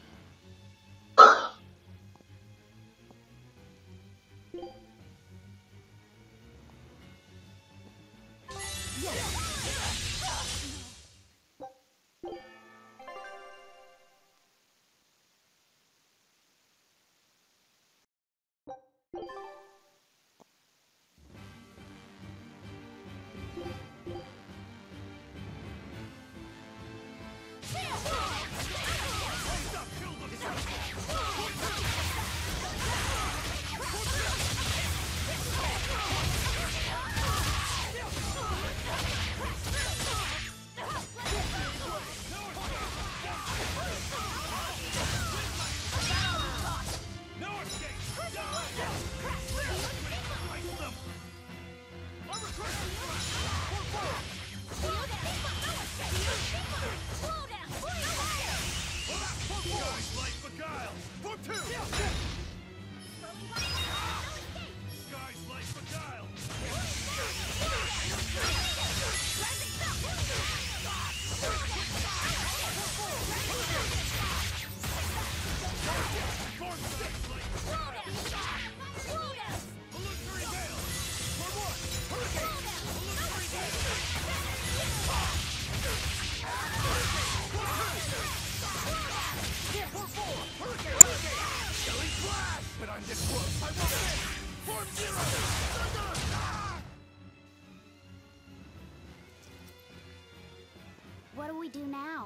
What do we do now?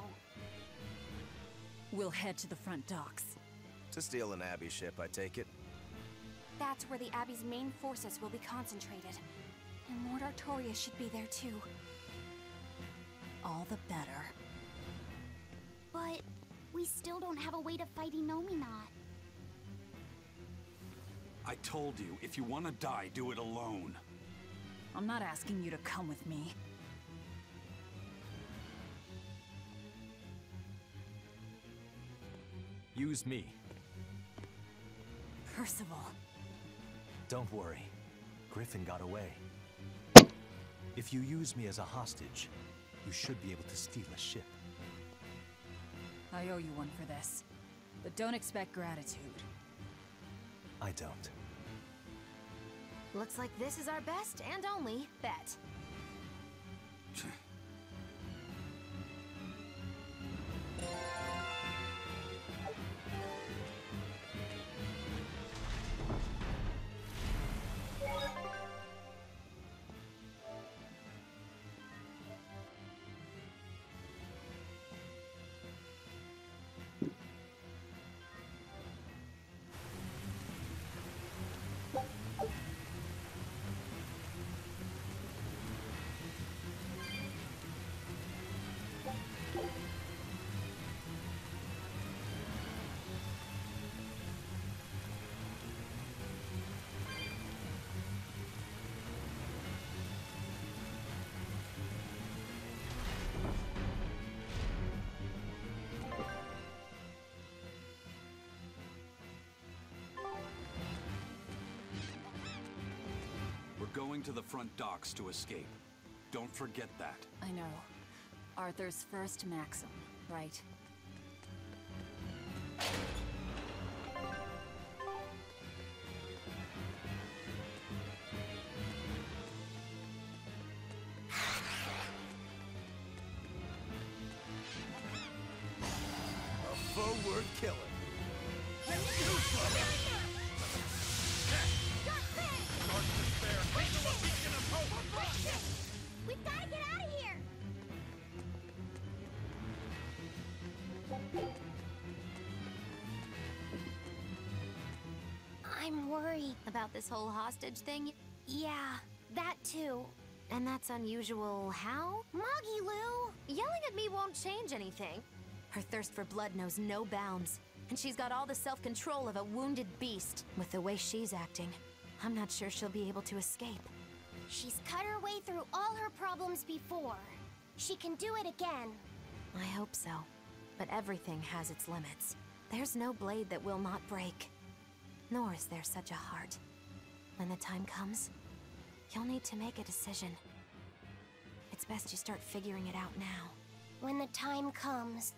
We'll head to the front docks. To steal an Abbey ship, I take it. That's where the Abbey's main forces will be concentrated. And Lord Artorias should be there too. All the better. But we still don't have a way to fight Innominat. I told you, if you want to die, do it alone. I'm not asking you to come with me. Use me. Percival. Don't worry. Griffin got away. If you use me as a hostage, You should be able to steal a ship. I owe you one for this. But don't expect gratitude. I don't. Looks like this is our best and only bet. Going to the front docks to escape. Don't forget that. I know. Arthur's first maxim, right? A foe worth killing. We've got to get out of here! I'm worried. About this whole hostage thing? Yeah, that too. And that's unusual how? Moggy Lou! Yelling at me won't change anything. Her thirst for blood knows no bounds. And she's got all the self-control of a wounded beast. With the way she's acting, I'm not sure she'll be able to escape. She's cut her way through all her problems before. She can do it again. I hope so. But everything has its limits. There's no blade that will not break. Nor is there such a heart. When the time comes, you'll need to make a decision. It's best you start figuring it out now. When the time comes.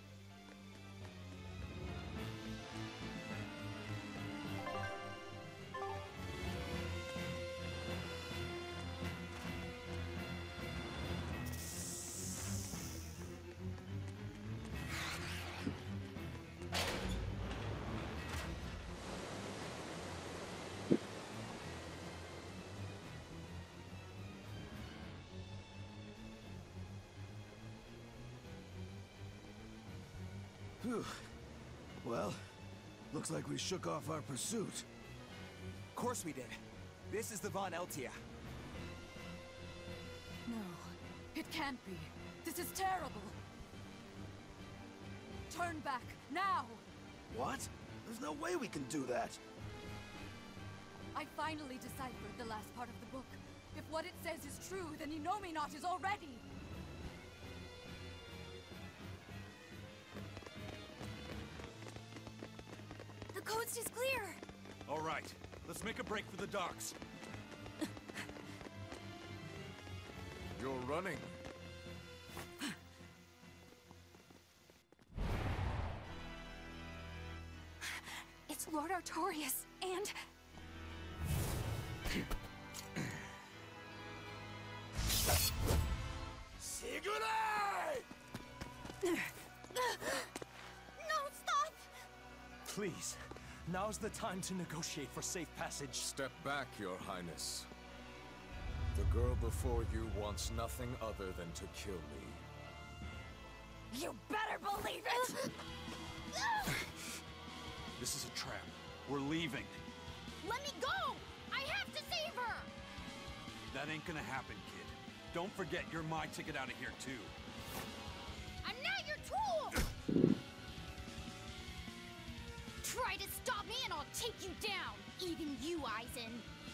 Phew. Well, looks like we shook off our pursuit. Of course we did. This is the Von Eltia. No, it can't be. This is terrible. Turn back, now! What? There's no way we can do that. I finally deciphered the last part of the book. If what it says is true, then Innominat is already... The coast is clear! All right, let's make a break for the docks. You're running. It's Lord Artorias, and... Sigurd! No, stop! Please, now's the time to negotiate for safe passage. Step back, Your Highness. The girl before you wants nothing other than to kill me. You better believe it! This is a trap. We're leaving. Let me go! I have to save her! That ain't gonna happen, kid. Don't forget you're my ticket out of here, too. I'm not your tool! Try to stop me and I'll take you down! Even you, Aizen!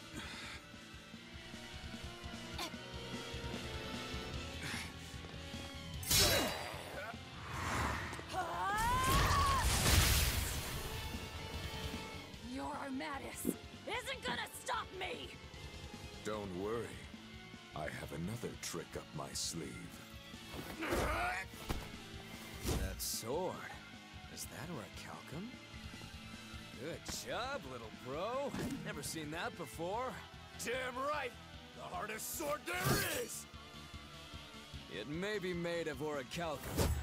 Your Armatus isn't gonna stop me! Don't worry. I have another trick up my sleeve. That sword. Is that Orichalcum? Good job, little bro. Never seen that before. Damn right! The hardest sword there is! It may be made of Orichalcum.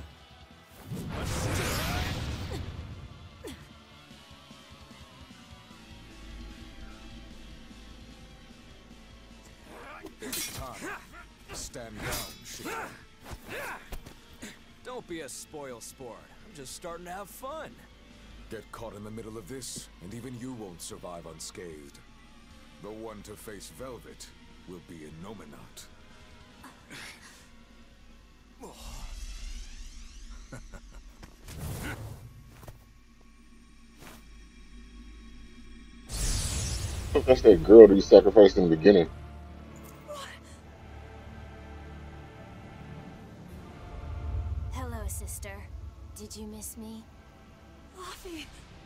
It's time. Stand down, Shikra. Don't be a spoil sport. I'm just starting to have fun. Get caught in the middle of this, and even you won't survive unscathed. The one to face Velvet will be Innominat. That's that girl that you sacrificed in the beginning. Hello, sister. Did you miss me? Laufey!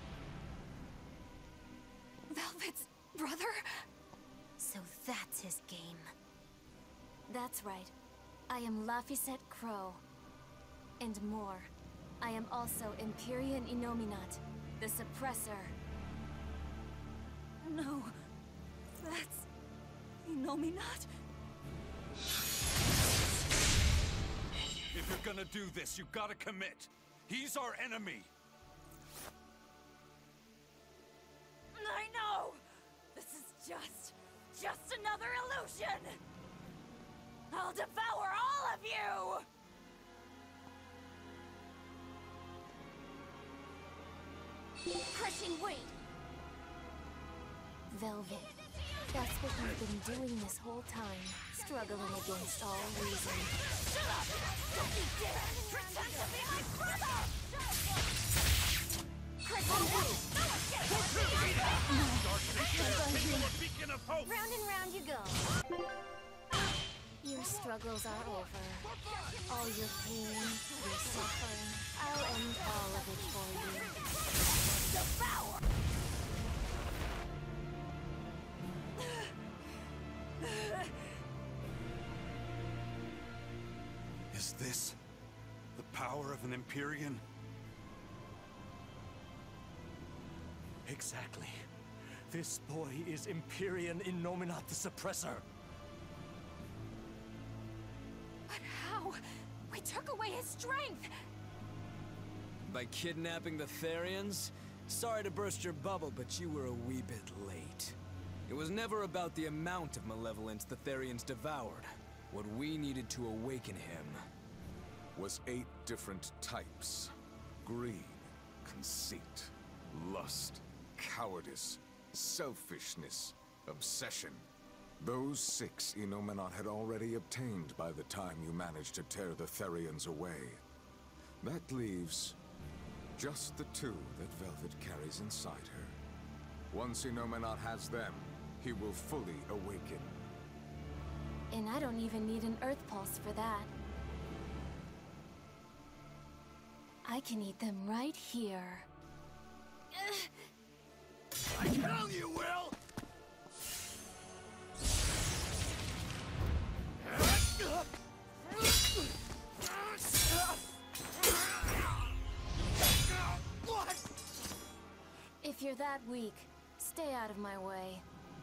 Velvet's brother? So that's his game. That's right. I am Laphicet Crow. And more. I am also Empyrean Innominat, the Suppressor. No. That's... Innominat? If you're gonna do this, you gotta commit. He's our enemy. I know! This is just another illusion! I'll devour all of you! Crushing weight! Velvet. That's what you've been doing this whole time. Struggling against all reason. Shut up! Don't you dare pretend to be my brother! Round and round you go. Your struggles are over. All your pain, your suffering. I'll end all of it for you. Devour! Is this the power of an Empyrean? Exactly. This boy is Empyrean Innominat the Suppressor. But how? We took away his strength! By kidnapping the Therians? Sorry to burst your bubble, but you were a wee bit late. It was never about the amount of malevolence the Therians devoured. What we needed to awaken him was 8 different types. Greed, conceit, lust, cowardice, selfishness, obsession. Those 6 Innominat had already obtained by the time you managed to tear the Therians away. That leaves just the 2 that Velvet carries inside her. Once Innominat has them, he will fully awaken. And I don't even need an Earth Pulse for that. I can eat them right here. I tell you, Will! What? If you're that weak, stay out of my way.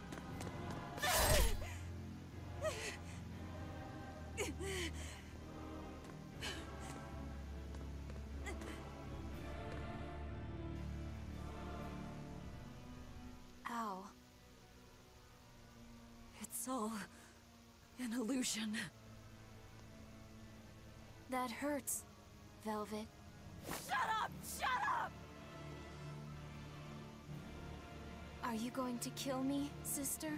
Ow. It's all an illusion. That hurts, Velvet. Shut up! Shut up! Are you going to kill me, sister?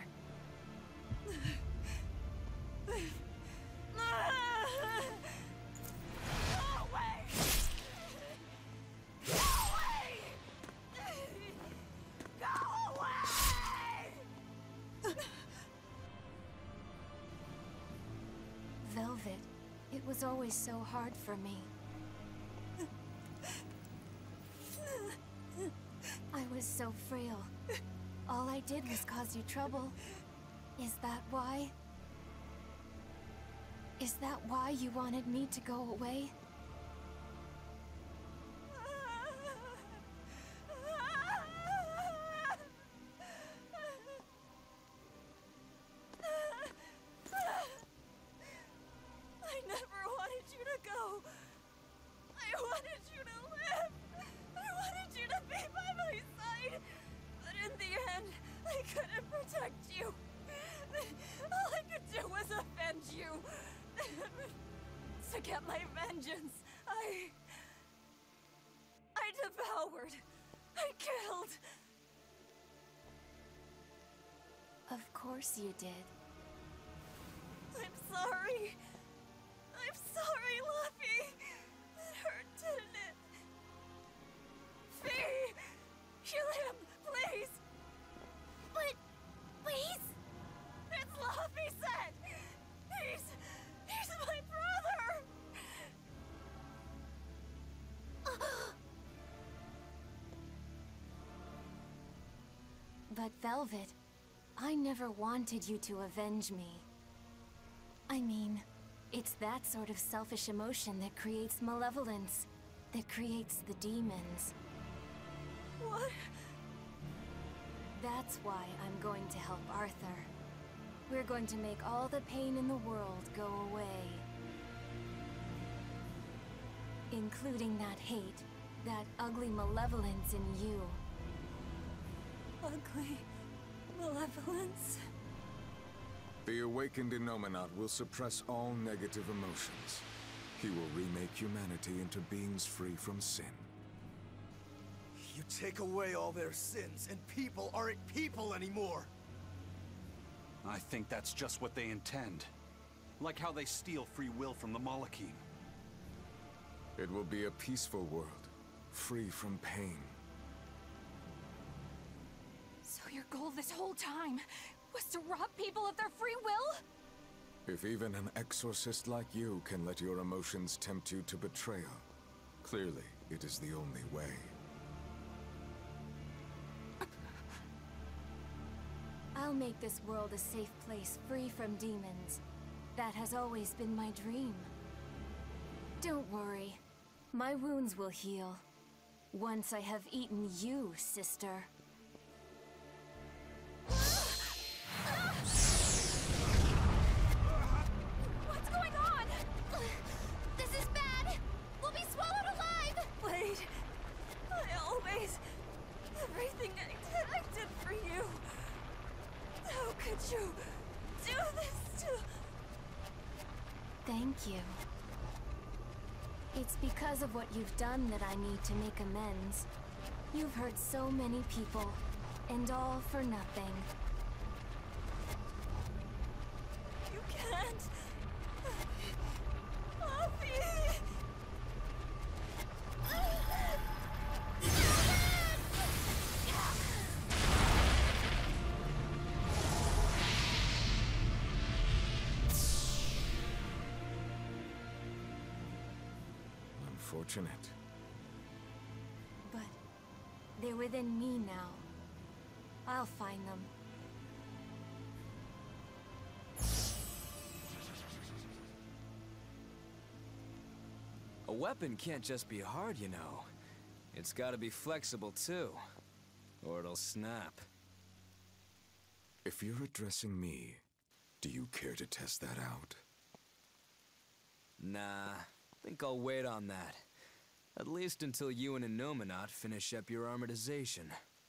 Velvet, it was always so hard for me. I was so frail. All I did was cause you trouble. Is that why? Is that why you wanted me to go away? I never wanted you to go. I wanted you to live. I wanted you to be by my side. But in the end, I couldn't protect you. All I could do was avenge you. To get my vengeance, I devoured. I killed. Of course you did. I'm sorry. I'm sorry, Luffy. It hurt, didn't it? Fee! Kill him, please! But... please? It's Luffy said! He's my brother! But Velvet, I never wanted you to avenge me. I mean, it's that sort of selfish emotion that creates malevolence, that creates the demons. What? That's why I'm going to help Arthur. We're going to make all the pain in the world go away. Including that hate, that ugly malevolence in you. Ugly malevolence? The awakened Innominat will suppress all negative emotions. He will remake humanity into beings free from sin. You take away all their sins, and people aren't people anymore! I think that's just what they intend. Like how they steal free will from the Malakim. It will be a peaceful world, free from pain. So your goal this whole time was to rob people of their free will? If even an exorcist like you can let your emotions tempt you to betrayal, clearly it is the only way. I'll make this world a safe place free from demons. That has always been my dream. Don't worry. My wounds will heal. Once I have eaten you, sister. What's going on? This is bad! We'll be swallowed alive! Wait. Everything I did for you. How could you do this to... Thank you. It's because of what you've done that I need to make amends. You've hurt so many people, and all for nothing. You can't... Luffy! Unfortunate. But they're within me now. I'll find them. A weapon can't just be hard, you know. It's gotta be flexible too, or it'll snap. If you're addressing me, do you care to test that out? Nah, think I'll wait on that. At least until you and Innominat finish up your armatization.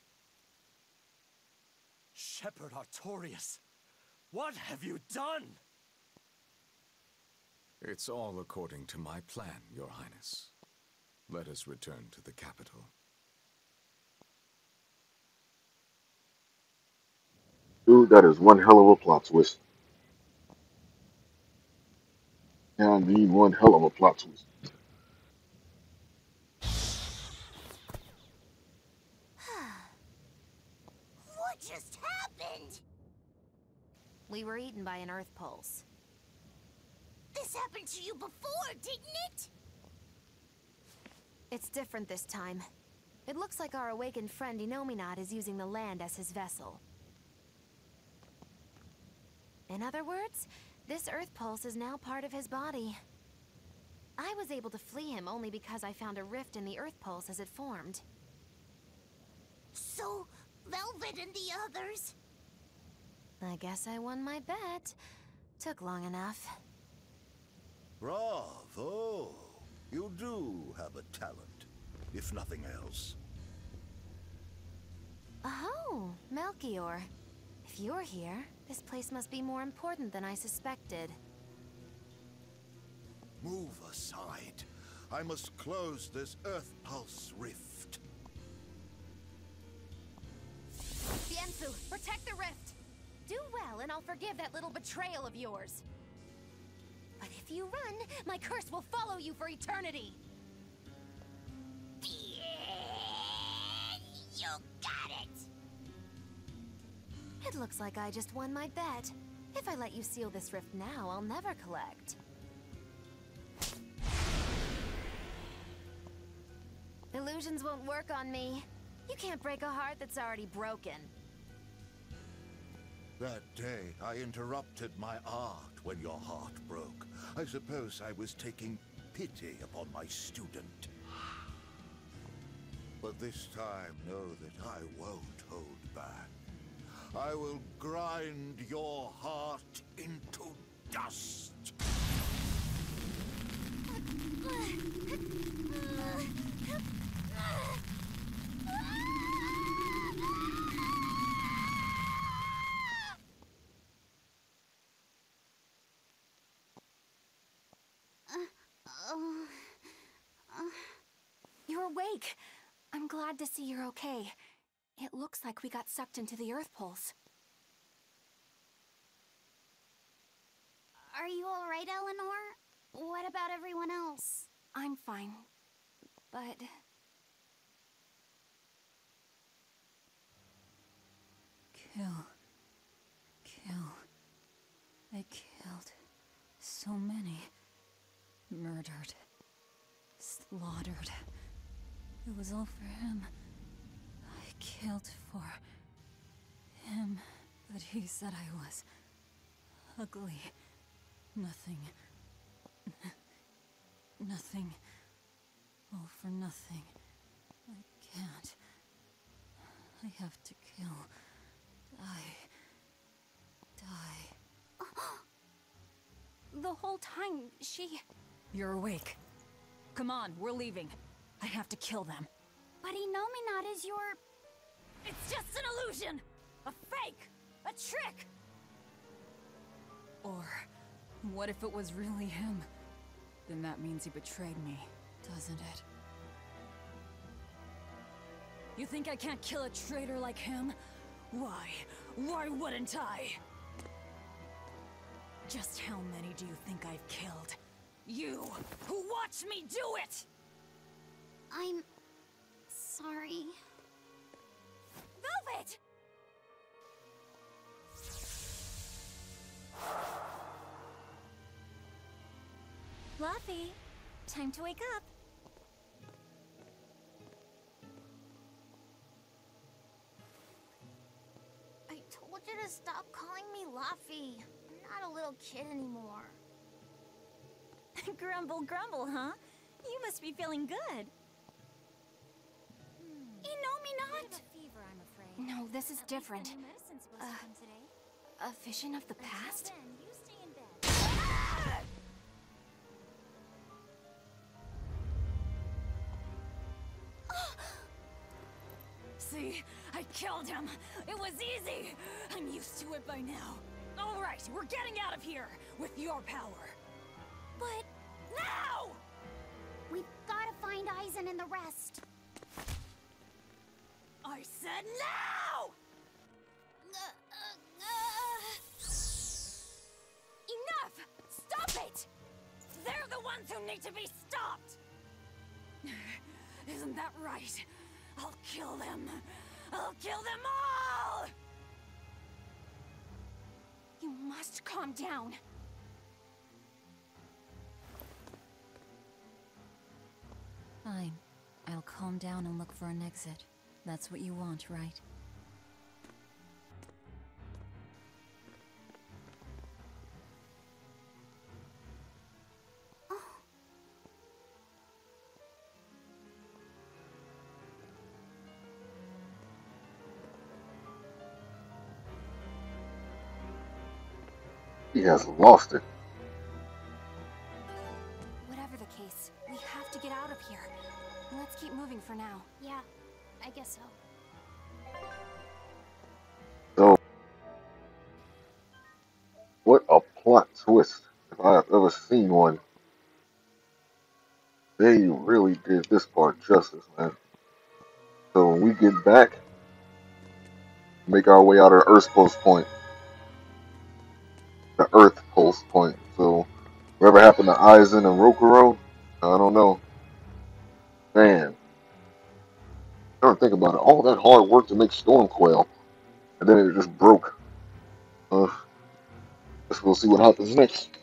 Shepherd Artorias, what have you done? It's all according to my plan, Your Highness. Let us return to the capital. Dude, that is one hell of a plot twist. Yeah, I mean, one hell of a plot twist. What just happened? We were eaten by an Earth Pulse. This happened to you before, didn't it? It's different this time. It looks like our awakened friend Innominat is using the land as his vessel. In other words, This Earth Pulse is now part of his body. I was able to flee him only because I found a rift in the Earth Pulse as it formed. So, Velvet and the others? I guess I won my bet. Took long enough. Bravo! You do have a talent, if nothing else. Oh, Melchior. If you're here, this place must be more important than I suspected. Move aside. I must close this Earth Pulse rift. Bienfu, protect the rift! Do well, and I'll forgive that little betrayal of yours. But if you run, my curse will follow you for eternity! You got it! It looks like I just won my bet. If I let you seal this rift now, I'll never collect. Illusions won't work on me. You can't break a heart that's already broken. That day, I interrupted my art when your heart broke. I suppose I was taking pity upon my student. But this time, know that I won't hold back. I will grind your heart into dust. You're awake. I'm glad to see you're okay. It looks like we got sucked into the Earth Pulse. Are you alright, Eleanor? What about everyone else? I'm fine, but... Kill. I killed so many. Murdered. Slaughtered. It was all for him. I killed for him, but he said I was ugly. Nothing. All for nothing. I can't. I have to kill. Die. The whole time, she... You're awake. Come on, we're leaving. I have to kill them. But Innominat is your... It's just an illusion! A fake! A trick! Or, what if it was really him? Then that means he betrayed me, doesn't it? You think I can't kill a traitor like him? Why? Why wouldn't I? Just how many do you think I've killed? You, who watched me do it! I'm... sorry. Velvet! Fluffy, time to wake up. I told you to stop calling me Luffy. I'm not a little kid anymore. Grumble, grumble, huh? You must be feeling good. Innominat! No, this is different. A vision of the past? See? I killed him! It was easy! I'm used to it by now. Alright, we're getting out of here! With your power! But... Now! We've gotta find Aizen and the rest. I said now! Enough! Stop it! They're the ones who need to be stopped! Isn't that right? I'll kill them! I'll kill them all! You must calm down. Fine. I'll calm down and look for an exit. That's what you want, right? He has lost it. Whatever the case, we have to get out of here. Let's keep moving for now. Yeah, I guess so. So, what a plot twist, if I have ever seen one. They really did this part justice, man. So when we get back, make our way out of Earth Pulse Point. The Earth Pulse Point. So, whatever happened to Aizen and Rokuro, I don't know. Man, I don't think about it. All that hard work to make Stormquail, and then it just broke. Guess we'll see what happens next.